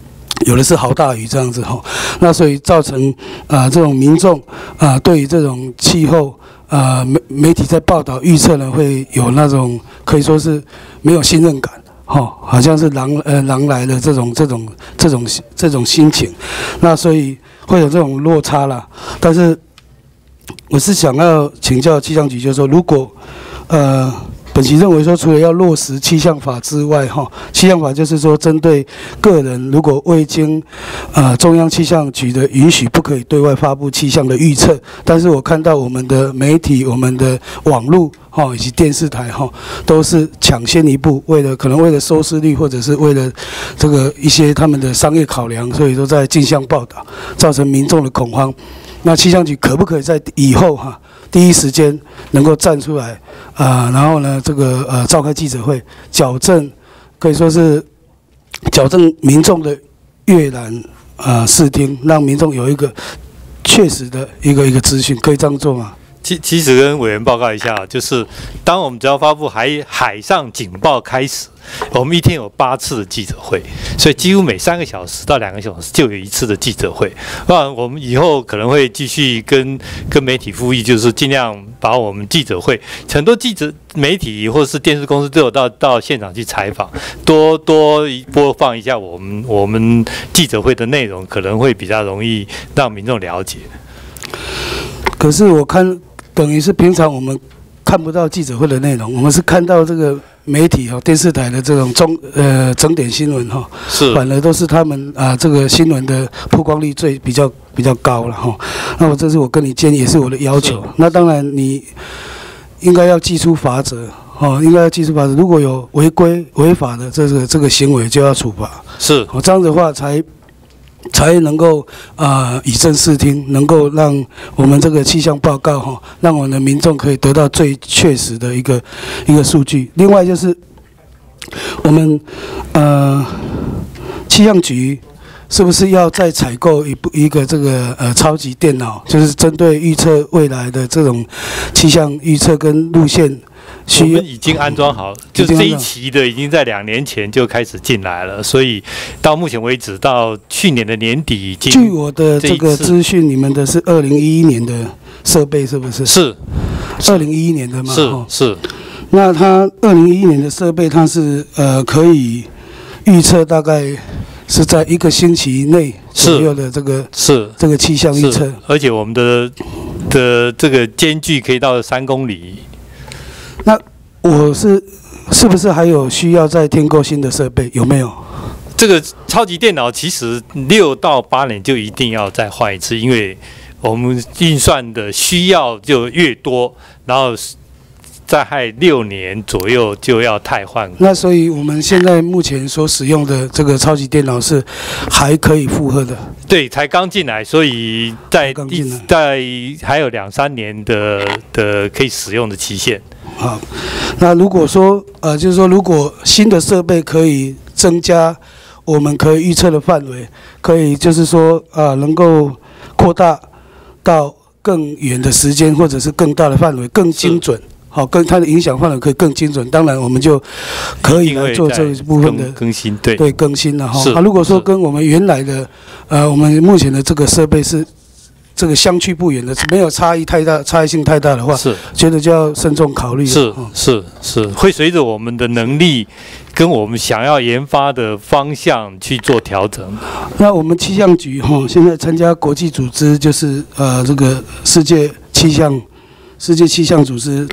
有的是豪大雨这样子哈，那所以造成啊、呃、这种民众啊、呃、对于这种气候啊、呃、媒媒体在报道预测呢会有那种可以说是没有信任感哈，好像是狼呃狼来了这种这种这种这种心情，那所以会有这种落差啦。但是我是想要请教气象局，就是说如果呃。本席认为说，除了要落实气象法之外，哈，气象法就是说，针对个人如果未经呃中央气象局的允许，不可以对外发布气象的预测。但是我看到我们的媒体、我们的网络哈以及电视台哈，都是抢先一步，为了可能为了收视率，或者是为了这个一些他们的商业考量，所以都在竞相报道，造成民众的恐慌。那气象局可不可以在以后哈？第一时间能够站出来，啊、呃，然后呢，这个呃召开记者会，矫正，可以说是矫正民众的阅览啊、呃、视听，让民众有一个确实的一个一个资讯，可以这样做吗？ 其其实跟委员报告一下，就是当我们只要发布海海上警报开始，我们一天有八次的记者会，所以几乎每三个小时到两个小时就有一次的记者会。那我们以后可能会继续跟跟媒体呼吁，就是尽量把我们记者会，很多记者媒体或者是电视公司都有到到现场去采访，多多播放一下我们我们记者会的内容，可能会比较容易让民众了解。 可是我看。等于是平常我们看不到记者会的内容，我们是看到这个媒体哈、电视台的这种中呃整点新闻哈，是反而都是他们啊、呃、这个新闻的曝光率最比较比较高了哈。那我这是我跟你建议，也是我的要求。那当然你应该要祭出罚则哦，应该要祭出罚则。如果有违规违法的这个这个行为，就要处罚。是，哦，这样的话才。才能够啊、呃、以正视听，能够让我们这个气象报告哈，让我们的民众可以得到最确实的一个一个数据。另外就是我们呃气象局是不是要再采购一部一个这个呃超级电脑，就是针对预测未来的这种气象预测跟路线？ 我们已经安装好，就这一期的已经在两年前就开始进来了，所以到目前为止，到去年的年底已经。 据我的这个资讯，你们的是二零一一年的设备是不是？是，二零一一年的吗？ 是是。 那它二零一一年的设备，它是呃可以预测大概是在一个星期内左右的这个是这个气象预测， 而且我们的的这个间距可以到三公里。 那我是是不是还有需要再添购新的设备？有没有？ 这个超级电脑其实六到八年就一定要再换一次，因为我们运算的需要就越多，然后再害六年左右就要汰换。 那所以我们现在目前所使用的这个超级电脑是还可以负荷的。 对，才刚进来，所以在第在还有两三年的的可以使用的期限。 好，那如果说呃，就是说，如果新的设备可以增加我们可以预测的范围，可以就是说啊、呃，能够扩大到更远的时间，或者是更大的范围，更精准。好，跟它的影响范围可以更精准。当然，我们就可以来做这一部分的更新，对对更新了哈。啊，如果说跟我们原来的呃，我们目前的这个设备是。这个相去不远的，没有差异太大、差异性太大的话，是觉得就要慎重考虑。 是是是，会随着我们的能力跟我们想要研发的方向去做调整。 那我们气象局哈，现在参加国际组织，就是呃这个世界气象世界气象组织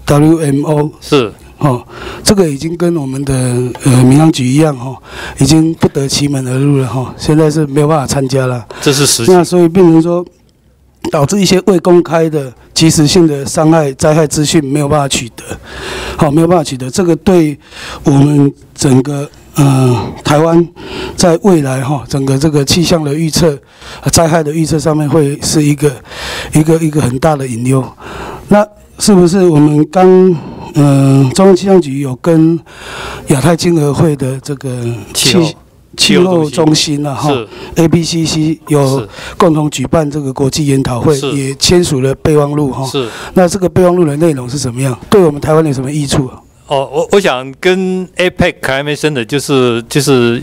W M O 是。 哦，这个已经跟我们的呃民航局一样哈、哦，已经不得其门而入了哈、哦，现在是没有办法参加了。 这是实际。 那所以变成说。导致一些未公开的及时性的伤害灾害资讯没有办法取得，好，没有办法取得，这个对我们整个呃台湾在未来哈、哦、整个这个气象的预测、灾害的预测上面会是一个一个一个很大的隐忧。那是不是我们刚呃中央气象局有跟亚太经合会的这个气气候中心啊，哈 ，A P C C 有共同举办这个国际研讨会，也签署了备忘录哈。是，那这个备忘录的内容是怎么样？对我们台湾有什么益处啊？ 哦，我我想跟 A P E C Climate Center 就是就是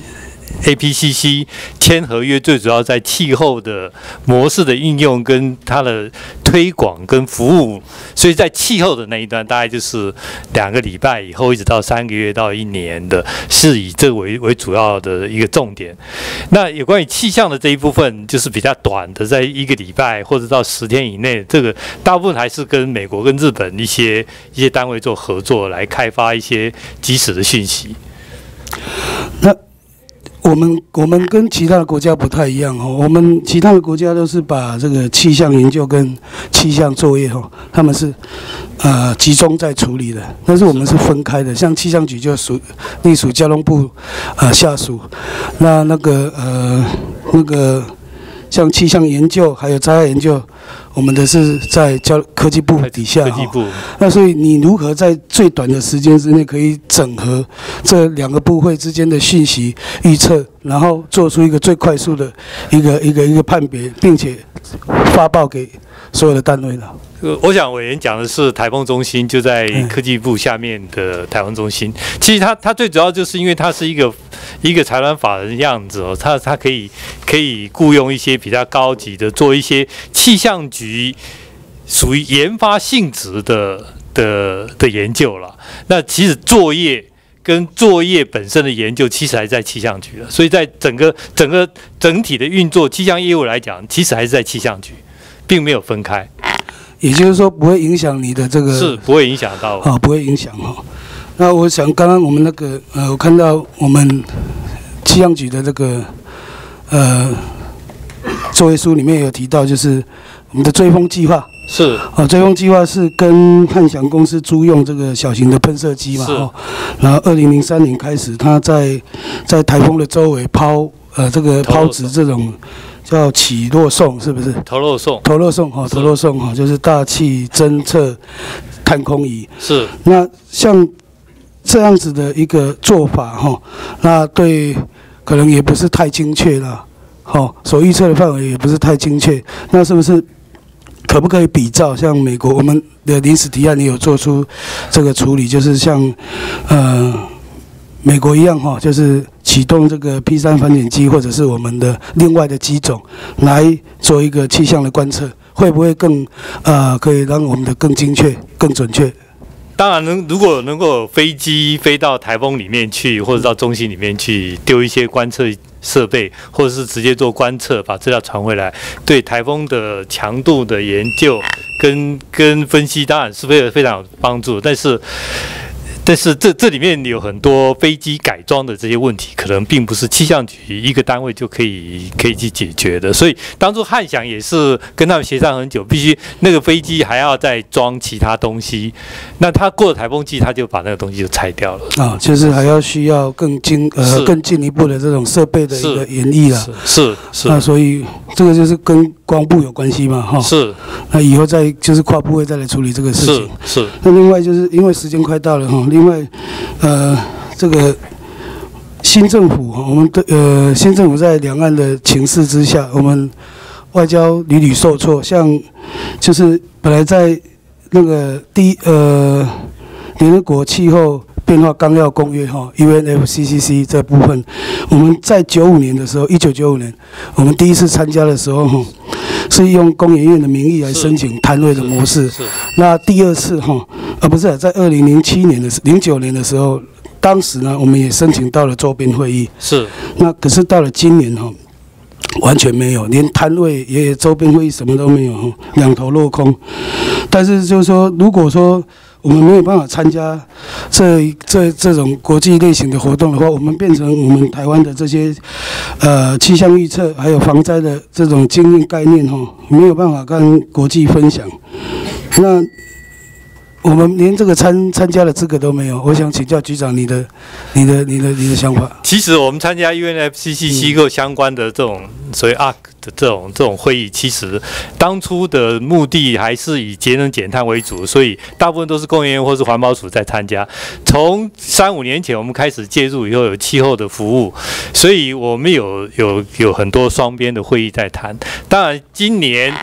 A P C C 签合约，最主要在气候的模式的应用跟它的推广跟服务，所以在气候的那一端，大概就是两个礼拜以后，一直到三个月到一年的，是以这为为主要的一个重点。那有关于气象的这一部分，就是比较短的，在一个礼拜或者到十天以内，这个大部分还是跟美国跟日本一些一些单位做合作，来开发一些即时的讯息。 那我们我们跟其他的国家不太一样哦，我们其他的国家都是把这个气象研究跟气象作业哦，他们是呃集中在处理的，但是我们是分开的，像气象局就属隶属交通部呃下属，那那个呃那个像气象研究还有灾害研究，我们的是在交科技部底下哈。科技部。那所以你如何在最短的时间之内可以整合这两个部会之间的讯息预测，然后做出一个最快速的一个一个一个判别，并且发报给所有的单位呢？ 我想委员讲的是台风中心，就在科技部下面的台风中心。其实它它最主要就是因为它是一个一个财团法人的样子哦，它它可以可以雇佣一些比较高级的，做一些气象局属于研发性质的的的研究了。那其实作业跟作业本身的研究，其实还是在气象局的，所以在整个整个整体的运作气象业务来讲，其实还是在气象局，并没有分开。 也就是说，不会影响你的这个是不会影响到啊，不会影响哈。那我想，刚刚我们那个呃，我看到我们气象局的这个呃作业书里面有提到，就是我们的追风计划是啊，追风计划是跟汉翔公司租用这个小型的喷射机嘛，哦，然后二零零三年开始，它在在台风的周围抛呃这个抛掷这种。叫起落送是不是？ 投落送， 投落送哈，投落送哈，就是大气侦测探空仪。 是。 那像这样子的一个做法哈，那对可能也不是太精确了，哈，所预测的范围也不是太精确。那是不是可不可以比照像美国我们的临时提案，你有做出这个处理，就是像呃美国一样哈，就是启动这个 P 三反潜机，或者是我们的另外的机种来做一个气象的观测，会不会更呃可以让我们的更精确、更准确？ 当然能，如果能够有飞机飞到台风里面去，或者到中心里面去丢一些观测设备，或者是直接做观测，把资料传回来，对台风的强度的研究跟跟分析，当然是非常非常有帮助。但是。但是这这里面有很多飞机改装的这些问题，可能并不是气象局一个单位就可以可以去解决的。所以当初汉翔也是跟他们协商很久，必须那个飞机还要再装其他东西。那他过了台风季，他就把那个东西就拆掉了。 啊，就是还要需要更精呃更进一步的这种设备的一个演绎了。 是是。 那所以这个就是跟光部有关系嘛，哈。 是。 那以后再就是跨部会再来处理这个事情。 是是。 那另外就是因为时间快到了哈。另外，呃，这个新政府，我们的呃新政府在两岸的情势之下，我们外交屡屡受挫。像就是本来在那个第呃联合国气候变化纲要公约哈 U N F C C C 这部分，我们在九五年的时候，一九九五年我们第一次参加的时候哈，是用工研院的名义来申请摊位的模式。那第二次哈，啊不是在二零零七年的零九年的时候，当时呢我们也申请到了周边会议。 是。 那可是到了今年哈，完全没有，连摊位也周边会议什么都没有，两头落空。但是就是说，如果说我们没有办法参加这这这种国际类型的活动的话，我们变成我们台湾的这些呃气象预测还有防灾的这种经验概念哈，没有办法跟国际分享。那我们连这个参参加的资格都没有，我想请教局长你的、你的、你的、你的想法。 其实我们参加 U N F C C C 机构相关的这种所谓 A R C 的这种这种会议，其实当初的目的还是以节能减碳为主，所以大部分都是工研院或是环保署在参加。从三五年前我们开始介入以后，有气候的服务，所以我们有有有很多双边的会议在谈。当然，今年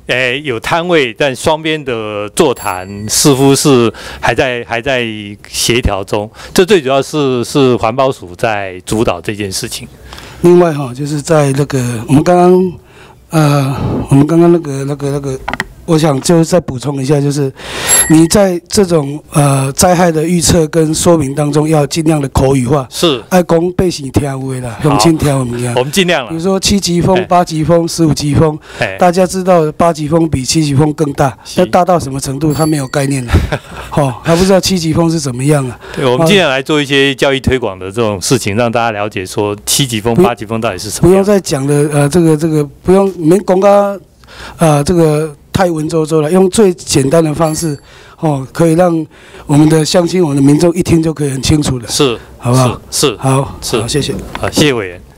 诶，有摊位，但双边的座谈似乎是还在还在协调中。这最主要是是环保署在主导这件事情。 另外哈，就是在那个我们刚刚呃，我们刚刚那个那个那个。我想就再补充一下，就是你在这种呃灾害的预测跟说明当中，要尽量的口语化， 是爱讲百姓听有的啦，用心听有物件。 我们尽量了。 比如说七级风、八级风、十五级风，大家知道八级风比七级风更大，那大到什么程度，他没有概念的，哦，还不知道七级风是怎么样啊？ 对，我们尽量来做一些教育推广的这种事情，让大家了解说七级风、八级风到底是什么。 不用再讲的，呃，这个这个不用，没讲到，呃，这个。太文绉绉了，用最简单的方式，哦，可以让我们的乡亲、我们的民众一听就可以很清楚了， 是， 好不好？ 是，是好， 是， 好，谢谢， 好，谢谢委员。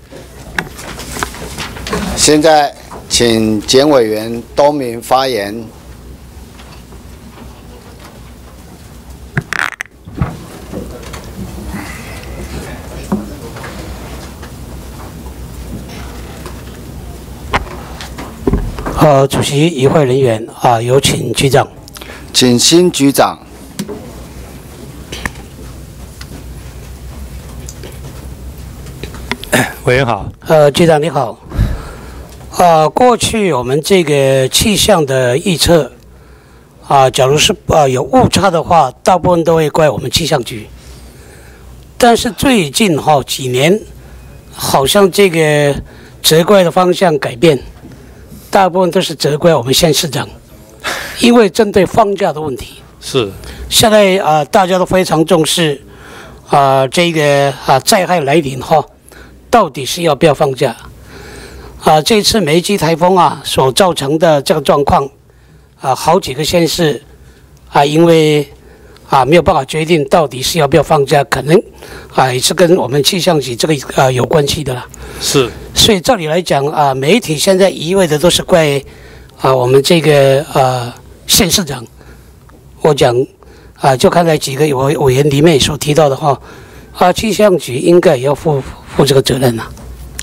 现在请简委员东明发言。 呃，主席、与会人员啊，有请局长。 请新局长。 委员好。 呃，局长你好。呃，过去我们这个气象的预测啊，假如是呃有误差的话，大部分都会怪我们气象局。但是最近哈、哦、几年，好像这个责怪的方向改变。大部分都是责怪我们县市长，因为针对放假的问题， 是现在啊、呃、大家都非常重视啊、呃、这个啊、呃、灾害来临哈，到底是要不要放假？啊、呃，这次梅基台风啊所造成的这个状况啊、呃，好几个县市啊、呃、因为啊、呃、没有办法决定到底是要不要放假，可能啊、呃、也是跟我们气象局这个啊、呃、有关系的啦。 是。 所以照理来讲啊，媒体现在一味的都是怪啊我们这个呃县市长。我讲啊，就看在几个委委员里面所提到的话，啊气象局应该也要负负这个责任啊。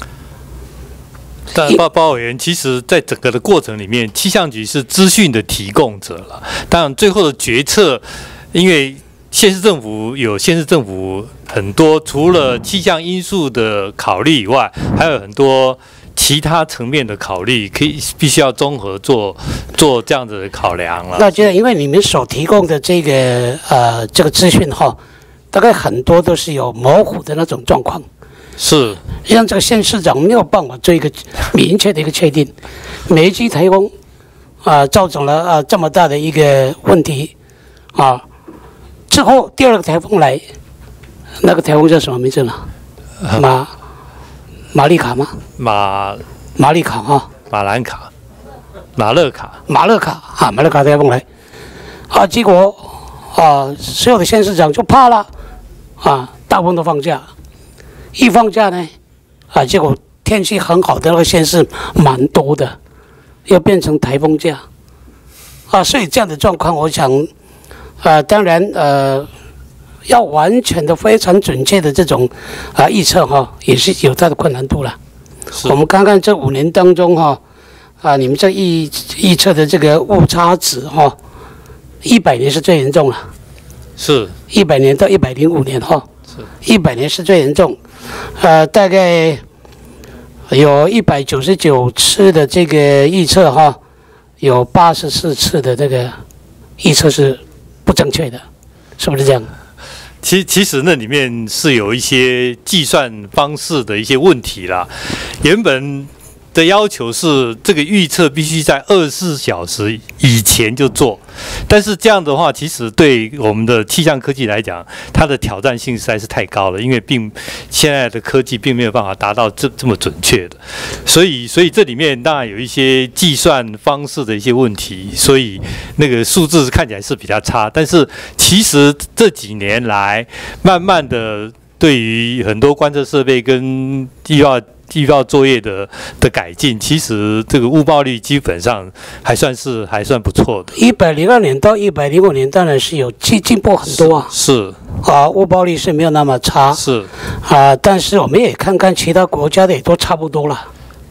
但包包委员，其实在整个的过程里面，气象局是资讯的提供者了。当然，最后的决策，因为县市政府有县市政府很多除了气象因素的考虑以外，还有很多其他层面的考虑，可以必须要综合做做这样子的考量了。 那就因为你们所提供的这个呃这个资讯哈，大概很多都是有模糊的那种状况。 是， 像这个县市长没有办法做一个明确的一个确定，梅基台风啊、呃、造成了啊、呃、这么大的一个问题啊。之后第二个台风来，那个台风叫什么名字呢？马马丽卡吗？ 马马丽卡哈， 马兰卡，马勒卡， 马勒卡啊，马勒卡台风来，啊，结果啊，所有的县市长就怕了，啊，大部分都放假，一放假呢，啊，结果天气很好的那个县市蛮多的，要变成台风假，啊，所以这样的状况，我想。呃，当然，呃，要完全的、非常准确的这种啊、呃、预测哈，也是有它的困难度了。我们看看这五年当中哈，啊、呃，你们这预预测的这个误差值哈，一百年是最严重了。 是。 一百年到一百零五年哈，是。一百年是最严重，呃，大概有一百九十九次的这个预测哈，有八十四次的这个预测是。不正确的，是不是这样？ 其其实那里面是有一些计算方式的一些问题啦。原本的要求是这个预测必须在二十四小时以前就做，但是这样的话，其实对我们的气象科技来讲，它的挑战性实在是太高了，因为并现在的科技并没有办法达到这这么准确的，所以所以这里面当然有一些计算方式的一些问题，所以那个数字看起来是比较差，但是其实这几年来，慢慢的对于很多观测设备跟预报。预报作业的的改进，其实这个误报率基本上还算是还算不错的。 一百零二年到一百零五年当然是有进进步很多啊， 是啊，误报率是没有那么差， 是啊，但是我们也看看其他国家的也都差不多了。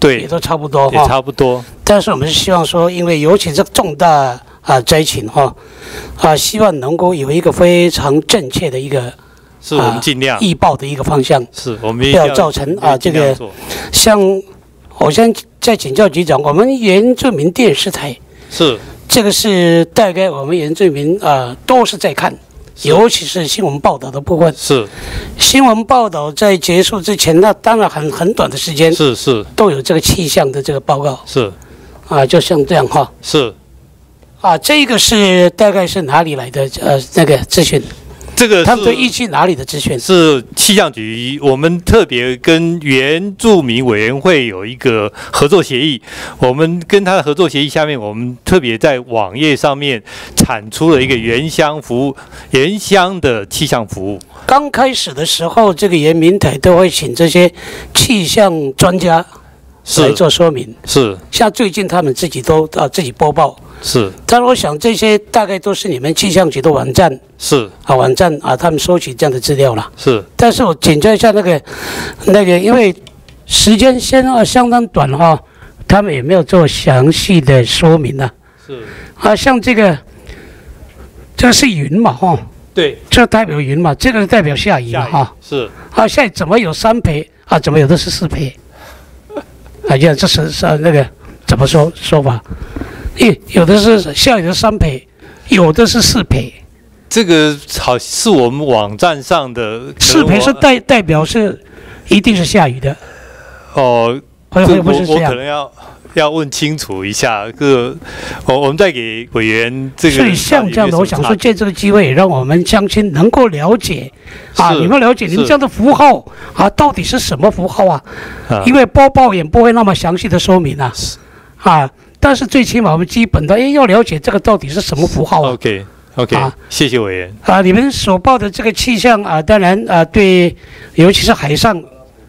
对， 也都差不多也差不多。 但是我们是希望说，因为尤其这重大啊灾情哈，啊，希望能够有一个非常正确的一个。 是我们尽量易报的一个方向， 是我们不要造成啊这个像我先再请教局长，我们原住民电视台是这个是大概我们原住民啊都是在看，尤其是新闻报道的部分。 是新闻报道在结束之前，那当然很很短的时间， 是是都有这个气象的这个报告。 是啊，就像这样哈。 是啊，这个是大概是哪里来的呃那个资讯？ 这个他们都依据哪里的资讯？ 是气象局，我们特别跟原住民委员会有一个合作协议。我们跟他的合作协议下面，我们特别在网页上面产出了一个原乡服务、原乡的气象服务。 刚开始的时候，这个原民台都会请这些气象专家来做说明。 是， 像最近他们自己都啊自己播报。 是， 但我想这些大概都是你们气象局的网站， 是啊，网站啊，他们收取这样的资料了。 是， 但是我请教一下那个那个，因为时间先啊相当短哈、哦，他们也没有做详细的说明呢、啊。 是啊，像这个这个是云嘛哈、哦， 对， 这代表云嘛，这个代表下雨嘛哈、哦。 是啊，现在怎么有三倍啊？怎么有的是四倍？啊，这这是是那个怎么说说法？诶，有的是下雨的三倍，有的是四倍。 这个好是我们网站上的四倍是代代表是一定是下雨的。 哦， 会会不是这样？ 我可能要要问清楚一下。个我我们再给委员这个。 所以像这样的，我想说借这个机会，让我们乡亲能够了解啊，你们了解你们这样的符号啊，到底是什么符号啊？啊因为播报也不会那么详细的说明啊，啊。但是最起码我们基本的，哎，要了解这个到底是什么符号啊 ？OK OK，、啊、谢谢委员。 啊，你们所报的这个气象啊，当然啊，对，尤其是海上。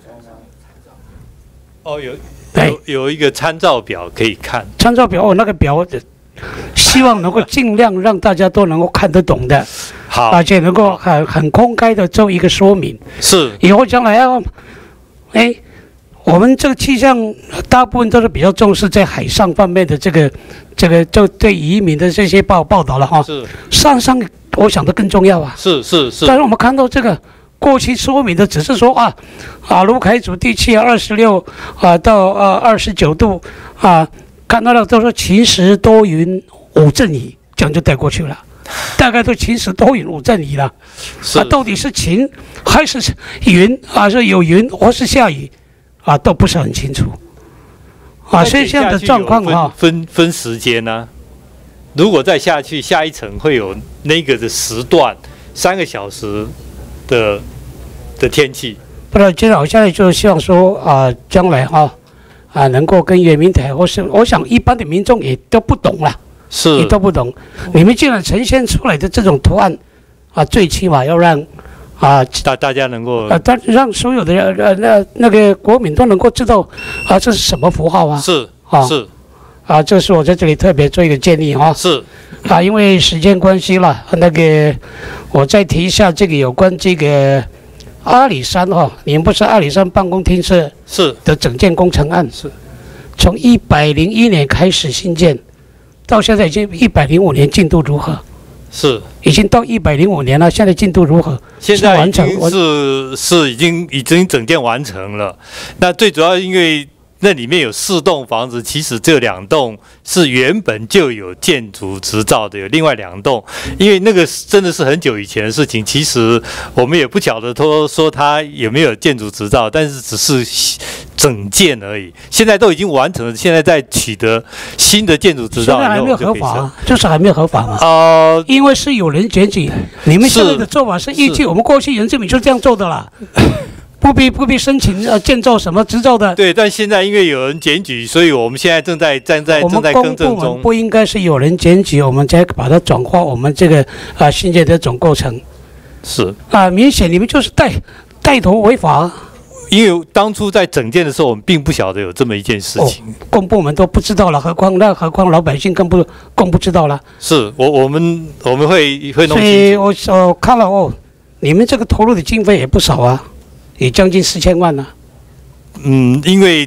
哦，有有有一个参照表可以看。 参照表，哦，那个表，希望能够尽量让大家都能够看得懂的。 好， 而且能够很很公开的做一个说明。 是。 以后将来要，哎。我们这个气象大部分都是比较重视在海上方面的这个，这个就对移民的这些报报道了哈。 是。 上上我想的更重要啊。 是是是。 但是我们看到这个过去说明的只是说啊，啊卢凯祖地气二十六啊到呃二十九度啊，看到了都说晴时多云无阵雨，这样就带过去了。大概都晴时多云无阵雨了。啊，到底是晴还是云啊？是有云或是下雨？啊，都不是很清楚，啊，所以这样的状况哈， 分分时间呢、啊。如果再下去，下一层会有那个的时段，三个小时的的天气。 不然，局长，我现在就希望说啊，将来哈啊，能够跟原民台，或是我想一般的民众也都不懂了， 是也都不懂。你们既然呈现出来的这种图案，啊，最起码要让。啊， 大大家能够啊，但让所有的呃那那个国民都能够知道啊，这是什么符号啊？ 是啊是啊，这是我在这里特别做一个建议哈。 是啊，因为时间关系了，那个我再提一下这个有关这个阿里山哈、哦，你们不是阿里山办公厅是是的整建工程案是， 从一百零一年开始新建，到现在已经一百零五年，进度如何？ 是， 已经到一百零五年了，现在进度如何？ 现在已经是是已经已经整建完成了。那最主要因为那里面有四栋房子，其实这两栋是原本就有建筑执照的，有另外两栋，因为那个真的是很久以前的事情，其实我们也不晓得说说它有没有建筑执照，但是只是整建而已。现在都已经完成了，现在在取得新的建筑执照， 现在还没有合法、啊，就是还没有合法嘛。 呃， 因为是有人检举，你们现在的做法是依据我们过去原住民就这样做的啦。不必不必申请呃建造什么执照的。 对，但现在因为有人检举，所以我们现在正在正在正在更正中。 不应该是有人检举，我们才把它转化我们这个啊、呃、新建的总构成。 是啊，明显你们就是带带头违法。 因为当初在整建的时候，我们并不晓得有这么一件事情， 哦、公部门都不知道了，何况那何况老百姓更不更不知道了。 是我我们我们会会弄清楚。 所以我我看了哦，你们这个投入的经费也不少啊。也将近四千万呢、啊。 嗯，因为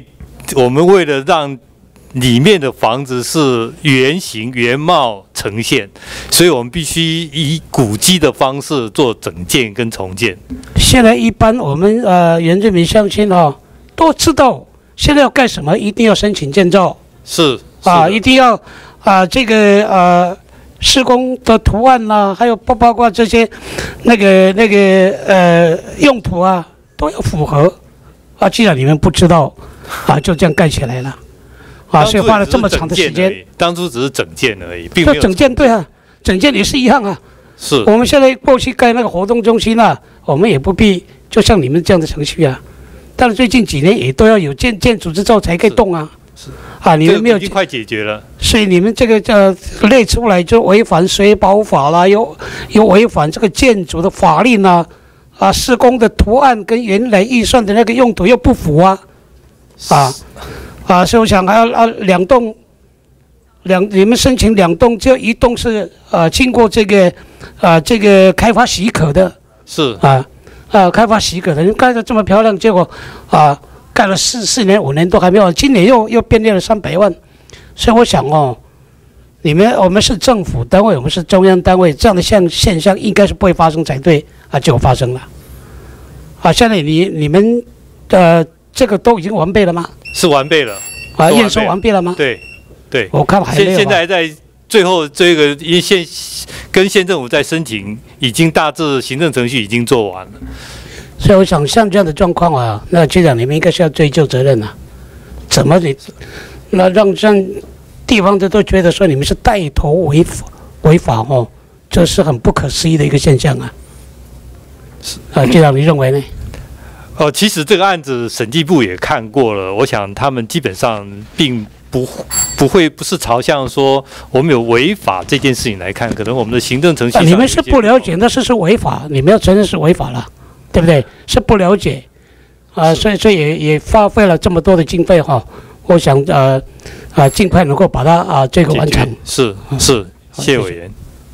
我们为了让里面的房子是原形原貌呈现，所以我们必须以古迹的方式做整建跟重建。 现在一般我们呃原住民乡亲哦都知道，现在要干什么一定要申请建造， 是啊，一定要啊这个呃施工的图案啦、啊，还有包包括这些那个那个呃用途啊都要符合啊。既然你们不知道啊，就这样盖起来了。啊，所以花了这么长的时间。 当初只是整建而已，并没有整建。对啊，整建也是一样啊。 是。 我们现在过去盖那个活动中心啊，我们也不必就像你们这样的程序啊。但是最近几年也都要有建建筑之后才可以动啊。 是。 啊，你们没有。 已经快解决了。 所以你们这个呃列出来就违反水保法啦，又又违反这个建筑的法令啊，啊，施工的图案跟原来预算的那个用途又不符啊，啊。啊，所以我想还要啊两栋，两你们申请两栋，只有一栋是啊经过这个啊这个开发许可的， 是啊啊开发许可的，你盖得这么漂亮，结果啊盖了四四年五年都还没有，今年又又变裂了三百万，所以我想哦，你们我们是政府单位，我们是中央单位，这样的现现象应该是不会发生才对啊，结果发生了，啊，现在你你们呃这个都已经完备了吗？ 是完备了啊，验收完毕了吗？ 对，对， 我看还没有、啊。 现现在还在最后这个，因为县跟县政府在申请，已经大致行政程序已经做完了。 所以我想，像这样的状况啊，那局长你们应该是要追究责任啊。怎么你那让让地方的都觉得说你们是带头违法违法哦，这是很不可思议的一个现象啊。啊，局长你认为呢？ 哦，其实这个案子审计部也看过了，我想他们基本上并不不会不是朝向说我们有违法这件事情来看，可能我们的行政程序上、 啊、你们是不了解，那是是违法，你们要承认是违法了，对不对？是不了解啊，所以所以也也花费了这么多的经费哈、哦，我想呃啊尽快能够把它啊这个完成。 是是，谢委员。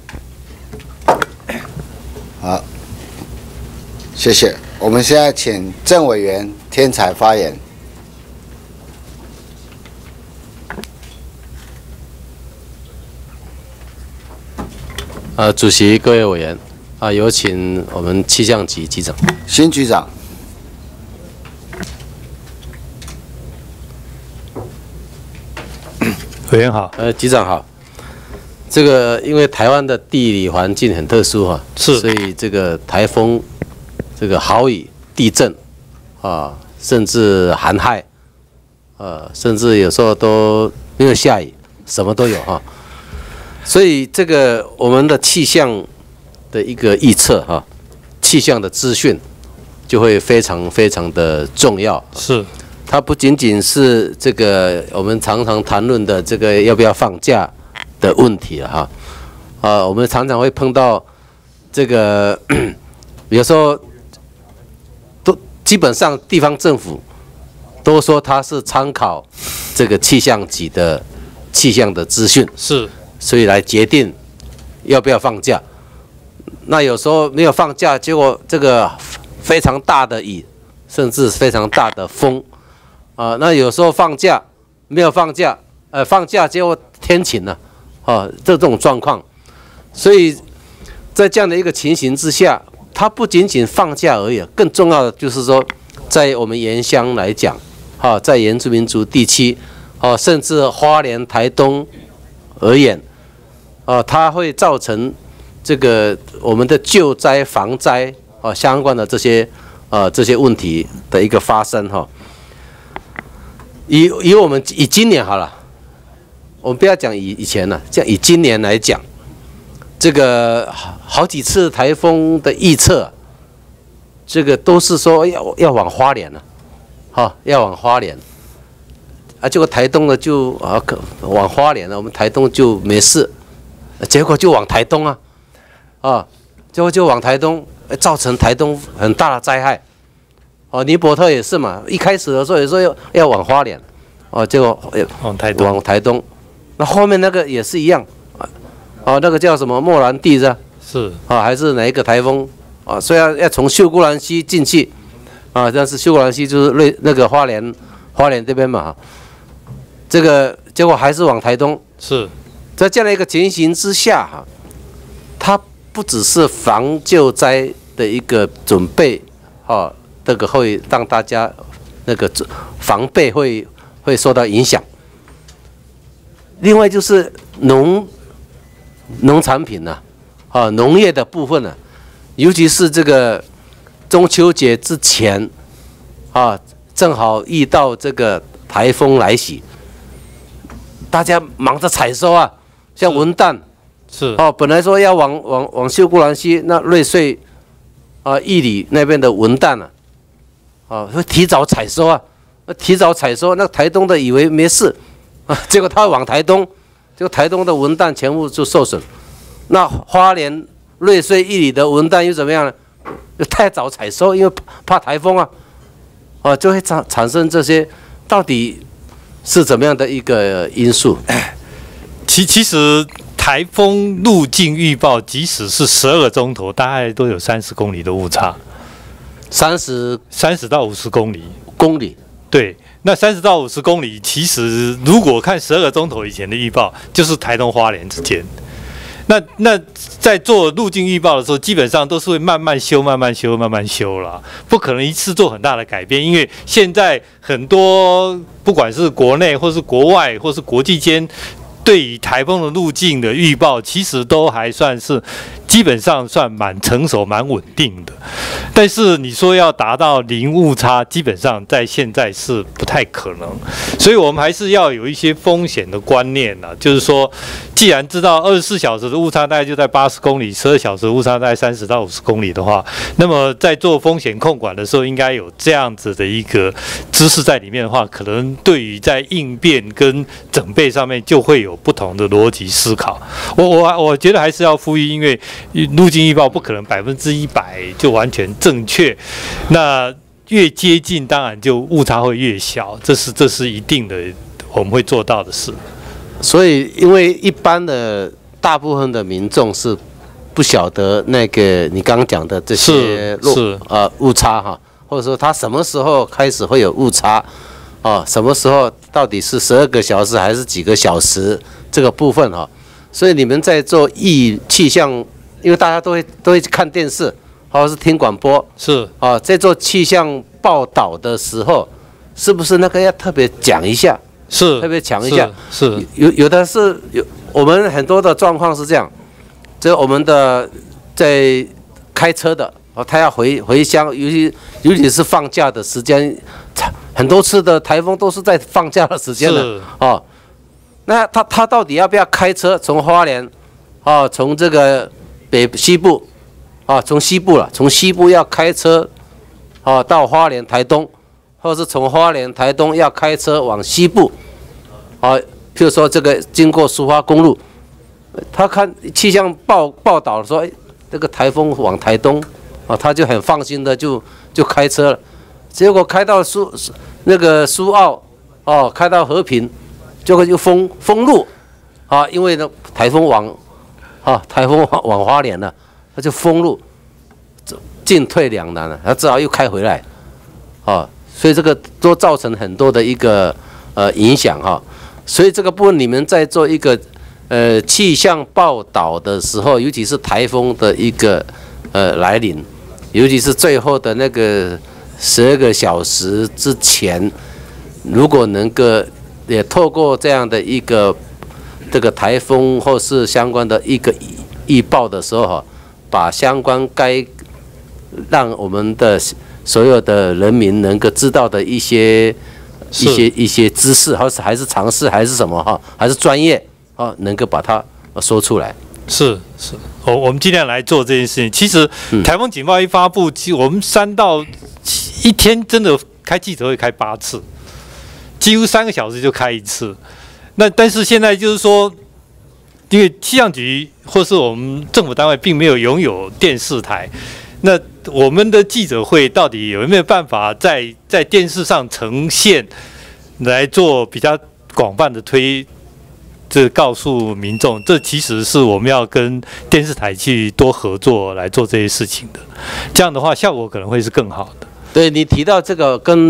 好，谢谢。我们现在请郑委员天才发言。 呃，主席、各位委员，啊，有请我们气象局局长。 新局长。 委员好。 呃，局长好。这个因为台湾的地理环境很特殊哈， 是， 所以这个台风。这个豪雨、地震，啊，甚至寒害，呃，甚至有时候都没有下雨，什么都有哈。所以这个我们的气象的一个预测哈，气象的资讯就会非常非常的重要。 是， 它不仅仅是这个我们常常谈论的这个要不要放假的问题哈，啊，我们常常会碰到这个有时候。基本上地方政府都说它是参考这个气象局的气象的资讯， 是， 所以来决定要不要放假。那有时候没有放假，结果这个非常大的雨，甚至非常大的风，啊、呃，那有时候放假没有放假，呃，放假结果天晴了，啊，这种状况，所以在这样的一个情形之下。它不仅仅放假而已，更重要的就是说，在我们原乡来讲，哈，在原住民族地区，哦，甚至花莲、台东而言，哦，它会造成这个我们的救灾、防灾啊相关的这些呃这些问题的一个发生哈。以以我们以今年好了，我们不要讲以以前了，像以今年来讲。这个好几次台风的预测，这个都是说要要往花莲了，哈，要往花莲，啊，结果台东呢就啊往花莲了，我们台东就没事，结果就往台东啊，啊，结果就往台东，造成台东很大的灾害，哦，尼泊特也是嘛，一开始的时候也说要要往花莲，哦，结果往台东， 往台东，那后面那个也是一样。哦，那个叫什么莫兰蒂是吧？ 是啊，还是哪一个台风啊？虽然要从秀姑兰溪进去啊，但是秀姑兰溪就是类那个花莲花莲这边嘛，这个结果还是往台东。 是， 在这样的一个情形之下哈，它不只是防救灾的一个准备，哦，这个会让大家那个防备会会受到影响。另外就是农农产品呢、啊，啊，农业的部分呢、啊，尤其是这个中秋节之前，啊，正好遇到这个台风来袭，大家忙着采收啊，像文旦是哦，本来说要往往往秀姑兰溪那瑞穗啊义里那边的文旦啊，啊会提早采收啊，提早采收，那台东的以为没事啊，结果他往台东，结果台东的文旦全部就受损，那花莲瑞穗义里的文旦又怎么样呢？又太早采收，因为怕台风啊，啊就会产产生这些，到底是怎么样的一个因素？ 其其实台风路径预报，即使是十二个钟头，大概都有三十公里的误差， 三十三十到五十公里。 公里， 对，那三十到五十公里，其实如果看十二个钟头以前的预报，就是台东花莲之间。那那在做路径预报的时候，基本上都是会慢慢修、慢慢修、慢慢修啦，不可能一次做很大的改变，因为现在很多不管是国内或是国外或是国际间，对于台风的路径的预报，其实都还算是基本上算蛮成熟、蛮稳定的。但是你说要达到零误差，基本上在现在是不太可能。所以我们还是要有一些风险的观念啊，就是说，既然知道二十四小时的误差大概就在八十公里，十二小时的误差大概三十到五十公里的话，那么在做风险控管的时候，应该有这样子的一个知识在里面的话，可能对于在应变跟准备上面就会有不同的逻辑思考。我我我觉得还是要呼吁，因为路径预报不可能百分之一百就完全正确，那越接近当然就误差会越小，这是这是一定的，我们会做到的事。 所以，因为一般的大部分的民众是不晓得那个你刚刚讲的这些落是呃误差哈，或者说他什么时候开始会有误差啊？什么时候到底是十二个小时还是几个小时这个部分哈？所以你们在做预气象，因为大家都会都会看电视或者是听广播， 是啊，在做气象报道的时候，是不是那个要特别讲一下？ 是特别讲一下， 是是有有的是有我们很多的状况是这样，这我们的在开车的哦，他要回回乡，尤其尤其是放假的时间，很多次的台风都是在放假的时间的哦。那他他到底要不要开车从花莲哦，从这个北西部啊，从西部了，从西部要开车哦到花莲台东。或是从花莲、台东要开车往西部，啊，譬如说这个经过苏花公路，他看气象报报道说，哎，这个台风往台东，啊，他就很放心的就就开车了。结果开到苏那个苏澳，哦，开到和平，结果就封封路，啊，因为呢台风往，啊，台风往往花莲了，他就封路，进退两难了，他只好又开回来，啊。所以这个都造成很多的一个呃影响哈，所以这个部分你们在做一个呃气象报道的时候，尤其是台风的一个呃来临，尤其是最后的那个十二个小时之前，如果能够也透过这样的一个这个台风或是相关的一个预报的时候哈，把相关该让我们的所有的人民能够知道的一些一些一些知识，还是还是常识，还是什么哈，还是专业啊，能够把它说出来。 是是，我我们尽量来做这件事情。其实台风警报一发布，其实我们三到一天真的开记者会开八次，几乎三个小时就开一次。那但是现在就是说，因为气象局或是我们政府单位并没有拥有电视台。那我们的记者会到底有没有办法在在电视上呈现，来做比较广泛的推，这告诉民众，这其实是我们要跟电视台去多合作来做这些事情的。这样的话，效果可能会是更好的。 对你提到这个跟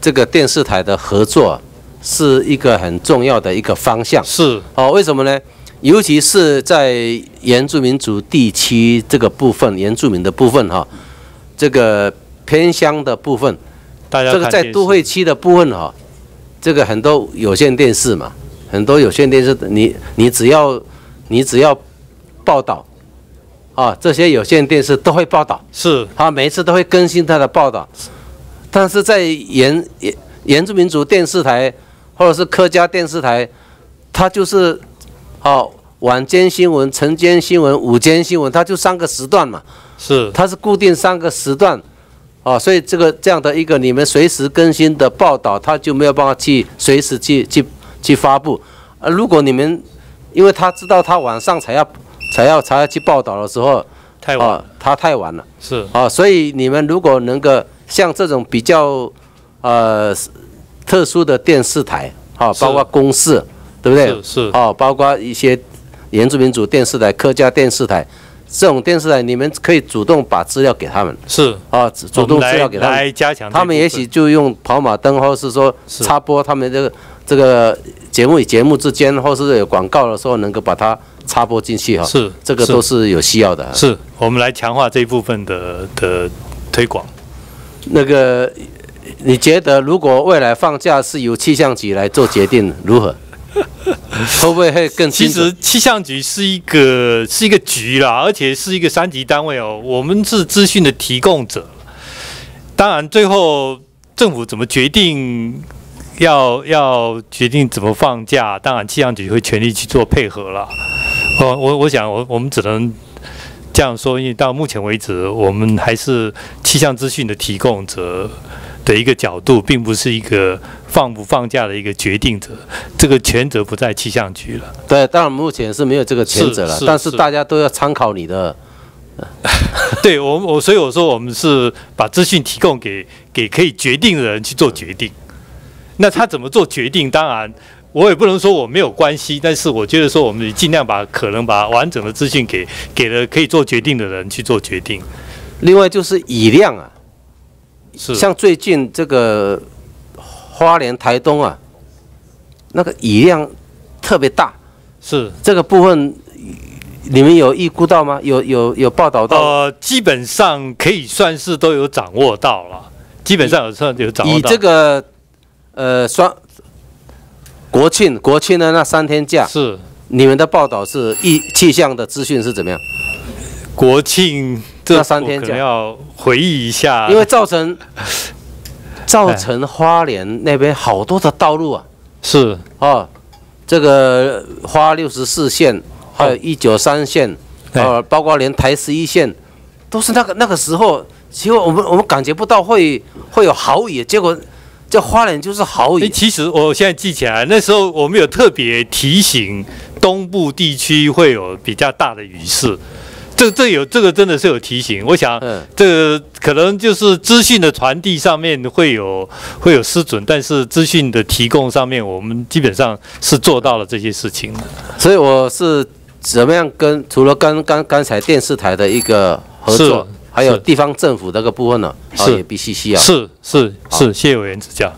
这个电视台的合作是一个很重要的一个方向。 是哦，为什么呢？尤其是在原住民族地区这个部分，原住民的部分哈，这个偏乡的部分， 大家这个在都会区的部分哈，这个很多有线电视嘛，很多有线电视，你你只要你只要报道啊，这些有线电视都会报道， 是啊，每一次都会更新它的报道，但是在原原原住民族电视台或者是客家电视台，它就是哦，晚间新闻、晨间新闻、午间新闻，它就三个时段嘛， 是， 它是固定三个时段，哦，所以这个这样的一个你们随时更新的报道，它就没有办法去随时去去去发布。呃，如果你们，因为他知道他晚上才要才要才要去报道的时候， 太晚了， 哦，他太晚了， 是啊，所以你们如果能够像这种比较呃特殊的电视台，啊，包括公视。对不对？ 是是哦，包括一些原住民族电视台、客家电视台这种电视台，你们可以主动把资料给他们。 是啊，主动资料给他们， 来加强， 他们也许就用跑马灯，或是说插播他们这个这个节目与节目之间，或是有广告的时候，能够把它插播进去哈。 是， 这个都是有需要的。 是我们来强化这一部分的的推广。 那个，你觉得如果未来放假是由气象局来做决定，如何？会不会会更清楚？ 其实气象局是一个是一个局啦，而且是一个三级单位哦。我们是资讯的提供者，当然最后政府怎么决定要要决定怎么放假，当然气象局会全力去做配合啦。哦，我我想我我们只能这样说，因为到目前为止，我们还是气象资讯的提供者的一个角度，并不是一个放不放假的一个决定者，这个权责不在气象局了。 对，当然目前是没有这个权责了，但是大家都要参考你的。 对我我所以我说我们是把资讯提供给给可以决定的人去做决定。那他怎么做决定？当然我也不能说我没有关系，但是我觉得说我们尽量把可能把完整的资讯给给了可以做决定的人去做决定。 另外就是雨量啊。 是像最近这个花莲、台东啊，那个雨量特别大， 是这个部分你们有预估到吗？有有有报道到？ 呃，基本上可以算是都有掌握到了，基本上有算有掌握到。 以这个呃双国庆国庆的那三天假， 是你们的报道是气气象的资讯是怎么样？ 国庆这那三天假要回忆一下， 因为造成造成花莲那边好多的道路啊， 是哦，这个花六十四线，还有一九三线，呃，包括连台十一线，都是那个那个时候，结果我们我们感觉不到会会有豪雨，结果这花莲就是豪雨。 其实我现在记起来，那时候我们有特别提醒东部地区会有比较大的雨势。这这有这个真的是有提醒，我想这个可能就是资讯的传递上面会有会有失准，但是资讯的提供上面，我们基本上是做到了这些事情的。 所以我是怎么样跟除了跟刚刚才电视台的一个合作，还有地方政府这个部分呢，啊也必须需要。 是是是，谢谢委员指教。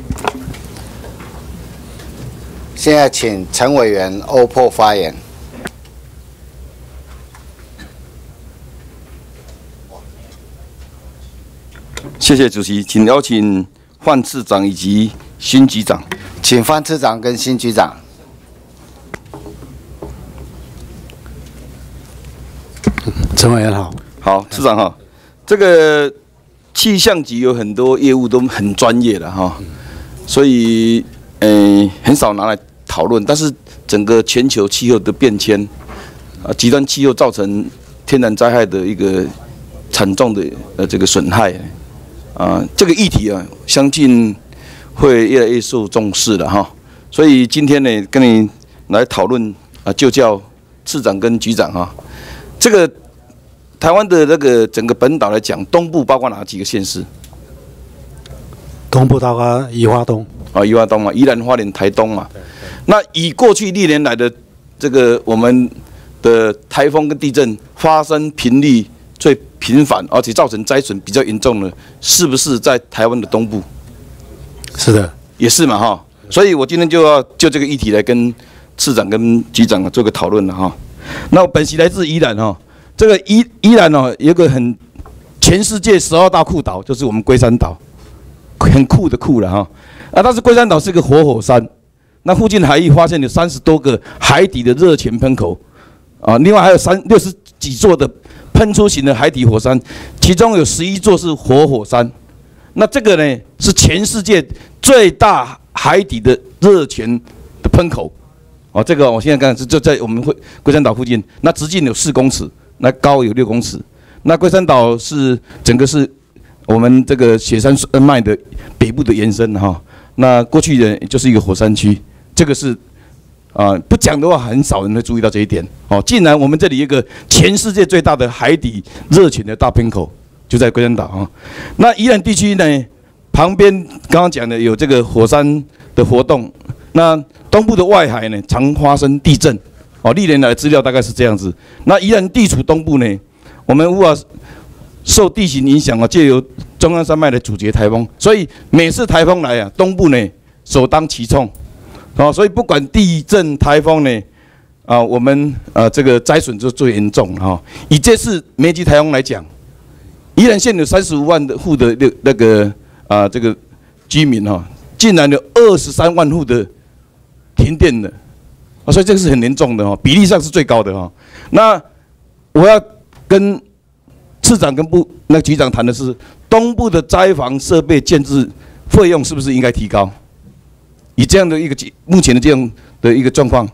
现在请陈委员欧破发言。 谢谢主席，请邀请范次长以及新局长。 请范次长跟新局长。 陈委员好。 好，次长哈，这个气象局有很多业务都很专业的哈，所以呃很少拿来讨论。但是整个全球气候的变迁啊，极端气候造成天然灾害的一个惨重的呃这个损害。啊，这个议题啊，相信会越来越受重视了哈。所以今天呢，跟你来讨论啊，就叫次长跟局长哈。这个台湾的那个整个本岛来讲，东部包括哪几个县市？ 东部包括宜花东啊，宜花东嘛，宜兰花莲台东嘛。那以过去历年来的这个我们的台风跟地震发生频率最频繁，而且造成灾损比较严重的，是不是在台湾的东部？ 是的， 也是嘛哈。所以我今天就要就这个议题来跟次长跟局长做个讨论了哈。那我本席来自宜兰哈，这个宜宜兰哦有一个很全世界十二大酷岛，就是我们龟山岛，很酷的酷了哈。啊，但是龟山岛是个活火山，那附近海域发现有三十多个海底的热泉喷口，啊，另外还有三六十几座的喷出型的海底火山，其中有十一座是活火山。那这个呢是全世界最大海底的热泉的喷口，哦，这个我现在看是就在我们龟龟山岛附近，那直径有四公尺，那高有六公尺。那龟山岛是整个是我们这个雪山脉的北部的延伸哈。那过去呢就是一个火山区，这个是啊、呃、不讲的话很少人会注意到这一点哦。竟然我们这里有一个全世界最大的海底热泉的大喷口。就在龟山岛啊，那宜兰地区呢，旁边刚刚讲的有这个火山的活动，那东部的外海呢常发生地震，哦，历年来的资料大概是这样子。那宜兰地处东部呢，我们无法受地形影响啊，借由中央山脉的阻截台风，所以每次台风来啊，东部呢首当其冲，哦，所以不管地震、台风呢，啊，我们啊这个灾损就最严重哈。以这次梅吉台风来讲。宜兰县有三十五万的户的那那个啊、呃、这个居民哈、哦，竟然有二十三万户的停电的，啊，所以这个是很严重的哦，比例上是最高的哈、哦。那我要跟次长跟部那个局长谈的是，东部的灾防设备建制费用是不是应该提高？以这样的一个目前的这样的一个状况，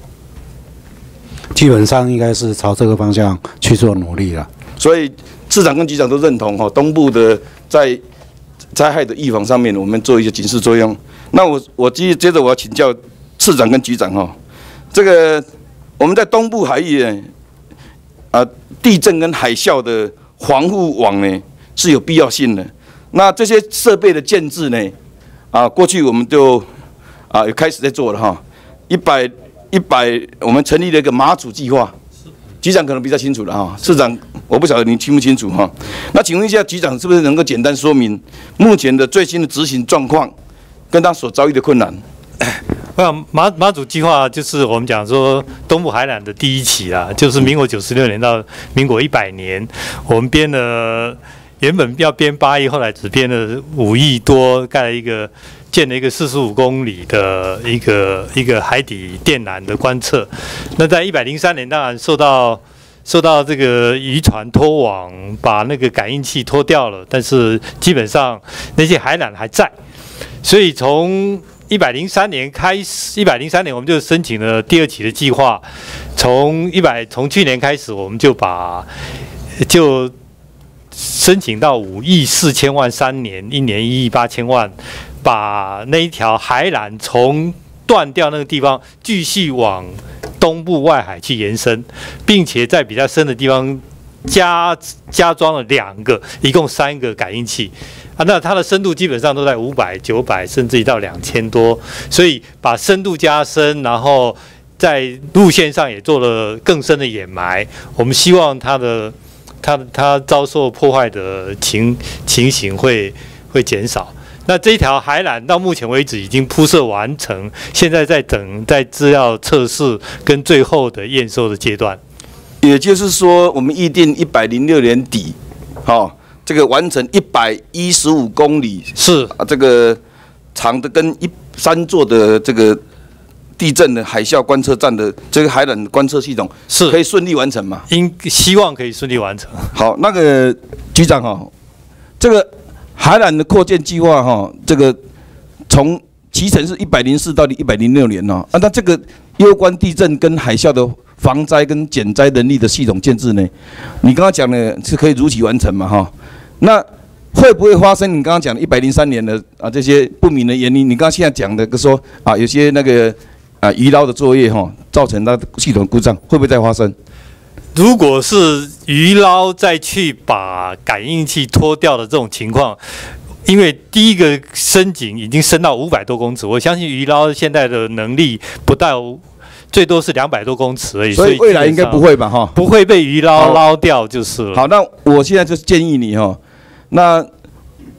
基本上应该是朝这个方向去做努力了。 所以。市长跟局长都认同哈，东部的在灾害的预防上面，我们做一些警示作用。那我我接接着我要请教市长跟局长哈，这个我们在东部海域呢，啊，地震跟海啸的防护网呢是有必要性的。那这些设备的建制呢，啊，过去我们就啊有开始在做了哈，一百一百，我们成立了一个马祖计划。局长可能比较清楚了哈，市长我不晓得你清不清楚哈。那请问一下局长，是不是能够简单说明目前的最新的执行状况，跟他所遭遇的困难？ 我想马马祖计划就是我们讲说东部海缆的第一期啊，就是民国九十六年到民国一百年，我们编了原本要编八亿，后来只编了五亿多，盖了一个。建了一个四十五公里的一个一个海底电缆的观测，那在一百零三年，当然受到受到这个渔船拖网把那个感应器拖掉了，但是基本上那些海缆还在，所以从一百零三年开始，一百零三年我们就申请了第二期的计划，从一百从去年开始，我们就把就申请到五亿四千万三年，一年一亿八千万。把那一条海缆从断掉那个地方继续往东部外海去延伸，并且在比较深的地方加加装了两个，一共三个感应器啊。那它的深度基本上都在五百、九百，甚至于到两千多，所以把深度加深，然后在路线上也做了更深的掩埋。我们希望它的它它遭受破坏的情情形会会减少。那这一条海缆到目前为止已经铺设完成，现在在等在资料测试跟最后的验收的阶段。 也就是说，我们预定一百零六年底，好、哦，这个完成一百一十五公里是啊，这个长的跟一三座的这个地震的海啸观测站的这个海缆观测系统是可以顺利完成吗？ 应希望可以顺利完成。 好，那个局长哈、哦，这个。海缆的扩建计划哈，这个从期程是一百零四到一百零六年哦，啊，那这个攸关地震跟海啸的防灾跟减灾能力的系统建制呢，你刚刚讲的是可以如期完成嘛哈？那会不会发生你刚刚讲的一百零三年的啊这些不明的原因？你刚刚现在讲的说啊有些那个啊渔捞的作业哈，造成它系统故障，会不会再发生？ 如果是渔捞再去把感应器脱掉的这种情况，因为第一个深井已经深到五百多公尺，我相信渔捞现在的能力不到，最多是两百多公尺而已。 所以未来应该不会吧？哈， 不会被渔捞捞掉就是了。 好，那我现在就建议你哈，那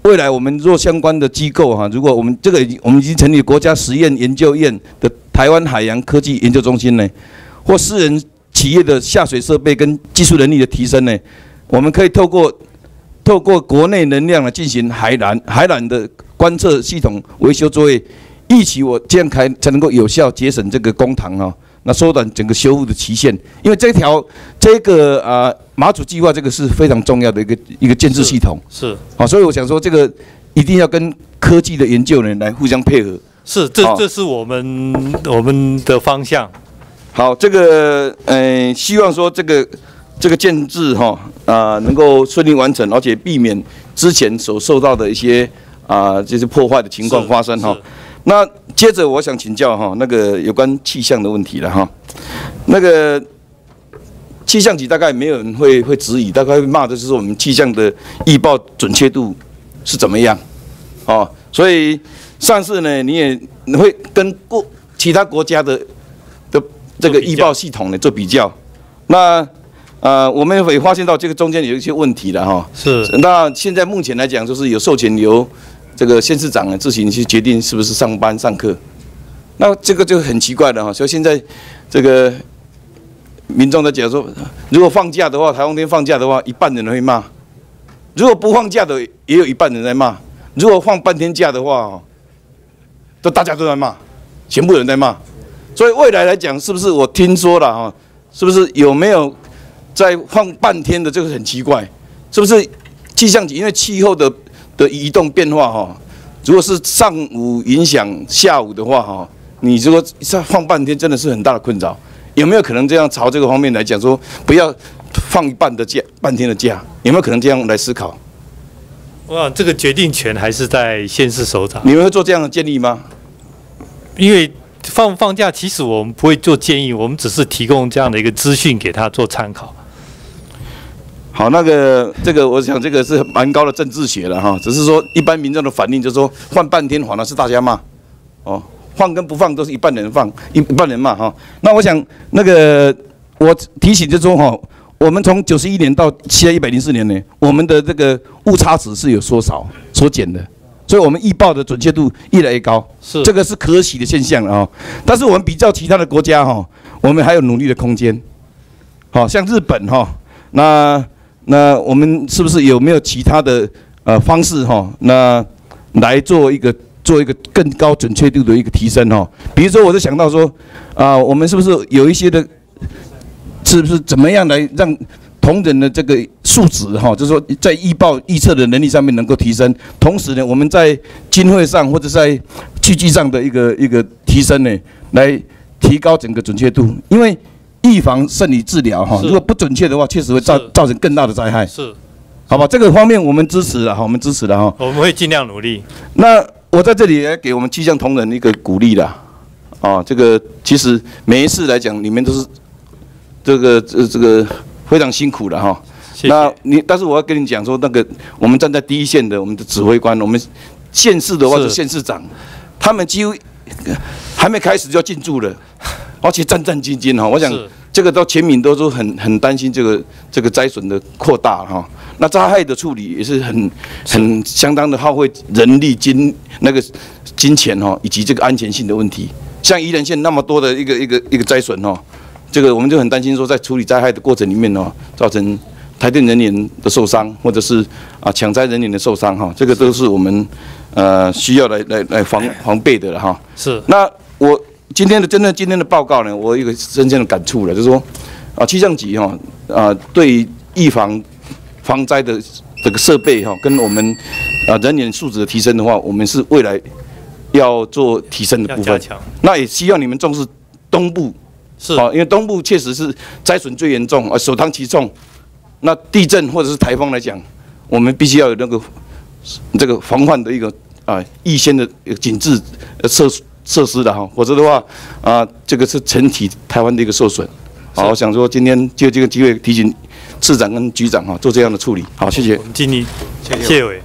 未来我们若相关的机构哈，如果我们这个已经我们已经成立国家实验研究院的台湾海洋科技研究中心呢，或私人企业的下水设备跟技术能力的提升呢，我们可以透过透过国内能量来进行海缆海缆的观测系统维修作业，一起我这样才才能够有效节省这个公帑啊。那缩短整个修复的期限，因为这条这个啊、呃、马祖计划这个是非常重要的一个一个建制系统， 是， 好、哦，所以我想说这个一定要跟科技的研究呢来互相配合， 是，这、 哦、 这是我们我们的方向。 好，这个呃，希望说这个这个建制哈啊、呃、能够顺利完成，而且避免之前所受到的一些啊、呃、就是破坏的情况发生哈。那接着我想请教哈，那个有关气象的问题了哈。那个气象局大概没有人会会质疑，大概会骂的就是我们气象的预报准确度是怎么样，哦，所以上次呢你也会跟过其他国家的的这个预报系统呢做比较，那呃我们也发现到这个中间有一些问题了哈。 是。 那现在目前来讲，就是有授权由这个县市长呢自行去决定是不是上班上课，那这个就很奇怪了哈。所以现在这个民众在讲说，如果放假的话，台风天放假的话，一半人会骂；如果不放假的，也有一半人在骂；如果放半天假的话，都大家都在骂，全部人在骂。所以未来来讲，是不是我听说了哈？是不是有没有在放半天的？这个很奇怪，是不是气象局因为气候的的移动变化哈，如果是上午影响下午的话哈，你如果放半天，真的是很大的困扰。有没有可能这样朝这个方面来讲说，不要放一半的假，半天的假？有没有可能这样来思考？ 哇，这个决定权还是在县市首长。 你们会做这样的建议吗？ 因为放放假，其实我们不会做建议，我们只是提供这样的一个资讯给他做参考。 好，那个这个，我想这个是蛮高的政治学了哈，只是说一般民众的反应就是说，放半天反而是大家骂，哦，放跟不放都是一半人放，一半人骂哈。那我想那个我提醒就是说哈，我们从九十一年到现在一百零四年呢，我们的这个误差值是有缩少、缩减的，所以我们预报的准确度越来越高， 是这个是可喜的现象啊。但是我们比较其他的国家哈，我们还有努力的空间。好像日本哈，那。那我们是不是有没有其他的呃方式哈？那来做一个做一个更高准确度的一个提升哈？比如说，我就想到说，啊、呃，我们是不是有一些的，是不是怎么样来让同仁的这个素质哈，就是说在预报预测的能力上面能够提升，同时呢，我们在经费上或者在具体上的一个一个提升呢，来提高整个准确度，因为。预防胜于治疗哈，如果不准确的话，确实会造造成更大的灾害。 是， 好吧，这个方面我们支持了哈，我们支持了哈。 我们会尽量努力。 那我在这里也给我们气象同仁一个鼓励啦，啊，这个其实每一次来讲，你们都是这个这这个非常辛苦的哈。 谢谢。 那你，但是我要跟你讲说，那个我们站在第一线的我们的指挥官，我们县市的话是县市长，他们几乎还没开始就要进驻了。而且战战兢兢哈，我想这个到全民都是很很担心这个这个灾损的扩大哈。那灾害的处理也是很很相当的耗费人力金那个金钱哈，以及这个安全性的问题。像宜兰县那么多的一个一个一个灾损哈，这个我们就很担心说在处理灾害的过程里面哦，造成台电人员的受伤，或者是啊抢灾人员的受伤哈，这个都是我们呃需要来来来防防备的了哈。 是。 那我。今天的真的今天的报告呢，我有一个深深的感触了，就是说，啊，气象局哈啊，对于预防防灾的这个设备哈，跟我们啊人员素质的提升的话，我们是未来要做提升的部分。那也希望你们重视东部， 是啊，因为东部确实是灾损最严重，啊，首当其冲。那地震或者是台风来讲，我们必须要有那个这个防范的一个啊预先的警示设施。设施的哈，否则的话，啊、呃，这个是整体台湾的一个受损。好，我想说今天就这个机会提醒市长跟局长哈做这样的处理。好，谢谢。 我们尽力，谢谢。谢委。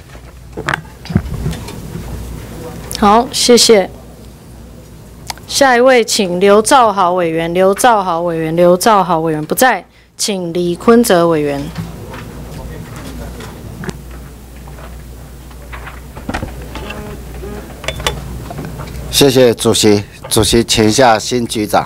好，谢谢。下一位，请刘兆豪委员。刘兆豪委员，刘兆豪委员不在，请李坤哲委员。 谢谢主席，主席请下新局长。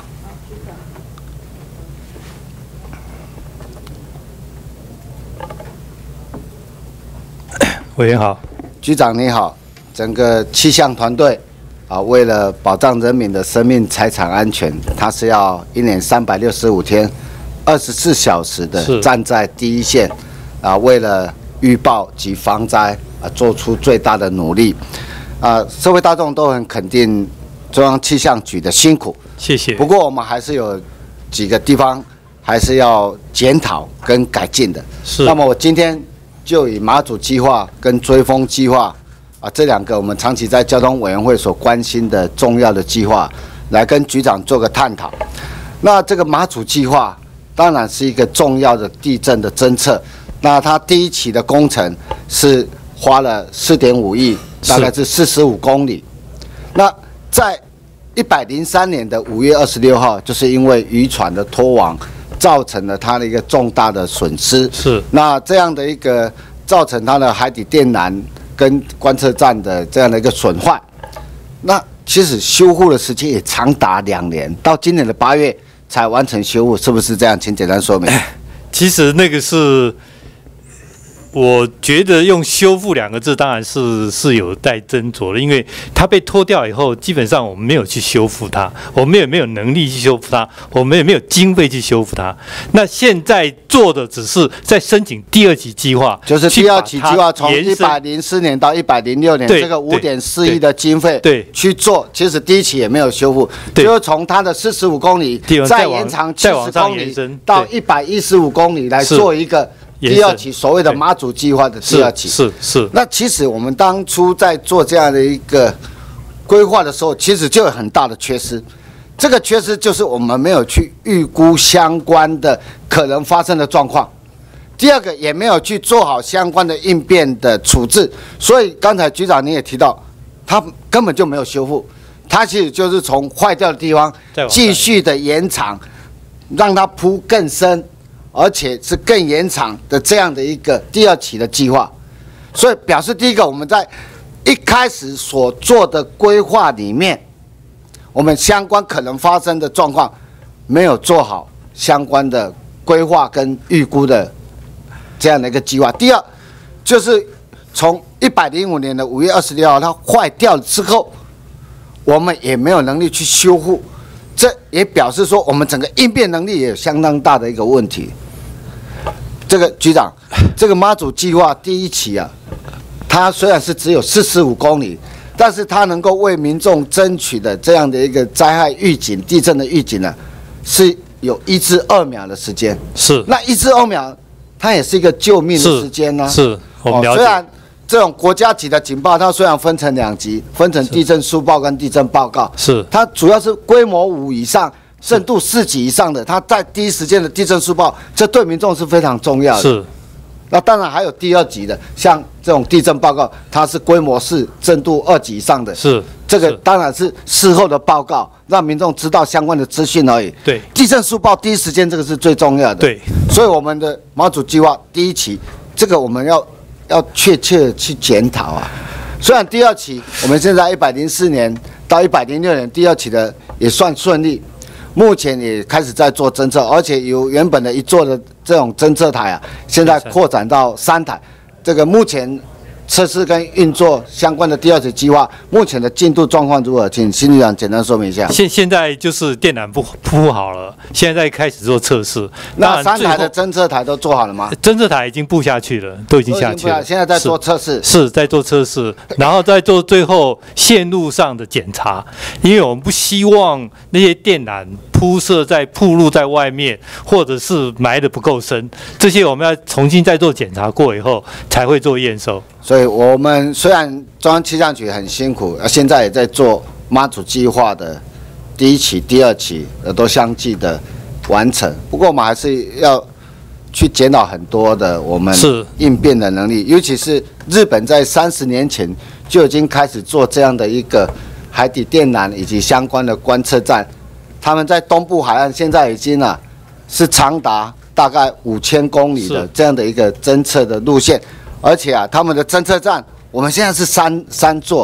委员好， 局长你好，整个气象团队啊，为了保障人民的生命财产安全，他是要一年三百六十五天，二十四小时的站在第一线啊，为了预报及防灾啊，做出最大的努力啊，社会大众都很肯定中央气象局的辛苦， 谢谢。 不过我们还是有几个地方还是要检讨跟改进的。 是。 那么我今天就以马祖计划跟追风计划啊这两个我们长期在交通委员会所关心的重要的计划，来跟局长做个探讨。那这个马祖计划当然是一个重要的地震的侦测。那它第一期的工程是花了四点五亿，大概是四十五公里。那在一百零三年的五月二十六号，就是因为渔船的拖网，造成了它的一个重大的损失。 是。 那这样的一个造成它的海底电缆跟观测站的这样的一个损坏，那其实修复的时间也长达两年，到今年的八月才完成修复，是不是这样？请简单说明。 其实那个是。我觉得用修复两个字当然是是有待斟酌的，因为它被脱掉以后，基本上我们没有去修复它，我们也没有能力去修复它，我们也没有经费去修复它。那现在做的只是在申请第二期计划， 就是第二期计划从一百零四年到一百零六年，这个五点四亿的经费对去做，其实第一期也没有修复，就是从它的四十五公里再延长七十公里到一百一十五公里来做一个。第二期所谓的马祖计划的第二期是 是, 是。 那其实我们当初在做这样的一个规划的时候，其实就有很大的缺失。这个缺失就是我们没有去预估相关的可能发生的状况。第二个也没有去做好相关的应变的处置。所以刚才局长你也提到，它根本就没有修复，它其实就是从坏掉的地方继续的延长，让它铺更深。而且是更延长的这样的一个第二期的计划，所以表示第一个，我们在一开始所做的规划里面，我们相关可能发生的状况没有做好相关的规划跟预估的这样的一个计划。第二，就是从一百零五年的五月二十六号它坏掉之后，我们也没有能力去修复，这也表示说我们整个应变能力也有相当大的一个问题。这个局长，这个马祖计划第一期啊，它虽然是只有四十五公里，但是它能够为民众争取的这样的一个灾害预警、地震的预警呢，是有一至二秒的时间。 是。 那一至二秒，它也是一个救命的时间呢、啊。 是。我们了解。 哦、虽然这种国家级的警报，它虽然分成两级，分成地震速报跟地震报告。 是。 它主要是规模五以上。深度四级以上的，它在第一时间的地震速报，这对民众是非常重要的。 是。 那当然还有第二级的，像这种地震报告，它是规模四、深度二级以上的。 是。 这个当然是事后的报告，让民众知道相关的资讯而已。 对。 地震速报第一时间这个是最重要的。 对。 所以我们的马祖计划第一期，这个我们要要确切的去检讨啊。虽然第二期我们现在一百零四年到一百零六年第二期的也算顺利。目前也开始在做侦测，而且由原本的一座的这种侦测台啊，现在扩展到三台。这个目前测试跟运作相关的第二期计划，目前的进度状况如何？请新局长简单说明一下。 现现在就是电缆铺铺好了，现在开始做测试。 那三台的侦测台都做好了吗？ 侦测台已经布下去了，都已经下去了。 现在在做测试， 是在做测试，然后再做最后线路上的检查，因为我们不希望那些电缆铺设在铺路在外面，或者是埋得不够深，这些我们要重新再做检查过以后才会做验收。 所以我们虽然中央气象局很辛苦，现在也在做马祖计划的第一期、第二期都相继的完成。不过我们还是要去检讨很多的我们应变的能力，尤其是日本在三十年前就已经开始做这样的一个海底电缆以及相关的观测站，他们在东部海岸现在已经啊是长达大概五千公里的这样的一个侦测的路线。而且啊，他们的侦测站，我们现在是三三座，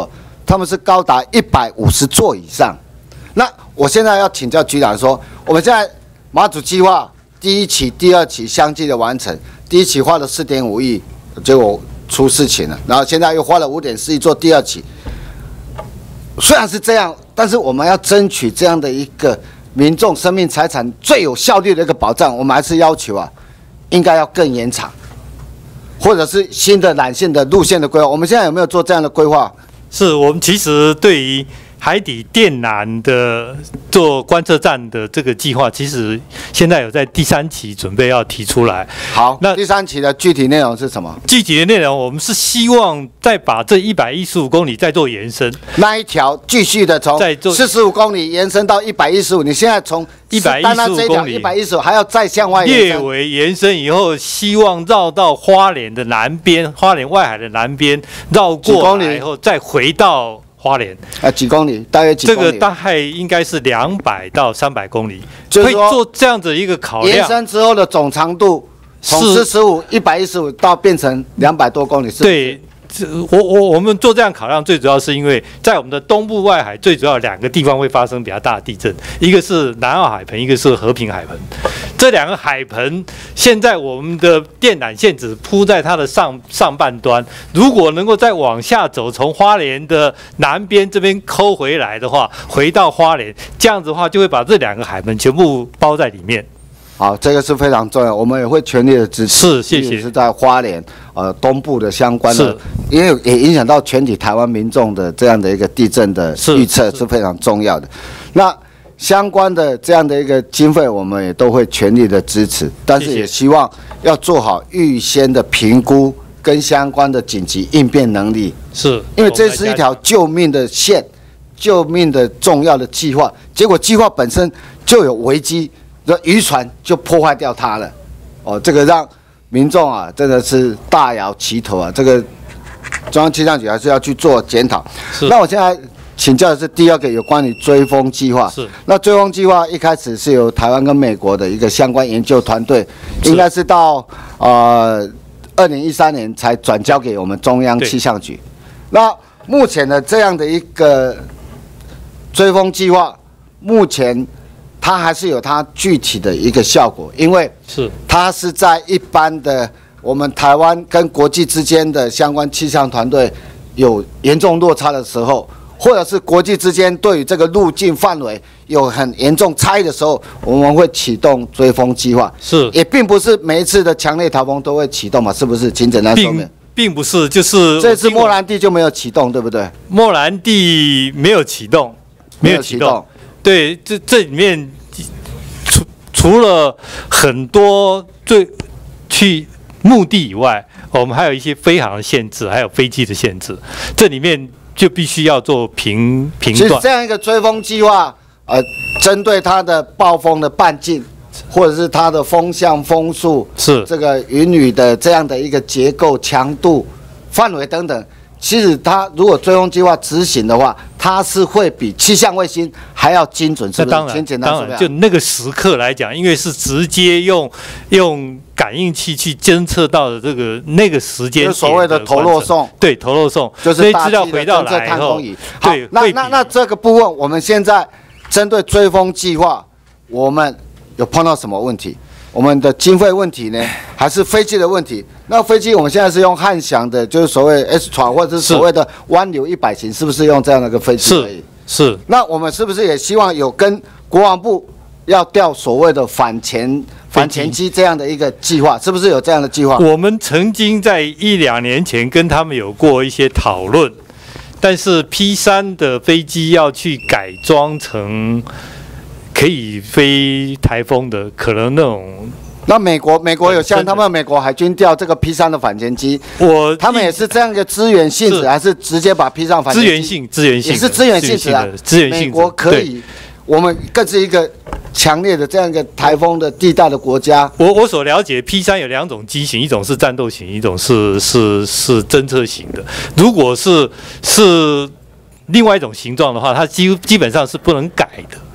他们是高达一百五十座以上。那我现在要请教局长说，我们现在马祖计划第一期、第二期相继的完成，第一期花了四点五亿，结果出事情了，然后现在又花了五点四亿做第二期。虽然是这样，但是我们要争取这样的一个民众生命财产最有效率的一个保障，我们还是要求啊，应该要更延长，或者是新的缆线的路线的规划。我们现在有没有做这样的规划？ 是我们其实对于海底电缆的做观测站的这个计划，其实现在有在第三期准备要提出来。 好，那第三期的具体内容是什么？ 具体的内容，我们是希望再把这一百一十五公里再做延伸， 那一条继续的从四十五公里延伸到一百一十五。你现在从一百一十五公里， 一百一十五还要再向外列为延伸以后，希望绕到花莲的南边，花莲外海的南边绕过来以后，再回到花莲。 啊，几公里？大约几公里？ 这个大概应该是两百到三百公里， 就是说会做这样子一个考量。 延伸之后的总长度从四十五、一百一十五到变成两百多公里，是？ 对。我我我们做这样考量，最主要是因为在我们的东部外海，最主要两个地方会发生比较大的地震，一个是南澳海盆，一个是和平海盆。这两个海盆，现在我们的电缆线只铺在它的上上半端，如果能够再往下走，从花莲的南边这边抠回来的话，回到花莲，这样子的话就会把这两个海盆全部包在里面。 好，这个是非常重要，我们也会全力的支持。 是，谢谢。 是在花莲呃东部的相关的，因为也影响到全体台湾民众的这样的一个地震的预测是非常重要的。那相关的这样的一个经费，我们也都会全力的支持，但是也希望要做好预先的评估跟相关的紧急应变能力。 是， 因为这是一条救命的线，救命的重要的计划，结果计划本身就有危机。这渔船就破坏掉它了，哦，这个让民众啊真的是大摇其头啊！这个中央气象局还是要去做检讨。那我现在请教的是第二个有关于追风计划。 是。 那追风计划一开始是由台湾跟美国的一个相关研究团队，应该是到呃二零一三年才转交给我们中央气象局。那目前的这样的一个追风计划，目前它还是有它具体的一个效果，因为是它是在一般的我们台湾跟国际之间的相关气象团队有严重落差的时候，或者是国际之间对于这个路径范围有很严重差异的时候，我们会启动追风计划。 是， 也并不是每一次的强烈台风都会启动嘛，是不是？请简单说明。 并不是，就是这次莫兰蒂就没有启动，对不对？ 莫兰蒂没有启动，没有启动。对，这这里面除除了很多最去目的以外，我们还有一些飞航的限制，还有飞机的限制，这里面就必须要做评评断。 其实这样一个追风计划，呃，针对它的暴风的半径，或者是它的风向、风速， 是这个云雨的这样的一个结构、强度、范围等等。其实它如果追风计划执行的话，它是会比气象卫星还要精准，是不是？ 当然，当然，就那个时刻来讲，因为是直接用用感应器去侦测到的这个那个时间点， 所谓的投落送， 对，投落送， 就是资料回到来以后， 对，那那那这个部分，我们现在针对追风计划，我们有碰到什么问题？我们的经费问题呢，还是飞机的问题？那飞机我们现在是用汉翔的，就是所谓 S 船或者是所谓的湾流一百型，是不是用这样的一个飞机而已？ 是。是。 那我们是不是也希望有跟国防部要调所谓的反潜反潜机这样的一个计划？是不是有这样的计划？ 我们曾经在一两年前跟他们有过一些讨论，但是 P 三的飞机要去改装成可以飞台风的，可能那种。 那美国美国有像他们美国海军调这个 P 三的反潜机， 我他们也是这样一个资源性质，还是直接把 P 三反潜机？ 资源性，资源性也是资源性质啊， 资源性质。 美国可以，我们更是一个强烈的这样一个台风的地带的国家。 我我所了解 P 三有两种机型，一种是战斗型，一种是是是侦测型的。如果是是另外一种形状的话，它基基本上是不能改的。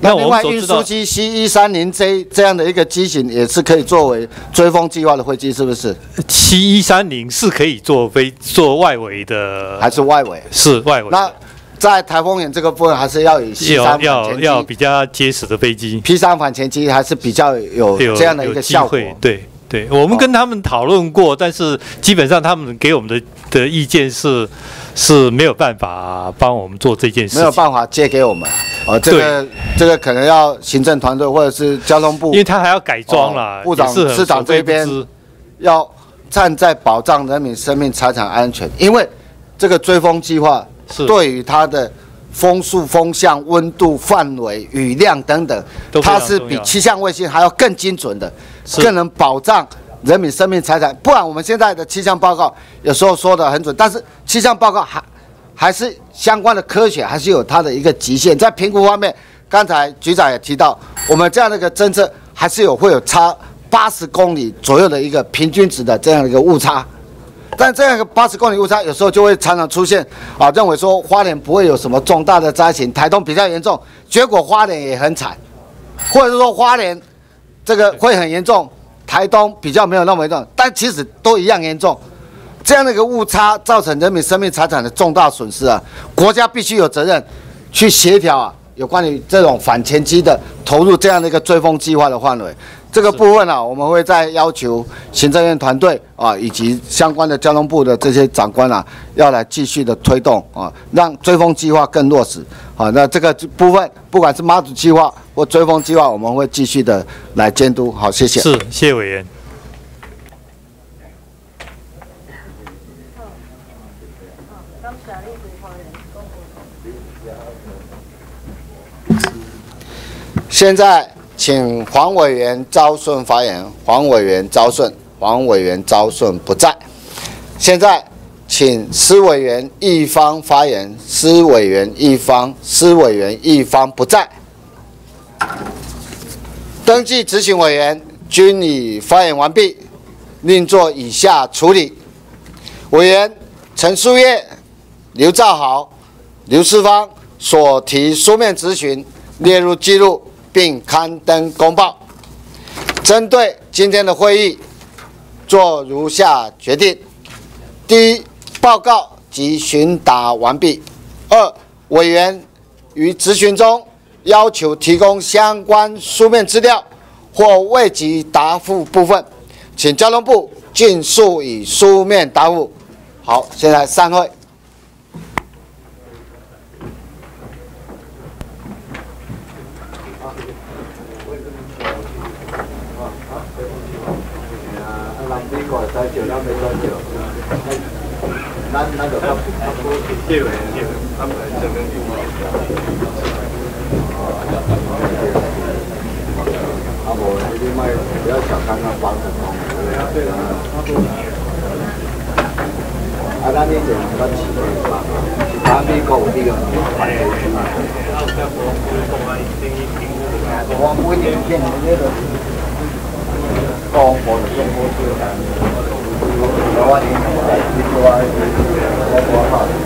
那另外运输机 C 一三零 J 这样的一个机型也是可以作为追风计划的飞机，是不是 ？C 一三零是可以做飞做外围的， 还是外围？ 是外围。 那在台风眼这个部分，还是要以 C 三要反前机， 要比较结实的飞机 P 三反前机还是比较有这样的一个效果。 对对，我们跟他们讨论过，但是基本上他们给我们的的意见是是没有办法帮我们做这件事情， 没有办法借给我们。哦，这个这个可能要行政团队或者是交通部， 因为他还要改装啦， 哦、部长、市长这边要站在保障人民生命财产安全，因为这个追风计划对于它的风速、风向、温度、范围、雨量等等，它是比气象卫星还要更精准的，更能保障人民生命财产。不然我们现在的气象报告有时候说的很准，但是气象报告还还是相关的科学还是有它的一个极限。在评估方面，刚才局长也提到，我们这样的一个侦测还是有会有差八十公里左右的一个平均值的这样的一个误差。但这样一个八十公里误差，有时候就会常常出现啊，认为说花莲不会有什么重大的灾情，台东比较严重，结果花莲也很惨，或者是说花莲这个会很严重，台东比较没有那么严重，但其实都一样严重。这样的一个误差造成人民生命财产的重大损失啊，国家必须有责任去协调啊，有关于这种反潜机的投入这样的一个追风计划的范围。这个部分啊，我们会再要求行政院团队啊，以及相关的交通部的这些长官啊，要来继续的推动啊，让追风计划更落实。好，那这个部分不管是马祖计划或追风计划，我们会继续的来监督。好，谢谢。 是，谢谢委员。 现在请黄委员昭顺发言。黄委员昭顺，黄委员昭顺不在。现在请施委员一方发言。施委员一方，施委员一方不在。登记执行委员均已发言完毕，另作以下处理：委员陈树业、刘兆豪、刘世芳所提书面质询列入记录，并刊登公报。针对今天的会议，做如下决定：第一，报告及询答完毕；二，委员于质询中要求提供相关书面资料或未及答复部分，请交通部尽速以书面答复。好，现在散会。咱咱就差不多谢委员，谢委员，他们这边有没有？啊，无你卖不要小看那八十公。对啊，对啊，差不多。啊，咱以前咱市内嘛，其他美国有啲个反对区嘛。我每年见的那个高火的中国队。我我我我我我我